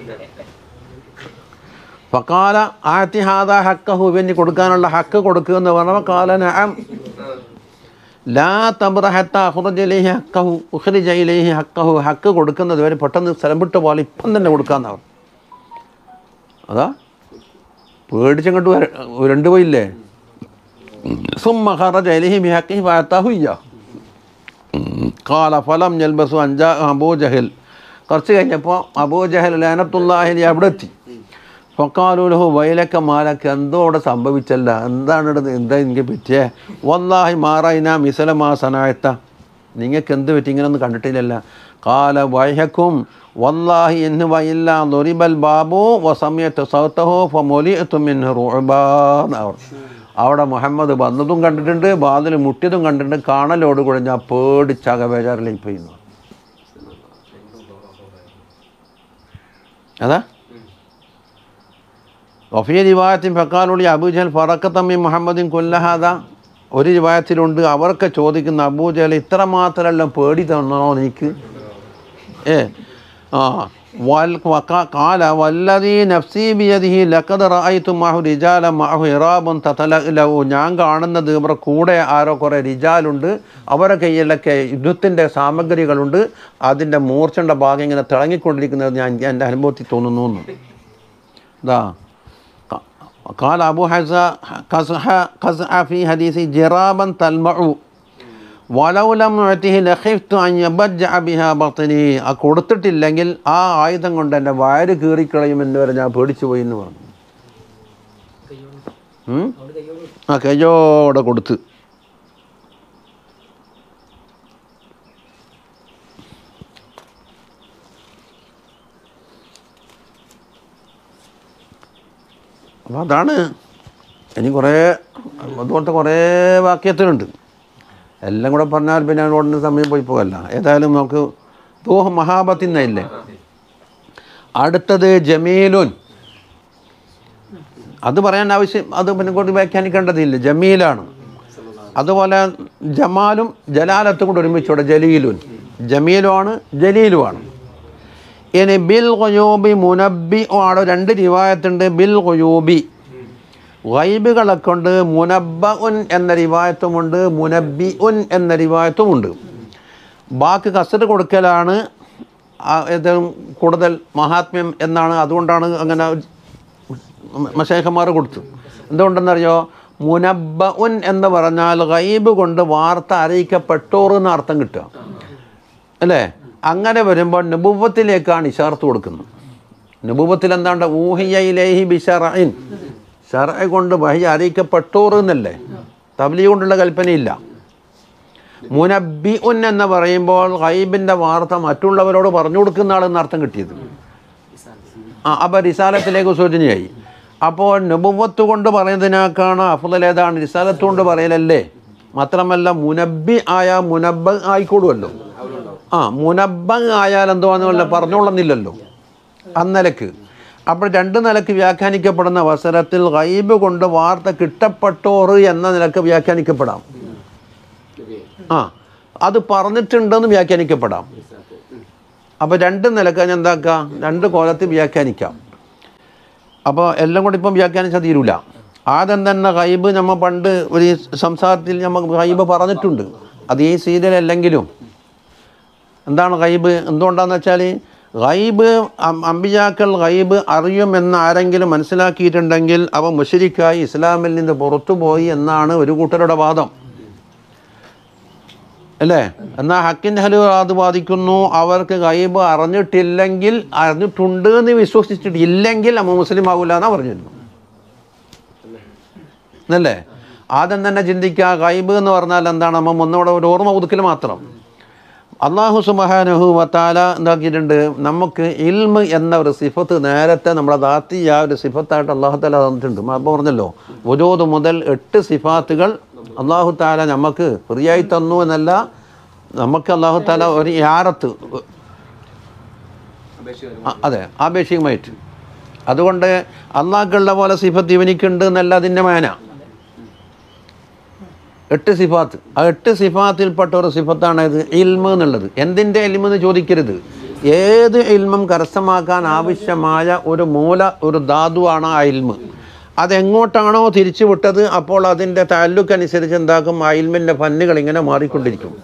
ഫഖാല ആതി ഹാദാ ഹഖഹു, ഇവന് കൊടുക്കാനുള്ള ഹക്ക് കൊടുക്കുക എന്ന് പറഞ്ഞപ്പോൾ ഖാല നഅം ലാ തബ്റ ഹത്താ അഖ്റജ ഇലൈഹി ഹഖഹു ഉഖ്രിജ ഇലൈഹി ഹഖഹു, ഹക്ക് കൊടുക്കുന്നത് വരെ പെട്ടെന്ന് സ്ഥലം വിട്ട് പോലെ ഇപ്പം തന്നെ കൊടുക്കാമെന്നവർ. അതാ പേടിച്ചങ്ങോട്ട് ഉരണ്ടു പോയില്ലേ. സുമ്മ ഖറജ ഇലൈഹി ബിഹഖിഹി ഫഅതാഹു ഇയ്യാഹു. ഖാല ഫലം യൽബസു അൻ ജാഅ അബൂ ജഹൽ, കുറച്ച് കഴിഞ്ഞപ്പോൾ അബൂ ജഹൽ ലഅനത്തുല്ലാഹി അവിടെ എത്തി. ഫഖാലു ലഹു വൈലക മാലക, എന്തോ അവിടെ സംഭവിച്ചല്ല, എന്താണ് എന്താ എനിക്ക് പറ്റിയേ? വല്ലാഹി മാ റഅയ്നാ മിസ്ല മാ സനഅത, നിങ്ങൾക്ക് എന്ത് പറ്റി, ഇങ്ങനെയൊന്നും കണ്ടിട്ടില്ലല്ല. ഖാല വൈഹക്കും വല്ലാഹി ഇന്ന വഇല്ലാ ദുരിബൽ ബാബു വസമിഅതു സൗതഹു ഫമുലിഅതു മിൻഹു റുഅബാൻ. അവിടെ മുഹമ്മദ് വന്നതും കണ്ടിട്ടുണ്ട്, വാതിൽ മുട്ടിയതും കണ്ടിട്ടുണ്ട്, കാണലോടുകൂടെ ഞാൻ പേടിച്ചാക ബേജാറിലേക്ക് പോയിരുന്നു. അതാ വഫീ റിവായത്തിൻ ഫഖാലുലി അബൂജഹൽ ഫറഖത മിൻ മുഹമ്മദിൻ കുല്ലഹാദ, ഒരു റിവായത്തിലുണ്ട് അവർക്ക് ചോദിക്കുന്ന, അബൂജഹൽ ഇത്ര മാത്രമെല്ലാം പേടി തന്നോ എനിക്ക്? ഖാല വല്ലദീ നഫ്സി ബിയദിഹി ലഖദ് റഅയ്തു മഅഹു റിജാല മഅഹു ഇറാബുൻ തതലഉ, ഞാൻ കാണുന്നത് ഇവരുടെ കൂടെ ആരോ കുറേ റിജാലുണ്ട്, അവരുടെ കയ്യിലൊക്കെ യുദ്ധത്തിൻ്റെ സാമഗ്രികളുണ്ട്, അതിൻ്റെ മൂർച്ചയുടെ ഭാഗം ഇങ്ങനെ തിളങ്ങിക്കൊണ്ടിരിക്കുന്നത് ഞാൻ എൻ്റെ അനുഭവത്തിൽ തോന്നുന്നു. ഇതാ ഖാല അബൂ ഹസ ഖസ്അ ഫീ ഹദീസി ജിറാബൻ തൽമഉ വലൗ ലം യുഅതിഹി ലഖിഫ്തു അൻ യബജ്ജഅ ബിഹാ ബത്നി, ആ കൊടുത്തിട്ടില്ലെങ്കിൽ ആ ആയുധം കൊണ്ട് എൻ്റെ വയറ് കീറിക്കളയുമെന്ന് വരെ ഞാൻ പേടിച്ചു പോയി എന്ന് പറഞ്ഞു. ആ കയ്യോടെ കൊടുത്ത്. അപ്പം അതാണ്, ഇനി കുറേ അതുപോലത്തെ കുറേ വാക്യത്തിലുണ്ട്, എല്ലാം കൂടെ പറഞ്ഞാൽ പിന്നെ ഉടനെ സമയം പോയി പോകല്ല. ഏതായാലും നമുക്ക് ദൂഹ് മഹാബത്തിന്നല്ലേ. അടുത്തത് ജമീലുൻ, അത് പറയാൻ ആവശ്യം, അത് പിന്നെ കൊണ്ട് വ്യാഖ്യാനിക്കേണ്ടതില്ല, ജമീലാണ്. അതുപോലെ ജമാലും ജലാലത്തും കൂടെ ഒരുമിച്ചോടെ ജലീലുൻ, ജമീലുമാണ് ജലീലുമാണ്. ഇനി ബിൽ ഖുയൂബി മുനബ്ബി ആണ്, രണ്ട് റിവായത്തുണ്ട്. ബിൽ ഖുയൂബി ഗൈബുകളെ കൊണ്ട് മുനബ്ബഉൻ എന്ന റിവായത്തുമുണ്ട്, മുനബ്ബിഉൻ എന്ന റിവായത്തുമുണ്ട്. ബാക്കി കസറ് കൊടുക്കലാണ് ഏറ്റവും കൂടുതൽ മഹാത്മ്യം എന്നാണ്, അതുകൊണ്ടാണ് അങ്ങനെ മശൈഖന്മാർ കൊടുത്തു. എന്തുകൊണ്ടെന്നറിയോ? മുനബ്ബഉൻ എന്ന് പറഞ്ഞാൽ ഗൈബ് കൊണ്ട് വാർത്ത അറിയിക്കപ്പെട്ടോർ എന്ന അർത്ഥം കിട്ടുക അല്ലേ? അങ്ങനെ വരുമ്പോൾ നബുവത്തിലേക്കാണ് ഇശാറത്ത് കൊടുക്കുന്നത്. നബുവത്തിൽ എന്താണ്ട് ഊഹിയ ഇലൈഹി ബിശറഇൻ, ശർഅ കൊണ്ട് വഹി അറിയിക്കപ്പെട്ടോർ എന്നല്ലേ, തബ്ലീഗ് കൊണ്ടുള്ള കൽപ്പനയില്ല. മുനബ്ബിഉൻ എന്ന് പറയുമ്പോൾ ഗൈബിൻ്റെ വാർത്ത മറ്റുള്ളവരോട് പറഞ്ഞു കൊടുക്കുന്ന ആളെന്ന് അർത്ഥം കിട്ടിയത്. അപ്പോൾ റിസാലത്തിലേക്ക് സൂചനയായി. അപ്പോൾ നബുവത്ത് കൊണ്ട് പറയുന്നതിനേക്കാണ് അഫ്ളൽ ഏതാണ്? റിസാലത്ത് കൊണ്ട് പറയലല്ലേ. മാത്രമല്ല മുനബ്ബി ആയാൽ മുനബ്ബ ആയിക്കോളുമല്ലോ. മുനബ്ബ ആയാൽ എന്തുവാണെന്നല്ല പറഞ്ഞോളുന്നില്ലല്ലോ അന്നലക്ക്. അപ്പോൾ രണ്ട് നിലക്ക് വ്യാഖ്യാനിക്കപ്പെടുന്ന അവസരത്തിൽ ഗൈബ് കൊണ്ട് വാർത്ത കിട്ടപ്പെട്ടോർ എന്ന നിലക്ക് വ്യാഖ്യാനിക്കപ്പെടാം. അത് പറഞ്ഞിട്ടുണ്ടെന്ന് വ്യാഖ്യാനിക്കപ്പെടാം. അപ്പോൾ രണ്ട് നിലക്ക് എന്താക്കാം, രണ്ട് കോലത്തിൽ വ്യാഖ്യാനിക്കാം. അപ്പോൾ എല്ലാം കൂടി ഇപ്പം വ്യാഖ്യാനിച്ചാൽ തീരൂല. ആദ്യം തന്നെ ഗൈബ് നമ്മൾ പണ്ട് ഒരു സംസാരത്തിൽ നമ്മൾ ഗൈബ് പറഞ്ഞിട്ടുണ്ട്. അത് ഈ സീരിയലല്ലെങ്കിലും എന്താണ് ഗൈബ്, എന്തുകൊണ്ടാണെന്ന് വെച്ചാൽ ഗൈബ് അമ്പിയാക്കൾ ഗൈബ് അറിയുമെന്ന് ആരെങ്കിലും മനസ്സിലാക്കിയിട്ടുണ്ടെങ്കിൽ അവ മുശ്രിക്കായി ഇസ്ലാമിൽ നിന്ന് പുറത്തുപോയി എന്നാണ് ഒരു കൂട്ടരുടെ വാദം അല്ലേ. എന്നാൽ ഹക്കിൻ ഹലു അത് വാദിക്കുന്നു, അവർക്ക് ഗൈബ് അറിഞ്ഞിട്ടില്ലെങ്കിൽ, അറിഞ്ഞിട്ടുണ്ട് എന്ന് വിശ്വസിച്ചിട്ടില്ലെങ്കിൽ നമ്മൾ മുസ്ലിം ആകില്ല എന്നാണ് പറഞ്ഞിരുന്നു എന്നല്ലേ. ആദ്യം തന്നെ ചിന്തിക്കുക, ഗൈബ് എന്ന് പറഞ്ഞാൽ എന്താണ്? നമ്മൾ ഒന്നുകൂടെ ഒരു ഓർമ്മ പുതുക്കൽ മാത്രം. അല്ലാഹു സുബ്ഹാനഹു വ തആല എന്താക്കിയിട്ടുണ്ട്, നമുക്ക് ഇൽമ് എന്ന ഒരു സിഫത്ത് നേരത്തെ നമ്മുടെ ദാത്തിയ ഒരു സിഫത്തായിട്ട് അല്ലാഹു തആല തന്നിട്ടുണ്ട്. അപ്പോൾ പറഞ്ഞല്ലോ, വജൂദ് മുതൽ 8 സിഫാത്തുകൾ അല്ലാഹു തആല നമുക്ക് ഫ്രീയായി തന്നു എന്നല്ല, നമുക്ക് അല്ലാഹു തആല ഒരു യാറത്ത്, അതെ ആപേക്ഷികമായിട്ട്. അതുകൊണ്ട് അള്ളാഹ്ക്കുള്ള പോലെ സിഫത്ത് ഇവനിക്കുണ്ട് എന്നല്ല അതിൻ്റെ മേന. 8 സിഫാത്ത്, ആ 8 സിഫാത്തിൽപ്പെട്ട ഒരു സിഫത്താണ് ഇത് ഇൽമ് എന്നുള്ളത്. എന്തിൻ്റെ ഇൽമ് എന്ന് ചോദിക്കരുത്, ഏത് ഇൽമും കരസ്ഥമാക്കാൻ ആവശ്യമായ ഒരു ഒരു ധാതുവാണ് ആ ഇൽമ്. അതെങ്ങോട്ടാണോ തിരിച്ചു വിട്ടത് അപ്പോൾ അതിൻ്റെ താല്ലുക്കനുസരിച്ച് എന്താക്കും, ആ ഇൽമിൻ്റെ ഫന്നുകൾ ഇങ്ങനെ മാറിക്കൊണ്ടിരിക്കും.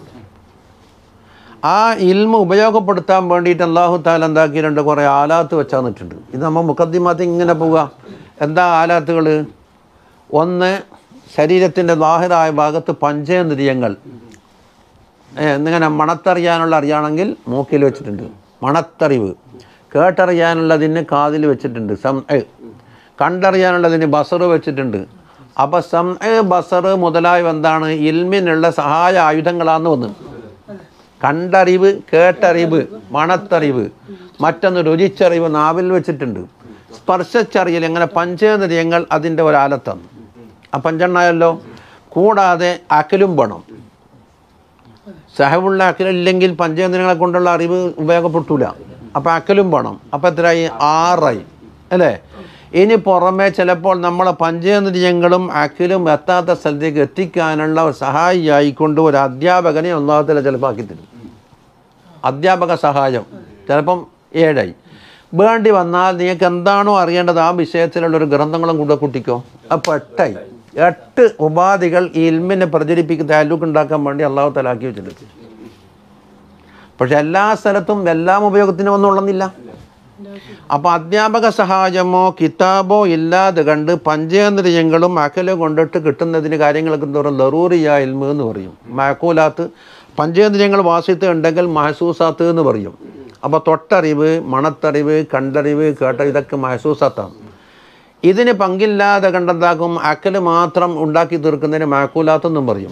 ആ ഇൽമ് ഉപയോഗപ്പെടുത്താൻ വേണ്ടിയിട്ട് അല്ലാഹു തആല എന്താക്കിയിട്ടുണ്ട്, കുറേ ആലാത്ത് വെച്ചാന്നിട്ടുണ്ട്. ഇത് നമ്മൾ മുഖദ്ദിമാത്ത് ഇങ്ങനെ പോവുക. എന്താ ആലാത്തുകൾ? ഒന്ന്, ശരീരത്തിൻ്റെ ലാഹിറായ ഭാഗത്ത് പഞ്ചേന്ദ്രിയങ്ങൾ, എന്നിങ്ങനെ മണത്തറിയാനുള്ള അറിയാണെങ്കിൽ മൂക്കിൽ വെച്ചിട്ടുണ്ട്, മണത്തറിവ്. കേട്ടറിയാനുള്ളതിന് കാതിൽ വെച്ചിട്ടുണ്ട്, കണ്ടറിയാനുള്ളതിന് ബസറ് വെച്ചിട്ടുണ്ട്. അപ്പോൾ ബസറ് മുതലായവ എന്താണ്? ഇൽമിനുള്ള സഹായ ആയുധങ്ങളാണെന്ന് വന്നു. കണ്ടറിവ്, കേട്ടറിവ്, മണത്തറിവ്. മറ്റൊന്ന് രുചിച്ചറിവ് നാവിൽ വെച്ചിട്ടുണ്ട്. സ്പർശച്ചറിയൽ, അങ്ങനെ പഞ്ചേന്ദ്രിയങ്ങൾ അതിൻ്റെ ഒരാലത്താണ്. ആ 5 എണ്ണമായല്ലോ. കൂടാതെ അക്കലും വേണം. സഹവുള്ള അക്കലില്ലെങ്കിൽ പഞ്ചേന്ദ്രിയങ്ങളെ കൊണ്ടുള്ള അറിവ് ഉപയോഗപ്പെട്ടില്ല. അപ്പോൾ അക്കലും വേണം. അപ്പോൾ എത്രയായി? 6 അല്ലേ. ഇനി പുറമെ ചിലപ്പോൾ നമ്മളെ പഞ്ചേന്ദ്രിയങ്ങളും അക്കലും എത്താത്ത സ്ഥലത്തേക്ക് എത്തിക്കാനുള്ള ഒരു സഹായിയായിക്കൊണ്ട് ഒരു അധ്യാപകനെ ഒന്നാമത്തിലെ ചിലപ്പോൾ ആക്കി തരും. അധ്യാപക സഹായം ചിലപ്പം 7 വേണ്ടി വന്നാൽ നിങ്ങൾക്ക് എന്താണോ അറിയേണ്ടത് ആ വിഷയത്തിലുള്ളൊരു ഗ്രന്ഥങ്ങളും കൂടെ കുട്ടിക്കോ. അപ്പോൾ 8 ഉപാധികൾ ഈ ഇൽമിനെ പ്രചരിപ്പിക്കുന്ന താലൂക്ക് ഉണ്ടാക്കാൻ വേണ്ടി അല്ലാഹു തആല ആക്കി വെച്ചിട്ടുണ്ട്. പക്ഷെ എല്ലാ സ്ഥലത്തും എല്ലാം ഉപയോഗത്തിന് ഒന്നുള്ളന്നില്ല. അപ്പോൾ അധ്യാപക സഹായമോ കിതാബോ ഇല്ലാതെ കണ്ട് പഞ്ചേന്ദ്രിയങ്ങളും അക്കലും കൊണ്ടിട്ട് കിട്ടുന്നതിന് കാര്യങ്ങൾക്ക് എന്തോറും ലറൂറിയ ഇൽമ് എന്ന് പറയും. മഅഖൂലാത്ത്, പഞ്ചേന്ദ്രിയങ്ങൾ വാസിത്ത് ഉണ്ടെങ്കിൽ മഹസൂസാത്ത് എന്ന് പറയും. അപ്പോൾ തൊട്ടറിവ്, മണത്തറിവ്, കണ്ടറിവ്, കേട്ടറിവ് ഇതൊക്കെ മഹസൂസാത്താണ്. ഇതിന് പങ്കില്ലാതെ കണ്ടെന്താക്കും, അക്കല് മാത്രം ഉണ്ടാക്കി തീർക്കുന്നതിന് മഅഖൂലാത്തെന്നും പറയും.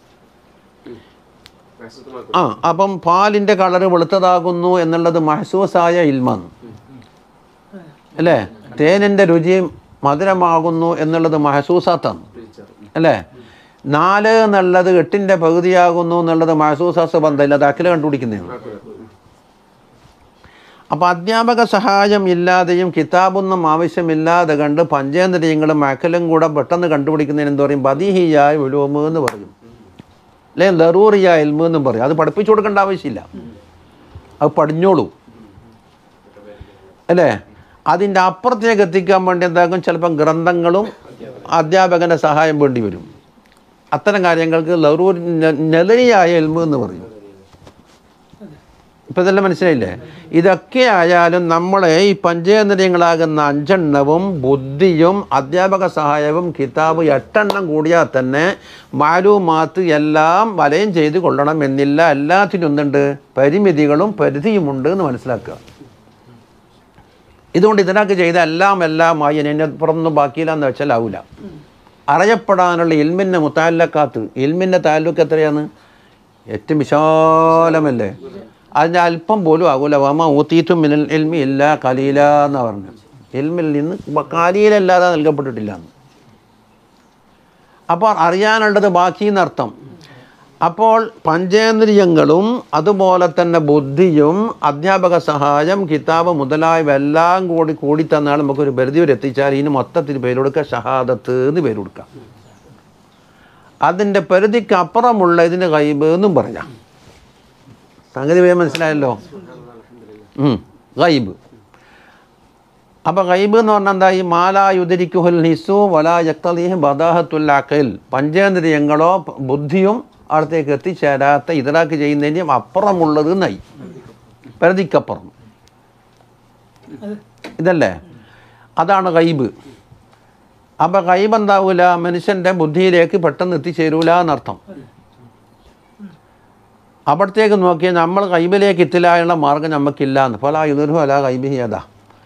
അപ്പം പാലിൻ്റെ കളറ് വെളുത്തതാകുന്നു എന്നുള്ളത് മഹസൂസായ ഇൽമാണ് അല്ലേ. തേനിൻ്റെ രുചി മധുരമാകുന്നു എന്നുള്ളത് മഹസൂസാത്താണ് അല്ലേ. 4 എന്നുള്ളത് 8ൻ്റെ പകുതിയാകുന്നു എന്നുള്ളത് മഹസൂസാസ് ബന്ധമില്ല, അത് അക്കല് കണ്ടുപിടിക്കുന്നതാണ്. അപ്പോൾ അധ്യാപക സഹായം ഇല്ലാതെയും കിതാബൊന്നും ആവശ്യമില്ലാതെ കണ്ട് പഞ്ചേന്ദ്രിയങ്ങളും അക്കലും കൂടെ പെട്ടെന്ന് കണ്ടുപിടിക്കുന്നതിന് എന്ത് പറയും? ബദീഹിയായ ഉലൂമ് എന്ന് പറയും, അല്ലെ ലറൂറിയ ഇൽമ് എന്നും പറയും. അത് പഠിപ്പിച്ചു കൊടുക്കേണ്ട ആവശ്യമില്ല, അത് പഠിഞ്ഞോളൂ അല്ലേ. അതിൻ്റെ അപ്പുറത്തേക്ക് എത്തിക്കാൻ വേണ്ടി എന്താക്കും, ചിലപ്പം ഗ്രന്ഥങ്ങളും അധ്യാപകൻ്റെ സഹായം വേണ്ടി വരും. അത്തരം കാര്യങ്ങൾക്ക് നദരിയായ ഇൽമ് എന്ന് പറയും. ഇപ്പം ഇതെല്ലാം മനസ്സിലായില്ലേ? ഇതൊക്കെ ആയാലും നമ്മളെ ഈ പഞ്ചേന്ദ്രിയങ്ങളാകുന്ന 5 എണ്ണവും ബുദ്ധിയും അധ്യാപക സഹായവും കിതാബ് 8 എണ്ണം കൂടിയാൽ തന്നെ മാലൂമാത്ത് എല്ലാം വലയം ചെയ്ത് കൊള്ളണം എന്നില്ല. എല്ലാത്തിനും ഒന്നുണ്ട്, പരിമിതികളും പരിധിയുമുണ്ട് എന്ന് മനസ്സിലാക്കുക. ഇതുകൊണ്ട് ഇതിനൊക്കെ ചെയ്ത എല്ലാമായി എന്നെ പുറമൊന്നും ബാക്കിയില്ലാന്ന് വെച്ചാൽ ആവില്ല. അറിയപ്പെടാനുള്ള ഇൽമിൻ്റെ മുത്താലക്കാത്ത്, ഇൽമിൻ്റെ താലൂക്ക് എത്രയാണ്? ഏറ്റവും വിശാലമല്ലേ, അതിൻ്റെ അല്പം പോലും ആകൂല. വമ ഊത്തീറ്റും മിനൽ ഇൽമി ഇല്ല കലീല എന്നാണ് പറഞ്ഞത്. ഇൽമിൽ നിന്ന് കാലീലല്ലാതെ നൽകപ്പെട്ടിട്ടില്ല. അപ്പോൾ അറിയാനുള്ളത് ബാക്കിയെന്നർത്ഥം. അപ്പോൾ പഞ്ചേന്ദ്രിയങ്ങളും അതുപോലെ തന്നെ ബുദ്ധിയും അധ്യാപക സഹായം കിതാബ് മുതലായവെല്ലാം കൂടി തന്നാൽ നമുക്കൊരു പരിധി വരെ എത്തിച്ചാൽ ഇതിന് മൊത്തത്തിൽ പേര് കൊടുക്കുക ഷഹാദത്ത് എന്ന് പേര് കൊടുക്കുക. അതിൻ്റെ പരിധിക്ക് അപ്പുറമുള്ള ഇതിന് ഗൈബ് എന്നും പറയാം. സംഗതി വേഗം മനസ്സിലായല്ലോ. ഗൈബ്. അപ്പോൾ ഗൈബ് എന്ന് പറഞ്ഞാൽ എന്താ? ഈ മാലാ യുദരിക്കുഹുൽ ഹിസ്സു വലാ യഖ്തദീഹി ബദാഹത്തുൽ അഖൽ. പഞ്ചേന്ദ്രിയങ്ങളോ ബുദ്ധിയും അവിടത്തേക്ക് എത്തിച്ചേരാത്ത ഇതറാക്ക് ചെയ്യുന്നതിൻ്റെയും അപ്പുറമുള്ളത് എന്നായി, പരിധിക്കപ്പുറം. ഇതല്ലേ, അതാണ് ഗൈബ്. അപ്പോൾ ഗൈബ് എന്താവില്ല, മനുഷ്യൻ്റെ ബുദ്ധിയിലേക്ക് പെട്ടെന്ന് എത്തിച്ചേരൂല എന്നർത്ഥം. അവിടത്തേക്ക് നോക്കിയാൽ നമ്മൾ ഗൈബിലേക്ക് എത്തില്ലാനുള്ള മാർഗം നമുക്കില്ല എന്ന്. ഫലാ യുദ്ഹു അലാ ഗൈബിഹി അദാ.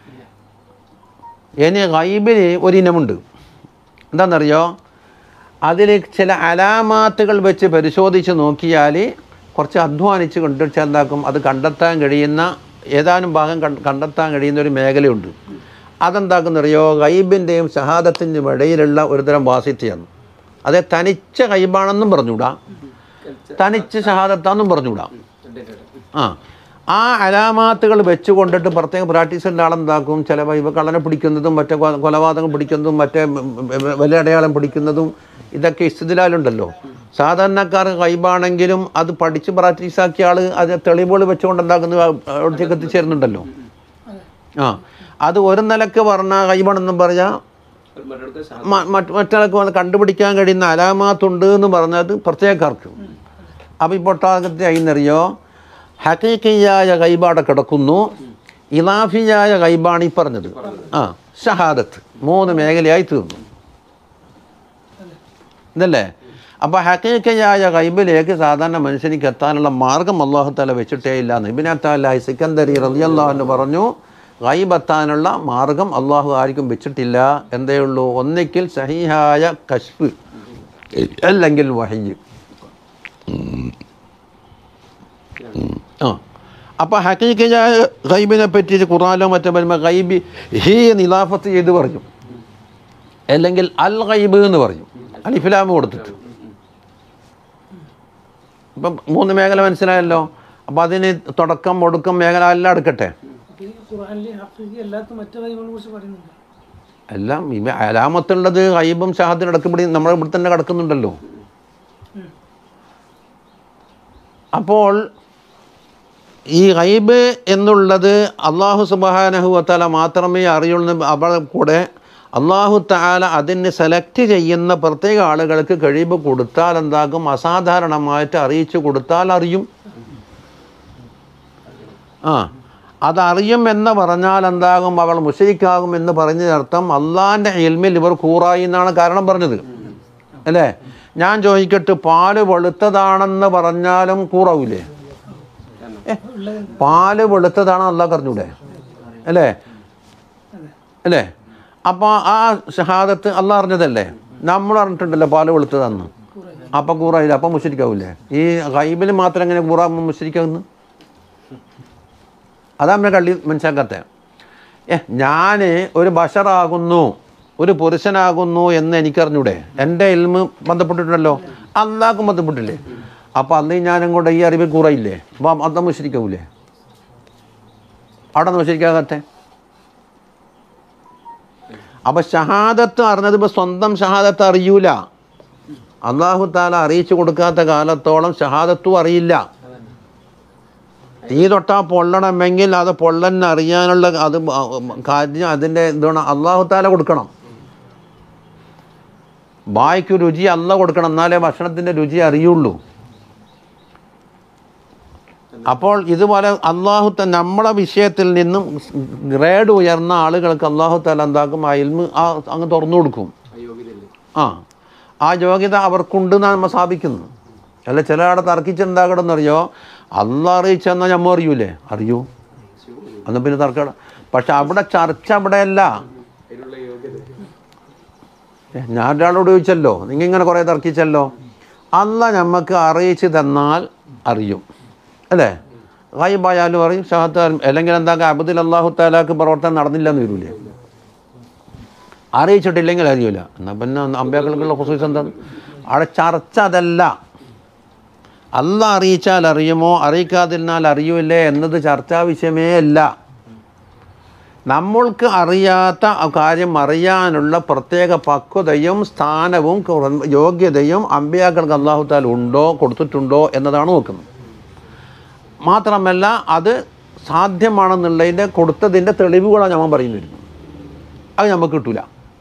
ഇനി ഗൈബിന് ഒരിനമുണ്ട്. എന്താണെന്നറിയോ? അതിൽ ചില അലാമാത്തുകൾ വെച്ച് പരിശോധിച്ച് നോക്കിയാൽ കുറച്ച് അധ്വാനിച്ച് കണ്ടുവച്ചാൽ എന്താക്കും, അത് കണ്ടെത്താൻ കഴിയുന്ന ഏതാനും ഭാഗം കണ്ടെത്താൻ കഴിയുന്ന ഒരു മേഖലയുണ്ട്. അതെന്താക്കുന്നറിയോ? ഗൈബിൻ്റെയും ഷഹാദത്തിൻ്റെയും ഇടയിലുള്ള ഒരുതരം വാസിത്യാണ്. അത് തനിച്ച ഗൈബാണെന്നും പറഞ്ഞുകൂടാ, തനിച്ച് ഷഹാദത്താണെന്നും പറഞ്ഞുകൂടാ. ആ അലാമാത്തുകൾ വെച്ച് കൊണ്ടിട്ട് പ്രത്യേക പ്രാക്ടീസിൻ്റെ ആളെന്താക്കും, ചില കള്ളനെ പിടിക്കുന്നതും മറ്റേ കൊലപാതകം പിടിക്കുന്നതും മറ്റേ വലിയ അടയാളം പിടിക്കുന്നതും ഇതൊക്കെ ഇസ്തിദലാലുണ്ടല്ലോ. സാധാരണക്കാർ ഗൈബാണെങ്കിലും അത് പഠിച്ച് പ്രാക്ടീസാക്കിയ ആൾ അത് തെളിവുകൾ വെച്ചുകൊണ്ട് എന്താക്കുന്നത് അവിടത്തേക്ക് എത്തിച്ചേരുന്നുണ്ടല്ലോ. അത് ഒരു നിലക്ക് പറഞ്ഞാൽ ഗൈബാണെന്നും പറഞ്ഞാൽ മറ്റാൾക്ക് വന്ന് കണ്ടുപിടിക്കാൻ കഴിയുന്ന അലാമാത്തുണ്ട് എന്ന് പറഞ്ഞത് പ്രത്യേകക്കാർക്ക്. അപ്പോൾ ഇപ്പോൾ ഒട്ടാകത്തെ ആയിന്നറിയോ, ഹഖീഖിയായ ഗൈബാടെ കിടക്കുന്നു, ഇലാഫിയായ ഗൈബാണ് ഈ പറഞ്ഞത്. ഷഹാദത്ത് 3 മേഖലയായി തീർന്നു ഇതല്ലേ. അപ്പോൾ ഹഖീഖിയായ ഗൈബിലേക്ക് സാധാരണ മനുഷ്യനിക്ക് എത്താനുള്ള മാർഗം അല്ലാഹു തആല വെച്ചിട്ടേ ഇല്ല. ഇബ്നു അത്താഇ സിക്കന്ദരി റളിയല്ലാഹു അൻഹു പറഞ്ഞു, ഗൈബ് എത്താനുള്ള മാർഗം അള്ളാഹു ആർക്കും വെച്ചിട്ടില്ല. എന്തേ ഉള്ളൂ? ഒന്നിക്കിൽ സഹീഹായ കശ്ഫ് അല്ലെങ്കിൽ വഹയ്. അപ്പോൾ ഹഖീഖിയായ ഗൈബിനെ പറ്റി ഖുർആനിലോ മറ്റോ വരുമ്പോൾ ഗൈബി ഹി നിലാഫത്ത് ചെയ്ത് പറഞ്ഞു, അല്ലെങ്കിൽ അൽ ഗൈബ് എന്ന് പറയും, അലിഫ്ലാം കൊടുത്തിട്ട്. ഇപ്പം 3 മേഖല മനസ്സിലായല്ലോ. അപ്പോൾ അതിന് തുടക്കം ഒടുക്കം മേഖല എല്ലാം എടുക്കട്ടെ. എല്ലാം ഈ അലാമത്തുള്ളത് ഗൈബും ഷഹാദത്തും ഇടയ്ക്ക് നമ്മുടെ ഇവിടെ തന്നെ കിടക്കുന്നുണ്ടല്ലോ. അപ്പോൾ ഈ ഗൈബ് എന്നുള്ളത് അള്ളാഹു സുബ്ഹാനഹു വ തആല മാത്രമേ അറിയുള്ളൂ. അവിടെ കൂടെ അള്ളാഹു തആല അതിന് സെലക്ട് ചെയ്യുന്ന പ്രത്യേക ആളുകൾക്ക് കഴിവ് കൊടുത്താൽ എന്താകും, അസാധാരണമായിട്ട് അറിയിച്ചു കൊടുത്താൽ അറിയും. അതറിയും എന്ന് പറഞ്ഞാൽ എന്താകും, അവൾ മുശ്രിക്കാകും എന്ന് പറഞ്ഞതിനർത്ഥം അള്ളാഹിൻ്റെ ഇൽമിൽ ഇവർ കൂറായി എന്നാണ് കാരണം പറഞ്ഞത് അല്ലേ. ഞാൻ ചോദിക്കട്ടെ, പാല് വെളുത്തതാണെന്ന് പറഞ്ഞാലും കൂറാവൂലേ? പാല് വെളുത്തതാണെന്ന് അള്ളാഹ് അറിഞ്ഞൂടെ അല്ലേ അല്ലേ? അപ്പോൾ ആ ഷഹാദത്ത് അള്ളാഹ് അറിഞ്ഞതല്ലേ, നമ്മൾ അറിഞ്ഞിട്ടുണ്ടല്ലോ പാല് വെളുത്തതാന്ന്. അപ്പം കൂറായില്ല, അപ്പം മുശ്രിക്കാവൂലേ? ഈ ഗൈബിൽ മാത്രം എങ്ങനെ കൂറാകുമ്പോൾ മുശ്രിക്കാവുന്നു? അതാ നമ്മളെ കള്ളി മനസ്സിലാക്കാത്ത. ഞാൻ ഒരു ബഷറാകുന്നു, ഒരു പുരുഷനാകുന്നു എന്ന് എനിക്കറിഞ്ഞൂടെ? എൻ്റെ ഇൽമ് ബന്ധപ്പെട്ടിട്ടുണ്ടല്ലോ, അള്ളാഹ്ക്കും ബന്ധപ്പെട്ടില്ലേ? അപ്പോൾ അന്ന് ഞാനും കൂടെ ഈ അറിവിൽ കൂറായില്ലേ? അപ്പം അത് മുശ്രിക്കാവൂലേ? അവിടെ മുശ്രിക്കാകത്തെ. അപ്പം ഷഹാദത്ത് അറിഞ്ഞത് ഇപ്പോൾ സ്വന്തം ഷഹാദത്ത് അറിയൂല. അള്ളാഹു തആല അറിയിച്ചു കൊടുക്കാത്ത കാലത്തോളം ഷഹാദത്തും അറിയില്ല. തീ തൊട്ടാ പൊള്ളണമെങ്കിൽ അത് പൊള്ളനെ അറിയാനുള്ള അത് കാര്യം അതിൻ്റെ എന്താണ് അള്ളാഹു തആല കൊടുക്കണം. വായ്ക്ക് രുചി അള്ളാഹ് കൊടുക്കണം, എന്നാലേ ഭക്ഷണത്തിൻ്റെ രുചി അറിയുള്ളൂ. അപ്പോൾ ഇതുപോലെ അള്ളാഹു നമ്മളെ വിഷയത്തിൽ നിന്നും ഗ്രേഡ് ഉയർന്ന ആളുകൾക്ക് അള്ളാഹു തആല എന്താക്കും, ആ ഇൽമ് അങ്ങ് തുറന്നു കൊടുക്കും. ആ യോഗ്യത അവർക്കുണ്ടെന്നാണ് നമ്മൾ സ്ഥാപിക്കുന്നത്. അല്ല ചില ആടെ തർക്കിച്ചെന്താകണമെന്നറിയോ, അള്ളാഹ് അറിയിച്ചെന്നാൽ നമ്മൾ അറിയൂലേ? അറിയൂ. അന്ന് പിന്നെ തർക്കം. പക്ഷെ അവിടെ ചർച്ച അവിടെയല്ല. ഞാൻ ഒരാളോട് ചോദിച്ചല്ലോ, നിങ്ങൾ ഇങ്ങനെ കുറേ തർക്കിച്ചല്ലോ. അല്ലാഹ് നമുക്ക് അറിയിച്ച് തന്നാൽ അറിയും അല്ലേ? ഗൈബായാലും അറിയും, ഷഹാദത്തായാലും. അല്ലെങ്കിൽ എന്താക്കുക, അബ്ദുൽ അല്ലാഹു തആലാക്ക് പ്രവർത്തനം നടന്നില്ലെന്ന് വരൂലേ? അറിയിച്ചിട്ടില്ലെങ്കിൽ അറിയില്ല. എന്നാൽ പിന്നെ അമ്പിയാക്കൾക്കുള്ള ഖുസൂസ് എന്താണ്? അവിടെ ചർച്ച അതല്ല. അല്ലാഹ് അറിയിച്ചാൽ അറിയുമോ, അറിയിക്കാതിരുന്നാൽ അറിയൂല്ലേ എന്നത് ചർച്ചാ വിഷയമേ അല്ല. നമ്മൾക്ക് അറിയാത്ത കാര്യം അറിയാനുള്ള പ്രത്യേക പക്വതയും സ്ഥാനവും യോഗ്യതയും അമ്പിയാക്കൾക്ക് അല്ലാഹു തആല ഉണ്ടോ, കൊടുത്തിട്ടുണ്ടോ എന്നതാണ് നോക്കുന്നത്. മാത്രമല്ല അത് സാധ്യമാണെന്നുള്ളതിൻ്റെ കൊടുത്തതിൻ്റെ തെളിവുകളാണ് ഞാൻ പറയുന്നത്. അത് നമുക്ക് കിട്ടൂല.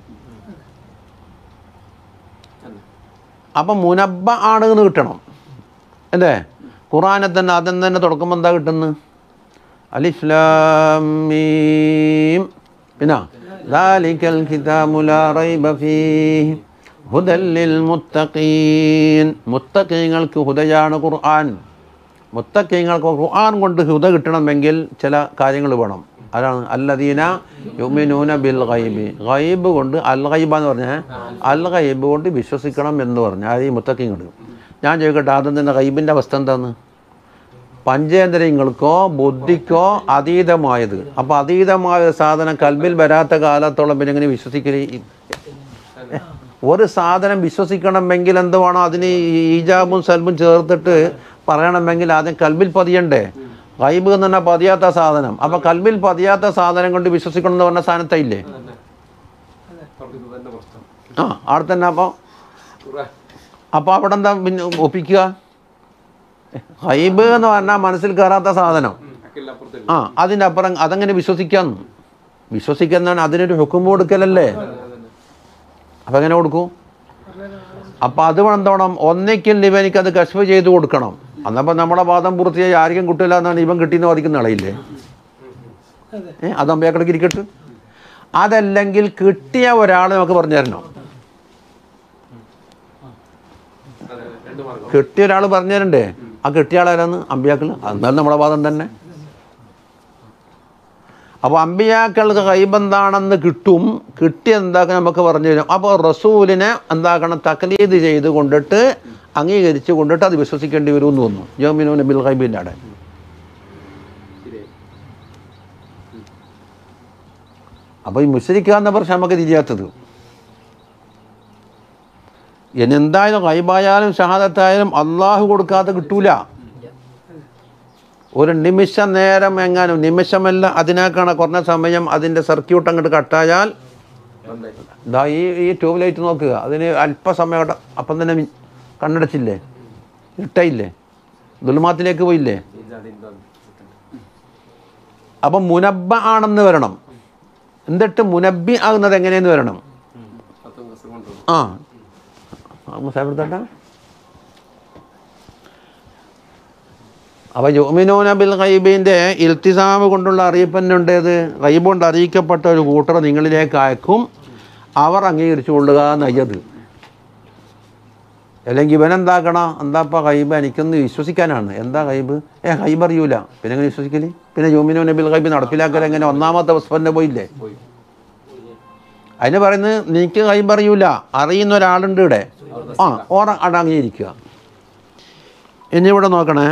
അപ്പം മുനബ്ബ ആണ് എന്ന് കിട്ടണം അല്ലേ? ഖുർആനെ തന്നെ ആദ്യം തന്നെ തുടക്കുമ്പോൾ എന്താ കിട്ടുന്നത്? അലിഫ് ലാം മീം, പിന്നെ ദാലികൽ കിതാബു ലാ റൈബ ഫീഹി ഹുദൽ ലിൽ മുത്തഖീൻ. മുത്തഖീങ്ങൾക്ക് ഹുദയാണ് ഖുർആൻ. മുത്തഖീങ്ങൾക്ക് ഖുർആൻ കൊണ്ട് ഹുദ കിട്ടണമെങ്കിൽ ചില കാര്യങ്ങൾ വേണം. അതാണ് അല്ലദീന യുമിനൂന ബിൽ ഗൈബി. ഗൈബ് കൊണ്ട് അൽ ഗൈബ എന്ന് പറഞ്ഞാൽ അൽ ഗൈബ് കൊണ്ട് വിശ്വസിക്കണം എന്ന് പറഞ്ഞാൽ ഈ മുത്തഖീങ്ങൾ. ഞാൻ ചോദിക്കട്ടെ, ആദ്യം തന്നെ ഗൈബിൻ്റെ അവസ്ഥ എന്താന്ന്? പഞ്ചേന്ദ്രിയങ്ങൾക്കോ ബുദ്ധിക്കോ അതീതമായത്. അപ്പോൾ അതീതമായ ഒരു സാധനം കൽബിൽ വരാത്ത കാലത്തോളം പിന്നെ എങ്ങനെ വിശ്വസിക്കൽ? ഒരു സാധനം വിശ്വസിക്കണമെങ്കിൽ എന്ത് വേണം? അതിന് ഈജാബും സൽബും ചേർത്തിട്ട് പറയണമെങ്കിൽ ആദ്യം കൽബിൽ പതിയണ്ടേ? ഗൈബ് എന്ന് പറഞ്ഞാൽ പതിയാത്ത സാധനം. അപ്പോൾ കൽബിൽ പതിയാത്ത സാധനം കൊണ്ട് വിശ്വസിക്കണം എന്ന് പറഞ്ഞ സ്ഥാനത്തായില്ലേ? അവിടെ തന്നെ. അപ്പോൾ അവിടെ എന്താ പിന്നെ ഒപ്പിക്കുക? ഗൈബ് എന്ന് പറഞ്ഞാൽ മനസ്സിൽ കയറാത്ത സാധനം. അതിൻ്റെ അപ്പുറം അതെങ്ങനെ വിശ്വസിക്കാന്നാണ് അതിനൊരു ഹുക്കം കൊടുക്കലല്ലേ? അപ്പം എങ്ങനെ കൊടുക്കും? അപ്പം അത് എന്തോണം? ഒന്നിക്കൽ ഇവനിക്കത് കശ്ഫ് ചെയ്ത് കൊടുക്കണം. അന്നപ്പോൾ നമ്മളെ വാദം പൂർത്തിയായി ആർക്കും കിട്ടില്ല എന്നാണ് ഇവൻ കിട്ടിയെന്ന് വാദിക്കുന്ന ആളയില്ലേ? അത് അമ്പയാക്കടക്ക് ഇരിക്കട്ടെ. അതല്ലെങ്കിൽ കിട്ടിയ ഒരാളെ നമുക്ക് പറഞ്ഞു തരണം. കിട്ടിയ ഒരാൾ പറഞ്ഞു തരണ്ടേ? ആ കിട്ടിയ ആളാരാന്ന്? അമ്പിയാക്കൾ. എന്നാലും നമ്മളെ വാദം തന്നെ. അപ്പോൾ അമ്പിയാക്കൾക്ക് ഗൈബ് എന്താണെന്ന് കിട്ടും. കിട്ടിയ എന്താക്കാൻ നമുക്ക് പറഞ്ഞു തരും. അപ്പോൾ റസൂലിനെ എന്താക്കണം? തഖ്ലീദ് ചെയ്ത് കൊണ്ടിട്ട് അംഗീകരിച്ച് കൊണ്ടിട്ട് അത് വിശ്വസിക്കേണ്ടി വരുമെന്ന് തോന്നുന്നു. യുമിനൂന ബിൽ ഗൈബിൻ്റെ അവിടെ. അപ്പോൾ ഈ മുശ്രിക്കാന്ന പ്രശ്നം നമുക്ക് തിരിയാത്തത്. ഇനി എന്തായാലും ഗൈബായാലും ഷഹാദത്തായാലും അള്ളാഹു കൊടുക്കാതെ കിട്ടൂല. ഒരു നിമിഷ നേരം എങ്ങാനും, നിമിഷമല്ല അതിനേക്കാണ് കുറഞ്ഞ സമയം അതിൻ്റെ സർക്യൂട്ട് അങ്ങോട്ട് കട്ടായാൽ, ഇതാ ഈ ട്യൂബ് ലൈറ്റ് നോക്കുക, അതിന് അല്പസമയം അപ്പം തന്നെ കണ്ണടച്ചില്ലേ? ഇട്ടയില്ലേ? ദുൽമാത്തിലേക്ക് പോയില്ലേ? അപ്പം മുനബ്ബ ആണെന്ന് വരണം. എന്നിട്ട് മുനബ്ബി ആകുന്നത് എങ്ങനെയെന്ന് വരണം. മുസാഫിർത്തട്ട. അപ്പോൾ യുമിനൂന ബിൽ ഗൈബിൻ്റെ ഇൽത്തിസാമ് കൊണ്ടുള്ള അറിയിപ്പന്നുണ്ടേത്? ഗൈബ് കൊണ്ട് അറിയിക്കപ്പെട്ട ഒരു കൂട്ടർ നിങ്ങളിലേക്ക് അയക്കും, അവർ അംഗീകരിച്ചു കൊള്ളുക നയ്യത്. അല്ലെങ്കിൽ ഇവനെന്താക്കണം? എന്താപ്പോൾ ഗൈബ് എനിക്കൊന്ന് വിശ്വസിക്കാനാണ്. എന്താ ഗൈബ്? ഗൈബ് അറിയൂല, പിന്നെ എങ്ങനെ വിശ്വസിക്കല്? പിന്നെ യുമിനൂന ബിൽ ഗൈബ് നടപ്പിലാക്കൽ എങ്ങനെ? ഒന്നാമത്തെ വസ്ഫന്നെ പോയില്ലേ? അതിന് പറയുന്നത് എനിക്ക് ഗൈബ് അറിയൂല, അറിയുന്ന ഒരാളുണ്ട് ഇവിടെ. ഓർ അടങ്ങിയിരിക്കുക. ഇനി ഇവിടെ നോക്കണേ.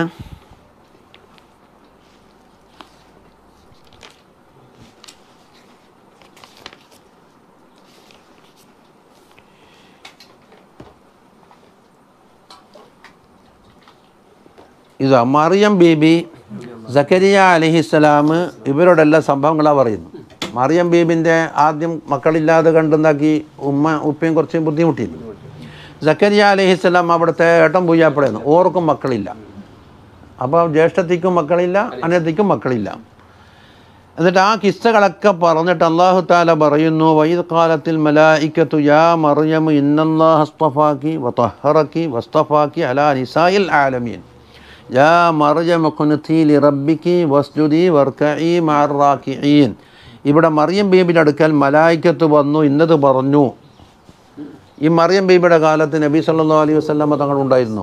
ഇത് മറിയം ബീബി, സക്കരിയ അലൈഹിസ്സലാം ഇവരോടെല്ലാം സംഭവങ്ങളാണ് പറയുന്നു. മറിയം ബീബിൻ്റെ ആദ്യം മക്കളില്ലാതെ കണ്ടുണ്ടാക്കി ഉപ്പയും കുറച്ച് ബുദ്ധിമുട്ടിയിരുന്നു. സക്കരിയ അലൈഹിസ്സലാം അവിടുത്തെ ഏട്ടൻ പൂജാപ്പടയുന്നു, ഓർക്കും മക്കളില്ല. അപ്പോൾ ജ്യേഷ്ഠത്തിക്കും മക്കളില്ല, അനിയത്തിക്കും മക്കളില്ല. എന്നിട്ട് ആ കിസ്സകളൊക്കെ പറഞ്ഞിട്ട് അല്ലാഹു തആല പറയുന്നു, വഇദ് ഖാലത്തിൽ മലായികത്തു യാ മറിയം ഇന്നല്ലാഹ അസ്തഫാകി വതഹറകി വസ്തഫാകി അലാ നിസാഇൽ ആലമീൻ യാ മറിയം ഖുനുതി ലിറബ്ബികി വസ്ജുദി വർകഇ മഅർ റാകിഈൻ. ഇവിടെ മറിയം ബീബിയുടെ അടുക്കൽ മലായികത്ത് വന്നു, ഇന്നത് പറഞ്ഞു. ഈ മറിയം ബീബിയുടെ കാലത്ത് നബി സല്ലല്ലാഹു അലൈഹി വസല്ലം തങ്ങളുണ്ടായിരുന്നോ?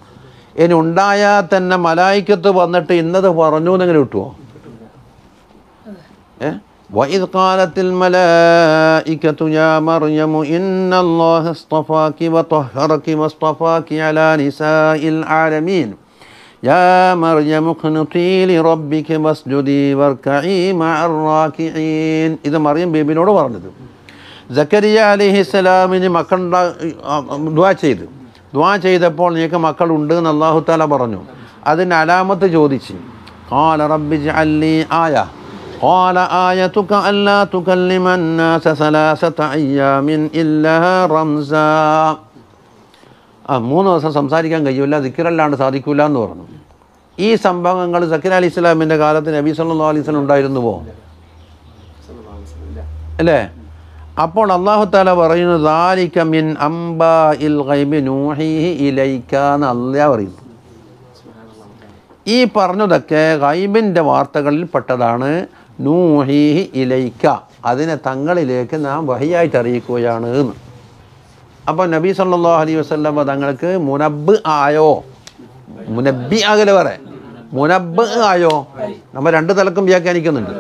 ഇനി ഉണ്ടായാൽ തന്നെ മലായികത്ത് വന്നിട്ട് ഇന്നത് പറഞ്ഞു എന്നെങ്ങനെ കിട്ടുമോ? وإذ قالت الملائكة يا مريم إن الله اصطفاك وطهرك واصطفاك على نساء العالمين يا مريم اقنطي لربك واسجدي واركعي مع الراكعين. ഇത് മറിയം ബീബിനോട് പറഞ്ഞത്. സക്കരിയ അലൈഹിസ്സലാമിന് മക്കളുടെ ദുആ ചെയ്തപ്പോൾ നിനക്ക് മക്കളുണ്ട് എന്ന് അല്ലാഹു തആല പറഞ്ഞു. അതിന് അലാമത്ത് ചോദിച്ചു. ഖാല റബ്ബി ഇജ്അൽ ലീ ആയ ഖാല ആയതുക അല്ലാ തുകല്ലിമ الناس ثلاثة أيام إلا റംസാ. 3 ദിവസം സംസാരിക്കാൻ കഴിയില്ല, ദിക്റല്ലാണ്ട് സാധിക്കില്ല എന്ന് പറഞ്ഞു. ഈ സംഭവങ്ങൾ സക്കരിയ അലൈഹി സ്വലാമിൻ്റെ കാലത്ത് നബി സല്ലല്ലാഹു അലൈഹി വസല്ലം ഉണ്ടായിരുന്നുവോ? അല്ലേ? അപ്പോൾ അല്ലാഹു തആല പറയുന്നു ദാലിക മിൻ അംബാഇൽ ഗൈബി നൂഹിഹി ഇലൈക എന്ന് അല്ലാഹു പറയുന്നു. ഈ പറഞ്ഞതൊക്കെ ഗൈബിൻ്റെ വാർത്തകളിൽ പെട്ടതാണ്. നൂഹിഹി ഇലൈക, അതിനെ തങ്ങളിലേക്ക് നാം വഹിയായിട്ട് അറിയിക്കുകയാണ് എന്ന്. അപ്പോൾ നബി സല്ലല്ലാഹു അലൈഹി വസല്ലം തങ്ങൾക്ക് മുനബ്ബ് ആയോ? മുനബ്ബി ആകല പറ മുനബ്ബ് ആയോ? നമ്മൾ 2 തലക്കും വ്യാഖ്യാനിക്കുന്നുണ്ട്.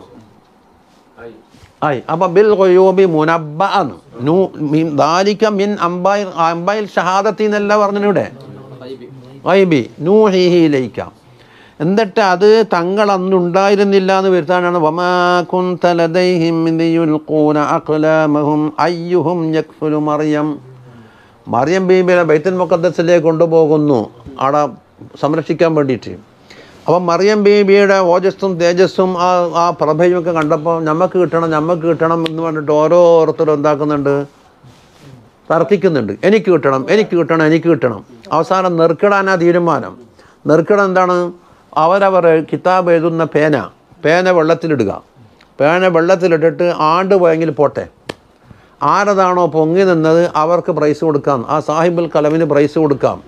ആയി അപ്പോൾ ബിൽ ഗുയൂബി മുനബ്ബഅൻ ദാലിക മിൻ അംബായിൽ ഷഹാദത്തി എന്നല്ല പറഞ്ഞിവിടെ ഗൈബി നൂഹിഹി ഇലൈക. എന്നിട്ട് അത് തങ്ങൾ അന്നുണ്ടായിരുന്നില്ല എന്ന് വരുത്താനാണ്. വമാ കുൻത ലദൈഹിം യുൽഖൂന അഖ്ലാമഹും അയ്യുഹും യക്ഫുലു മറിയം. മറിയം ബീബിയെ ബൈത്തുൽ മുഖദ്ദസിലേക്ക് കൊണ്ടുപോകുന്നു അവിടെ സംരക്ഷിക്കാൻ വേണ്ടിയിട്ട്. അപ്പം മറിയം ബീബിയുടെ ഓജസ്സും തേജസ്സും ആ പ്രഭയും ഒക്കെ കണ്ടപ്പോൾ നമുക്ക് കിട്ടണം എന്ന് പറഞ്ഞിട്ട് ഓരോരുത്തരും എന്താക്കുന്നുണ്ട്? തർക്കിക്കുന്നുണ്ട്. എനിക്ക് കിട്ടണം. അവസാനം നെറുക്കിടാനാ തീരുമാനം. നെറുക്കിടം എന്താണ്? അവരവർ കിതാബ് എഴുതുന്ന പേന വെള്ളത്തിലിടുക. പേന വെള്ളത്തിലിട്ടിട്ട് ആണ്ട് പോയെങ്കിൽ പോട്ടെ, ആരതാണോ പൊങ്ങി നിന്നത് അവർക്ക് പ്രൈസ് കൊടുക്കാം. ആ സാഹിബുൽ കലമിന് പ്രൈസ് കൊടുക്കാം.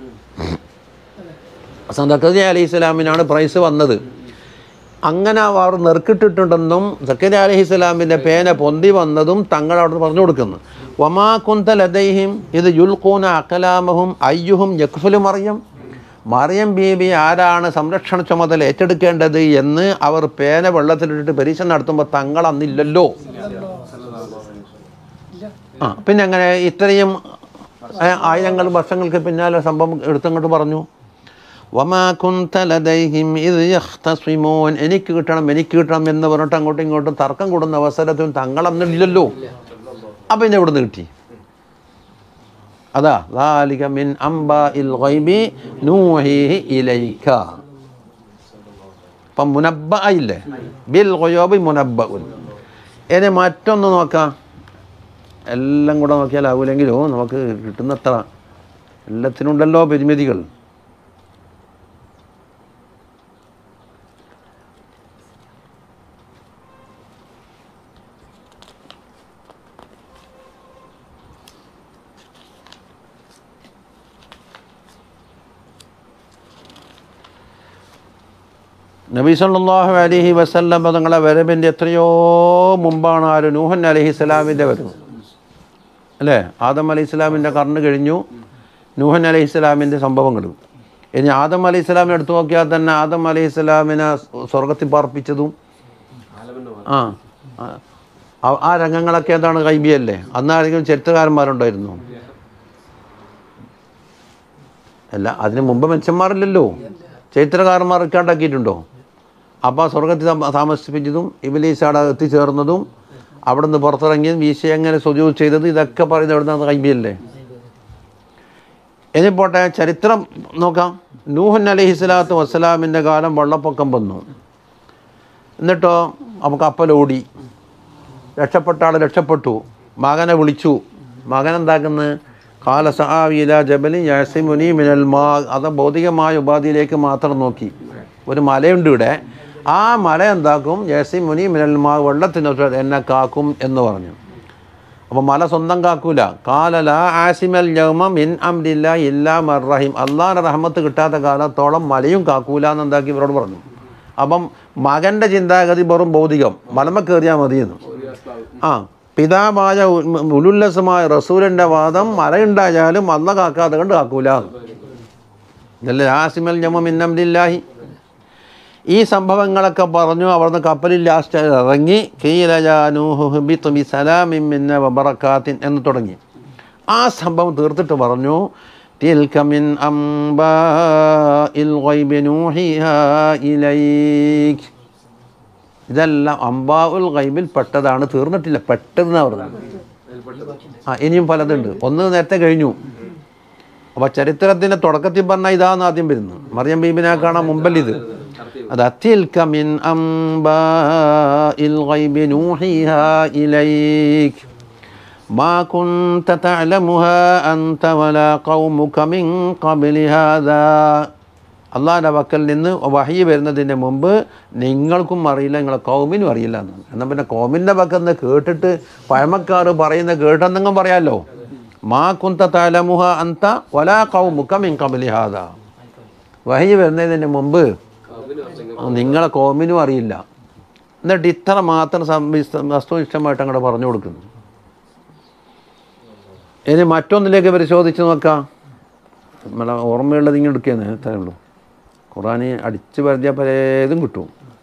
സക്കറിയ അലൈഹി സ്വലാമിനാണ് പ്രൈസ് വന്നത്. അങ്ങനെ അവർ നെറുക്കിട്ടിട്ടുണ്ടെന്നും സക്കറിയ അലൈഹി സ്വലാമിൻ്റെ പേന പൊന്തി വന്നതും തങ്ങൾ അവിടെ പറഞ്ഞു കൊടുക്കുന്നു. വമാ കുന്ത ലദൈഹിം ഇത് യുൽഖൂന അഖ്ലാമഹും അയ്യുഹും യക്ഫുലു മറിയം. മറിയം ബീബി ആരാണ് സംരക്ഷണ ചുമതല ഏറ്റെടുക്കേണ്ടത് എന്ന് അവർ പേന വെള്ളത്തിലിട്ടിട്ട് പരീക്ഷ നടത്തുമ്പോൾ തങ്ങൾ അന്നില്ലല്ലോ. പിന്നെ അങ്ങനെ ഇത്രയും ആയിരങ്ങൾ വർഷങ്ങൾക്ക് പിന്നാലെ സംഭവം എടുത്തങ്ങോട്ട് പറഞ്ഞു. വമാ കുന്ത ലദൈഹിം ഇദ് യഖ്തസിമൂൻ. എനിക്ക് കിട്ടണം എന്ന് പറഞ്ഞിട്ട് അങ്ങോട്ടും ഇങ്ങോട്ടും തർക്കം കൂടുന്ന അവസരത്തിൽ തങ്ങൾ അന്നില്ലല്ലോ. അപ്പം പിന്നെ എവിടെ നിന്ന് കിട്ടി? അതാ ദാലിക മിൻ അംബാഇൽ ഗൈബി നൂഹിഹി ഇലൈക. അപ്പം മുനബ്ബഅയില്ലേ, ബിൽ ഗുയൂബി മുനബ്ബഉൻ. ഇനി മറ്റൊന്ന് നോക്കാം. എല്ലാം കൂടെ നോക്കിയാലാവൂലെങ്കിലോ നമുക്ക് കിട്ടുന്നത്ര എല്ലാത്തിനുണ്ടല്ലോ പരിമിതികൾ. നബി സല്ലല്ലാഹു അലൈഹി വസല്ലം തങ്ങളെ വരവിൻ്റെ എത്രയോ മുമ്പാണ് നൂഹ് അലൈഹിസ്സലാമിൻ്റെ വരവ് അല്ലേ? ആദം അലൈഹിസ്സലാമിൻ്റെ കർണ്ണ് കഴിഞ്ഞു നൂഹ് അലൈഹിസ്സലാമിൻ്റെ സംഭവങ്ങളും. ഇനി ആദം അലൈഹിസ്സലാമിനെ എടുത്തു നോക്കിയാൽ തന്നെ ആദം അലൈഹിസ്സലാമിനെ സ്വർഗത്തിൽ പാർപ്പിച്ചതും ആ രംഗങ്ങളൊക്കെ എന്താണ്? ഗൈബിയല്ലേ? അന്ന് ആരെങ്കിലും ചരിത്രകാരന്മാരുണ്ടായിരുന്നു? അല്ല, അതിന് മുമ്പ് മനുഷ്യന്മാരില്ലല്ലോ. ചരിത്രകാരന്മാർ ഇക്കാണ്ടാക്കിയിട്ടുണ്ടോ? അപ്പോൾ സ്വർഗത്തിൽ താമസിപ്പിച്ചതും ഇബ്ലീസ് അവിടെ എത്തിച്ചേർന്നതും അവിടെ നിന്ന് പുറത്തിറങ്ങിയതും വീശ എങ്ങനെ സുജൂദ് ചെയ്തത് ഇതൊക്കെ പറയുന്നത് എവിടെ നിന്ന്? ഗൈബിയല്ലേ? ഇനി പോട്ടെ, ചരിത്രം നോക്കാം. നൂഹ് അലൈഹിസ്സലാത്തു വസ്സലാമിൻ്റെ കാലം വെള്ളപ്പൊക്കം വന്നു. എന്നിട്ടോ അപ്പോൾ കപ്പലോടി, രക്ഷപ്പെട്ട ആൾ രക്ഷപ്പെട്ടു. മകനെ വിളിച്ചു. മകൻ എന്താക്കുന്നത്? ഖാല സആവി ഇലാ ജബലി യഅസിമുനി മിനൽ മാ. അത് ഭൗതികമായ ഉപാധിയിലേക്ക് മാത്രം നോക്കി. ഒരു മലയുണ്ട് ഇവിടെ, ആ മല എന്താക്കും? യഅസിമുനി മിനൽ മാ, വെള്ളത്തിനൊട്ട് എന്നെ കാക്കും എന്ന് പറഞ്ഞു. അപ്പോൾ മല സ്വന്തം കാക്കൂല. ഖാല ലാ ആസിമൽ യൗമ മിൻ അംരില്ലാഹി ഇല്ലാ മർ റഹിം. അള്ളാഹുവിൻ്റെ റഹ്മത്ത് കിട്ടാത്ത കാലത്തോളം മലയും കാക്കൂല എന്നെന്താക്കി ഇവരോട് പറഞ്ഞു. അപ്പം മകൻ്റെ ചിന്താഗതി വെറും ഭൗതികം, മലമ കയറിയാൽ മതിയെന്ന്. പിതാവായ ഉലുല്ലസമായ റസൂലിൻ്റെ വാദം മലയുണ്ടായാലും അള്ള കാക്കാതെ കണ്ട് കാക്കൂല. ഇതല്ലേ ആസിമൽ യൗമ മിൻ അംരില്ലാഹി. ഈ സംഭവങ്ങളൊക്കെ പറഞ്ഞു. അവിടുന്ന് കപ്പലിൽ ലാസ്റ്റ് ഇറങ്ങി ഖീല യാ നൂഹു ഹ്ബിത് ബിസലാമിൻ മിന്ന വബറകാത്തിൻ എന്ന് തുടങ്ങി. ആ സംഭവം തീർത്തിട്ട് പറഞ്ഞു തിൽക മിൻ അംബാഇൽ ഗൈബി നൂഹിഹാ ഇലൈക്. ഇതെല്ലാം അംബാഉൽ ഗൈബിൽ പെട്ടതാണ്, തീർന്നിട്ടില്ല, പെട്ടതെന്നാണ് പറഞ്ഞത്. ഇനിയും പലതുണ്ട്. ഒന്ന് നേരത്തെ കഴിഞ്ഞു. അപ്പോൾ ചരിത്രത്തിൻ്റെ തുടക്കത്തിൽ പറഞ്ഞാൽ ഇതാണ് ആദ്യം വരുന്നത്. മറിയം ബീബിനെ കാണാൻ മുമ്പല്ല ഇത്. അത് തിൽക മിൻ അംബാഇൽ ഗൈബി നൂഹിഹാ ഇലൈക് മാ കുൻത തഅലമുഹാ അൻത വലാ ഖൗമുക മിൻ ഖബ്ലി ഹാദാ. അള്ളാഹിൻ്റെ പക്കൽ നിന്ന് വഹി വരുന്നതിന് മുമ്പ് നിങ്ങൾക്കും അറിയില്ല, നിങ്ങളെ കൗമിനും അറിയില്ല എന്നാണ്. എന്നാൽ പിന്നെ കൗമിൻ്റെ പക്കൽ നിന്ന് കേട്ടിട്ട് പഴമക്കാർ പറയുന്ന കേട്ടെന്നെങ്കിലും പറയാമല്ലോ. മാ കുൻത തഅലമുഹ അൻത വലാ ഖൗമുക മിൻ ഖബ്ലി ഹാദാ. വഹി വരുന്നതിന് മുമ്പ് നിങ്ങളെ കൗമിനും അറിയില്ല. എന്നിട്ട് ഇത്ര മാത്രം വസ്തുനിഷ്ഠമായിട്ട് അങ്ങോട്ട് പറഞ്ഞു കൊടുക്കുന്നു. ഇനി മറ്റൊന്നിലേക്ക് പരിശോധിച്ച് നോക്കാം. നമ്മളെ ഓർമ്മയുള്ളത് ഇങ്ങനെ എടുക്കുകയെന്ന് അത്രേ ഉള്ളൂ. ഖുർആൻ അടിച്ച് പരതിയാൽ പലതും കിട്ടും.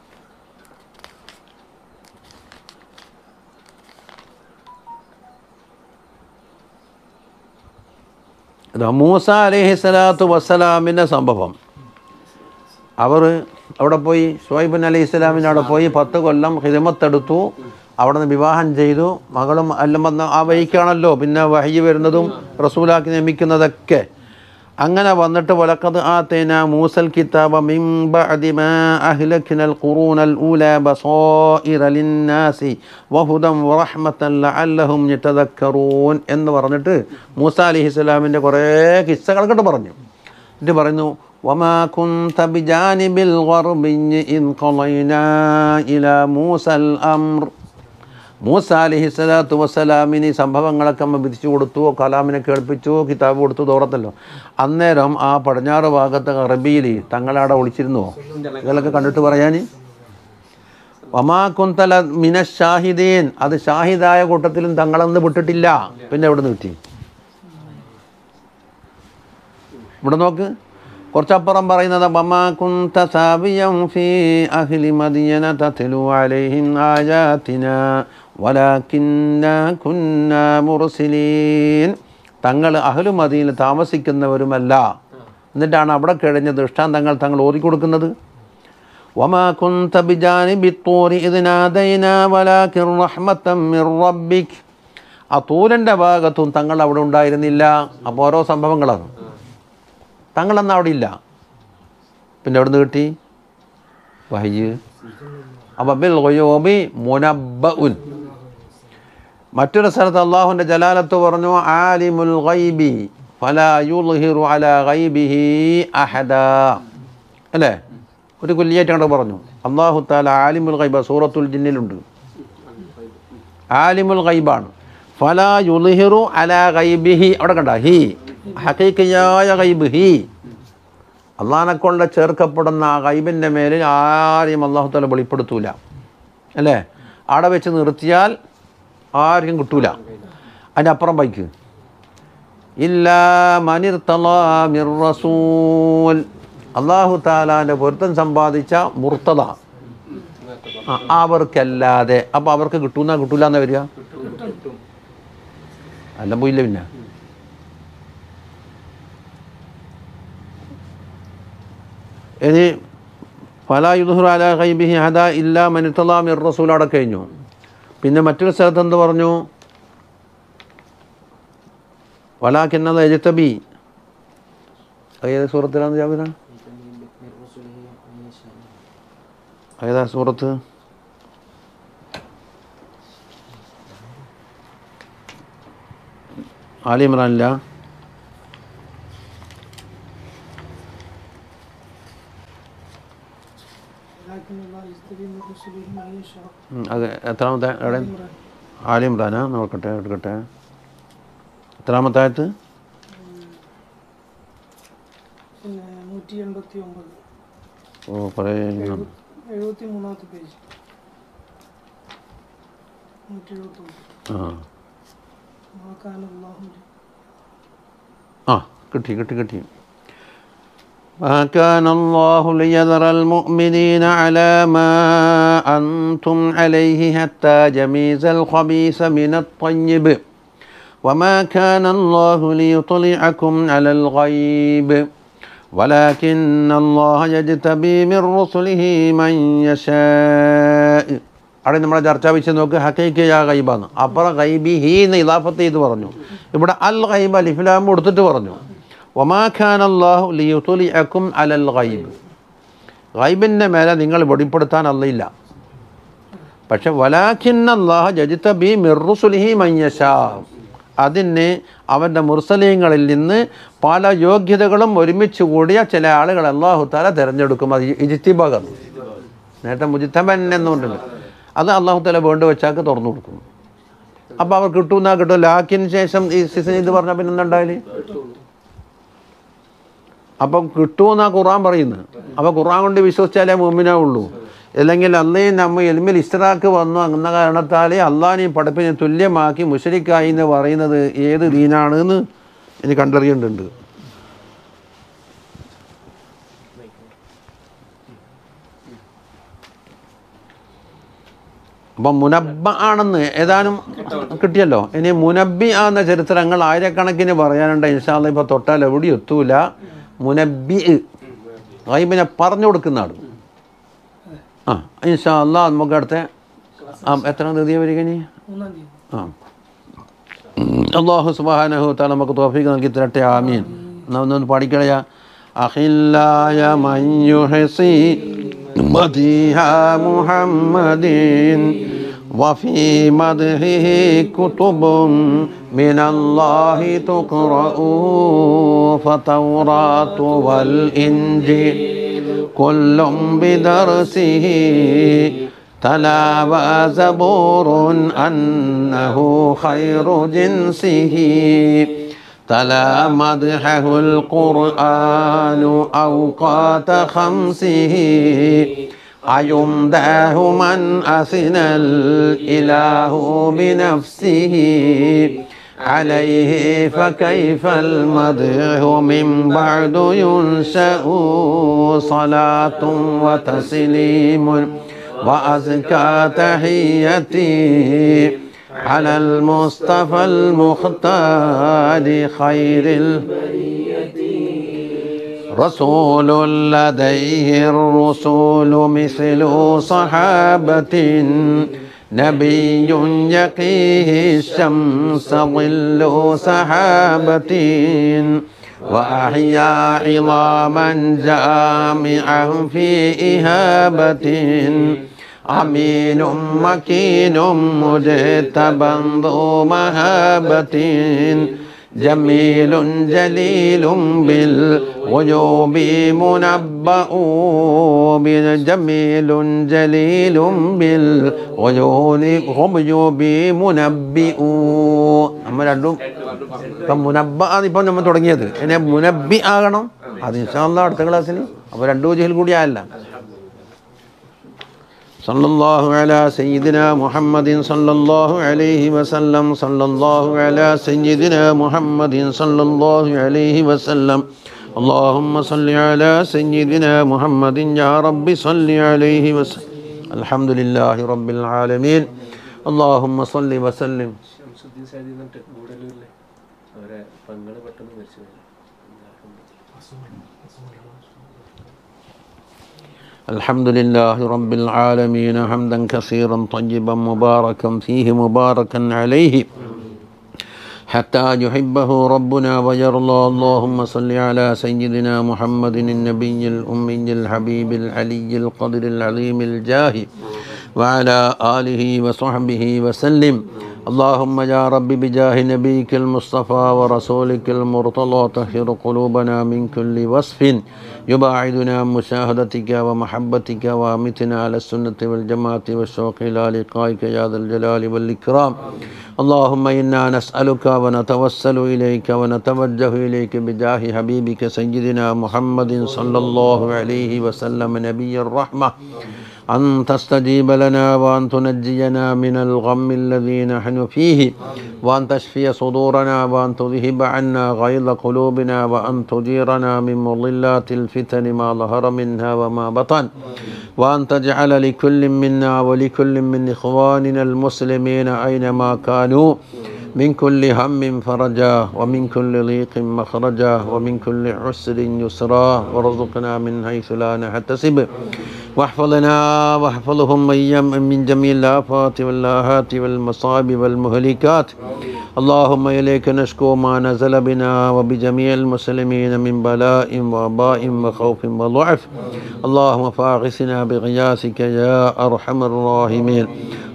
മൂസ അലൈഹിസ്സലാത്തു വസ്സലാമിൻ്റെ സംഭവം. അവർ അവിടെ പോയി ശുഐബ് അലൈഹി സ്വലാമിൻ്റെ അവിടെ പോയി 10 കൊല്ലം ഖിദ്മത്തെടുത്തു. അവിടെ നിന്ന് വിവാഹം ചെയ്തു. മകളും എല്ലാം വന്ന ആ വഴിക്കാണല്ലോ പിന്നെ വഹി വരുന്നതും റസൂലാക്കി നിയമിക്കുന്നതൊക്കെ. അങ്ങനെ വന്നിട്ട് വലഖദ് ആതൈനാ മൂസൽ കിതാബ മിൻ ബഅദി മാ അഹ്ലക്നൽ ഖുറൂനൽ ഊലാ ബസായിറ ലിന്നാസി വഹുദൻ വറഹ്മതൻ ലഅല്ലഹും യതദക്കറൂൻ എന്ന് പറഞ്ഞിട്ട് മൂസ അലൈഹിസ്സലാമിൻ്റെ കുറേ കിസ്സകളൊക്കെ പറഞ്ഞു. എന്നിട്ട് പറയുന്നു വമാ കുൻത ബിജാനിബിൽ ഗർബി ഇൻ ഖളൈനാ ഇലാ മൂസൽ അംർ. മൂസ അലൈഹിസ്സലാത്തു വസ്സലാമിന് സംഭവങ്ങളൊക്കെ നമ്മൾ വിധിച്ചു കൊടുത്തു, കലാമിനെ കേൾപ്പിച്ചു, കിതാബ് കൊടുത്തു, തോറത്തല്ലോ. അന്നേരം ആ പടിഞ്ഞാറ് ഭാഗത്ത് അറബിയിൽ തങ്ങളവിടെ ഒളിച്ചിരുന്നുവോ? ഇതൊക്കെ കണ്ടിട്ട് പറയാൻ വമാ കുന്തല മിന ഷാഹിദീൻ. അത് ഷാഹിദായ കൂട്ടത്തിലും തങ്ങളെന്ന് വിട്ടിട്ടില്ല. പിന്നെ എവിടെ നിന്ന് കിട്ടി? ഇവിടെ നോക്ക്, കുറച്ചപ്പുറം പറയുന്നത് വമാ കുന്ത സാബിയം ഫീ അഹ്ലി മദിയന തത്ലു അലൈഹിം ആയാതിനാ വലാകിന്നാ കുന്നാ മുർസിലീൻ. തങ്ങൾ അഹ്ലു മദീനയിൽ താമസിക്കുന്നവരുമല്ല. എന്നിട്ടാണ് അവിടെ കഴിഞ്ഞ ദൃഷ്ടാന്തങ്ങൾ തങ്ങൾ ഓതിക്കൊടുക്കുന്നത്. വമാ കുന്ത ബിജാനിബി ത്തൂരി ഇദ് നാദൈനാ വലാകിൻ റഹ്മതൻ മിർ റബ്ബിക്. ആ തൂരിൻ്റെ ഭാഗത്തും തങ്ങൾ അവിടെ ഉണ്ടായിരുന്നില്ല. അപ്പോൾ ഓരോ സംഭവങ്ങളാണ്. തങ്ങളെന്ന് അവിടെ ഇല്ല. പിന്നെ എവിടെ നിന്ന് കിട്ടി വഹ്യ്? അപ്പോൾ ബിൽ ഗുയൂബി മുനബ്ബഉൻ. മറ്റൊരു സ്ഥലത്ത് അള്ളാഹുവിൻ്റെ ജലാലത്ത് പറഞ്ഞു ആലിമുൽ ഗൈബി ഫലാ യുദ്ഹിറു അലാ ഗൈബിഹി അഹദാ. അല്ലേ? ഒരു കുല്ലിയായിട്ട് കണ്ട് പറഞ്ഞു. അള്ളാഹു തആല ആലിമുൽ ഗൈബ സൂറത്തുൽ ജിന്നിലുണ്ട്. ആലിമുൽ ഗൈബാണ്. ഫലാ യുദ്ഹിറു അലാ ഗൈബിഹി. അവിടെ കണ്ട ഹി ഹഖീഖിയായ ഗൈബ്. ഹി അള്ളാഹിനെ കൊണ്ട് ചേർക്കപ്പെടുന്ന ആ ഗൈബിൻ്റെ മേലിൽ ആരെയും അള്ളാഹു തആല വെളിപ്പെടുത്തൂല. അല്ലേ? അവിടെ വെച്ച് നിർത്തിയാൽ ആർക്കും കിട്ടൂല. അതിൻ്റെ അപ്പുറം ബൈക്ക് ഇല്ലാ മനിർതളാ മിർ റസൂൽ. അള്ളാഹു തആലാൻ്റെ പൊരുത്തം സമ്പാദിച്ച മുർത്തദ അവർക്കല്ലാതെ. അപ്പോൾ അവർക്ക് കിട്ടൂന്നാ കിട്ടൂല എന്നാ വരിക? എല്ലാം പോയില്ല. പിന്നെ ഇനി ഫലാ യുദ്ഹിറു അലാ ഗൈബിഹി അഹദാ ഇല്ലാ മൻ ഇർതളാ മിർ റസൂൽ അവിടെ കഴിഞ്ഞു. പിന്നെ മറ്റൊരു സ്ഥലത്ത് എന്ത് പറഞ്ഞു? വലാകിന്നല്ലാഹ യജ്തബി. ഏത് സൂറത്തിലാണ് ജാബിറ? ഏതാ സൂറത്ത്? ആലി ഇമ്രാനില്ല. അത് എത്രാമത്തെ? എവിടെ? ആലി ഇമ്രാനാ? നോക്കട്ടെ എടുക്കട്ടെ. എത്രാമത്തെ ആയത്ത്? 189. ഓ കുറേ. 73ാമത്തെ പേജ്. 179. കിട്ടി. ما كان الله ليذر المؤمنين على ما أنتم عليه حتى يميز الخبيث من الطيب وما كان الله ليطلعكم على الغيب ولكن الله يجتبي من رسله من يشاء. അവിടെ നമ്മുടെ ചർച്ച വിഷയം നോക്ക്, ഹഖീഖിയ ഗൈബാണ്. അപ്പുറം ഗൈബി ഹീന്ന് ഇദാഫത്ത് ചെയ്ത് പറഞ്ഞു, ഇവിടെ അൽ ഗൈബ അലിഫ്ലാം കൊടുത്തിട്ട് പറഞ്ഞു വമാ ഖാന അല്ലാഹു ലിയുത്ലിഅക്കും അലൽ ഗൈബ്. ഗൈബിൻ്റെ മേലെ നിങ്ങൾ വെളിപ്പെടുത്താൻ അല്ലയില്ല. പക്ഷെ വലാകിന്ന അല്ലാഹ യജ്തബി മിർ റുസുലിഹി മൻ യശാ, അതിന് അവൻ്റെ മുർസലീങ്ങളിൽ നിന്ന് പല യോഗ്യതകളും ഒരുമിച്ച് കൂടിയ ചില ആളുകൾ അല്ലാഹു തആല തിരഞ്ഞെടുക്കും. അത് ഇജ്തിബാഗ്, നേരത്തെ മുജ്തബൻ എന്നുകൊണ്ടുണ്ട്, അത് അല്ലാഹു തആല വേണ്ട വെച്ചാൽ തുറന്നു കൊടുക്കും. അപ്പോൾ അവർ കിട്ടുമെന്നാ കിട്ടും. ലാക്കിന് ശേഷം ഈ സിസൻ ഇത് പറഞ്ഞാൽ പിന്നെ എന്തുണ്ടായാലും അപ്പം കിട്ടുമെന്നാണ് ഖുർആൻ പറയുന്നത്. അപ്പോൾ ഖുർആൻ കൊണ്ട് വിശ്വസിച്ചാലേ മുഅ്മിനാവുള്ളൂ. അല്ലെങ്കിൽ അള്ളയും നമ്മൾ എൽമിൽ ഇസ്തിറാക്ക് വന്നു എന്ന കാരണത്താൽ അള്ളാഹിനെയും പഠിപ്പിനെ തുല്യമാക്കി മുശ്രിക്കായി എന്ന് പറയുന്നത് ഏത് ദീനാണ് എന്ന് എനിക്ക് കണ്ടറിയേണ്ടതുണ്ട്. അപ്പം മുനബ്ബ ആണെന്ന് ഏതാനും കിട്ടിയല്ലോ. ഇനി മുനബ്ബി ആകുന്ന ചരിത്രങ്ങൾ ആയിരക്കണക്കിന് പറയാനുണ്ട്. ഇൻഷാ അല്ലാഹ് ഇപ്പോൾ തൊട്ടാൽ എവിടെ എത്തൂല. മുനബ്ബി ഗൈബിനെ പറഞ്ഞു കൊടുക്കുന്ന ആൾ. ഇൻഷാ അല്ലാഹ് നമുക്ക് അടുത്ത എത്ര തീയതി വരിക ഇനി? അല്ലാഹു സുബ്ഹാനഹു തആല നമുക്ക് തൗഫീഖ് നൽകി തരട്ടെ. ആമീൻ. ഒന്ന് പാടിക്കളയാ. അഖില്ലായ മൻ യുഹ്സി മദീഹ മുഹമ്മദിൻ വഫീ മദ്ഹിഹി കുതുബുൻ മിനല്ലാഹി തുഖറഉ ഫതൗറാത്തു വൽ ഇൻജീൽ കുല്ലും ബിദർസിഹി തലാവ സബൂറുൻ അന്നഹു ഖൈറു ജിൻസിഹി تلا مدحه القرآن أوقات خمسه أيمداه من أثنى الإله بنفسه عليه فكيف المدح من بعد ينشأ صلاة وتسليم وأزكى تحيتي على المصطفى المختار خير البرية رسول لديه الرسول مثل صحابة نبي يقيه الشمس ظل سحابة وأحيا عظاما جامعا في إهابة أمين مكين مجتبى ذو مهابة جميل جليل بالغيوب منبأ جميل جليل بالغيوب منبئ. നമ്മൾ രണ്ടും ഇപ്പം മുനബ്ബ ഇപ്പം നമ്മൾ തുടങ്ങിയത് എന്നെ മുനബ്ബി ആകണം. അത് ഇൻഷാ അല്ലാഹ് അടുത്ത ക്ലാസ്സിൽ. അപ്പോൾ രണ്ടു വജഹിൽ കൂടി ആയല്ല. صلى الله على سيدنا محمد صلى الله عليه وسلم صلى الله على سيدنا محمد صلى الله عليه وسلم اللهم صل على سيدنا محمد يا رب صل عليه وسلم. الحمد لله رب العالمين. اللهم صل وسلم. الحمد لله رب العالمين حمدا كثيرا طيبا مباركا فيه مباركا عليه حتى يحبه ربنا ويرضى. اللهم صل على سيدنا محمد النبي الأمي الحبيب العلي القدر العظيم الجاه وعلى آله وصحبه وسلم. اللهم يا رب بجاه نبيك المصطفى ورسولك المرتضى طهر قلوبنا من كل وصف يباعدنا عن مشاهدتك ومحبتك وامتنا على السنة والجماعة والشوق إلى لقائك يا ذا الجلال والإكرام. اللهم إنا نسألك ونتوسل إليك ونتوجه إليك بجاه حبيبك سيدنا محمد صلى الله عليه وسلم نبي الرحمة أن تستجيب لنا وأن تنجينا من الغم الذي نحن فيه وأن تشفي صدورنا وأن تذهب عنا غيظ قلوبنا وأن تجيرنا من مضلات الفتن ما ظهر منها وما بطن وأن تجعل لكل منا ولكل من إخواننا المسلمين أينما كانوا من كل هم فرجا ومن كل ضيق مخرجا ومن كل عسر يسرا وارزقنا من حيث لا نحتسب واحفظنا واحفظهم من جميع الآفات والآهات والمصائب والمهلكات. اللهم إليك نشكو ما نزل بنا وبجميع المسلمين من بلاء وباء وخوف وضعف. اللهم فاغثنا بغياثك يا أرحم الراحمين.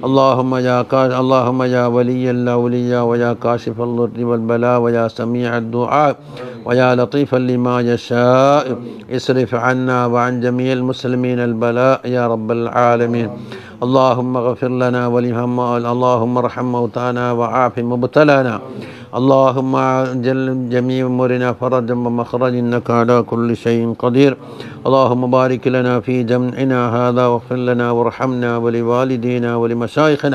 اللهم يا ولي الأولياء ويا كاشف الضر والبلاء ويا سميع الدعاء ويا لطيفا لما يشاء اصرف عنا وعن جميع المسلمين البلاء يا رب العالمين. اللهم اغفر لنا ولهم اللهم ارحم موتانا وعاف مبتلانا. اللهم اجل جميع امورنا فرجا ومخرجا انك على كل شيء قدير. اللهم بارك لنا في جمعنا هذا واغفر لنا وارحمنا ولوالدينا ولمشايخنا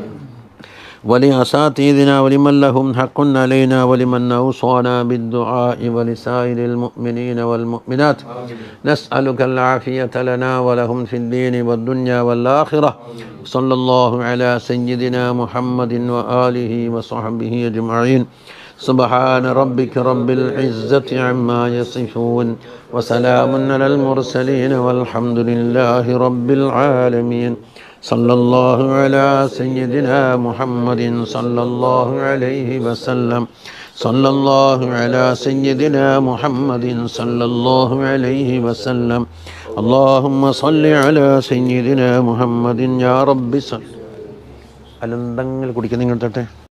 ولأساتذتنا ولمن لهم حق علينا ولمن أوصانا بالدعاء ولسائر المؤمنين والمؤمنات. نسألك العافية لنا ولهم في الدين والدنيا والآخرة. صلى الله على سيدنا محمد وآله وصحبه أجمعين. سبحان ربك رب العزة عما يصفون وسلام على المرسلين والحمد لله رب العالمين. صلى الله على سيدنا محمد صلى الله عليه وسلم. صلى الله على سيدنا محمد صلى الله عليه وسلم. اللهم صل على سيدنا محمد يا رب صل. അലന്തങ്ങൾ കുടിക്കുന്ന നിങ്ങൾ തട്ടെ.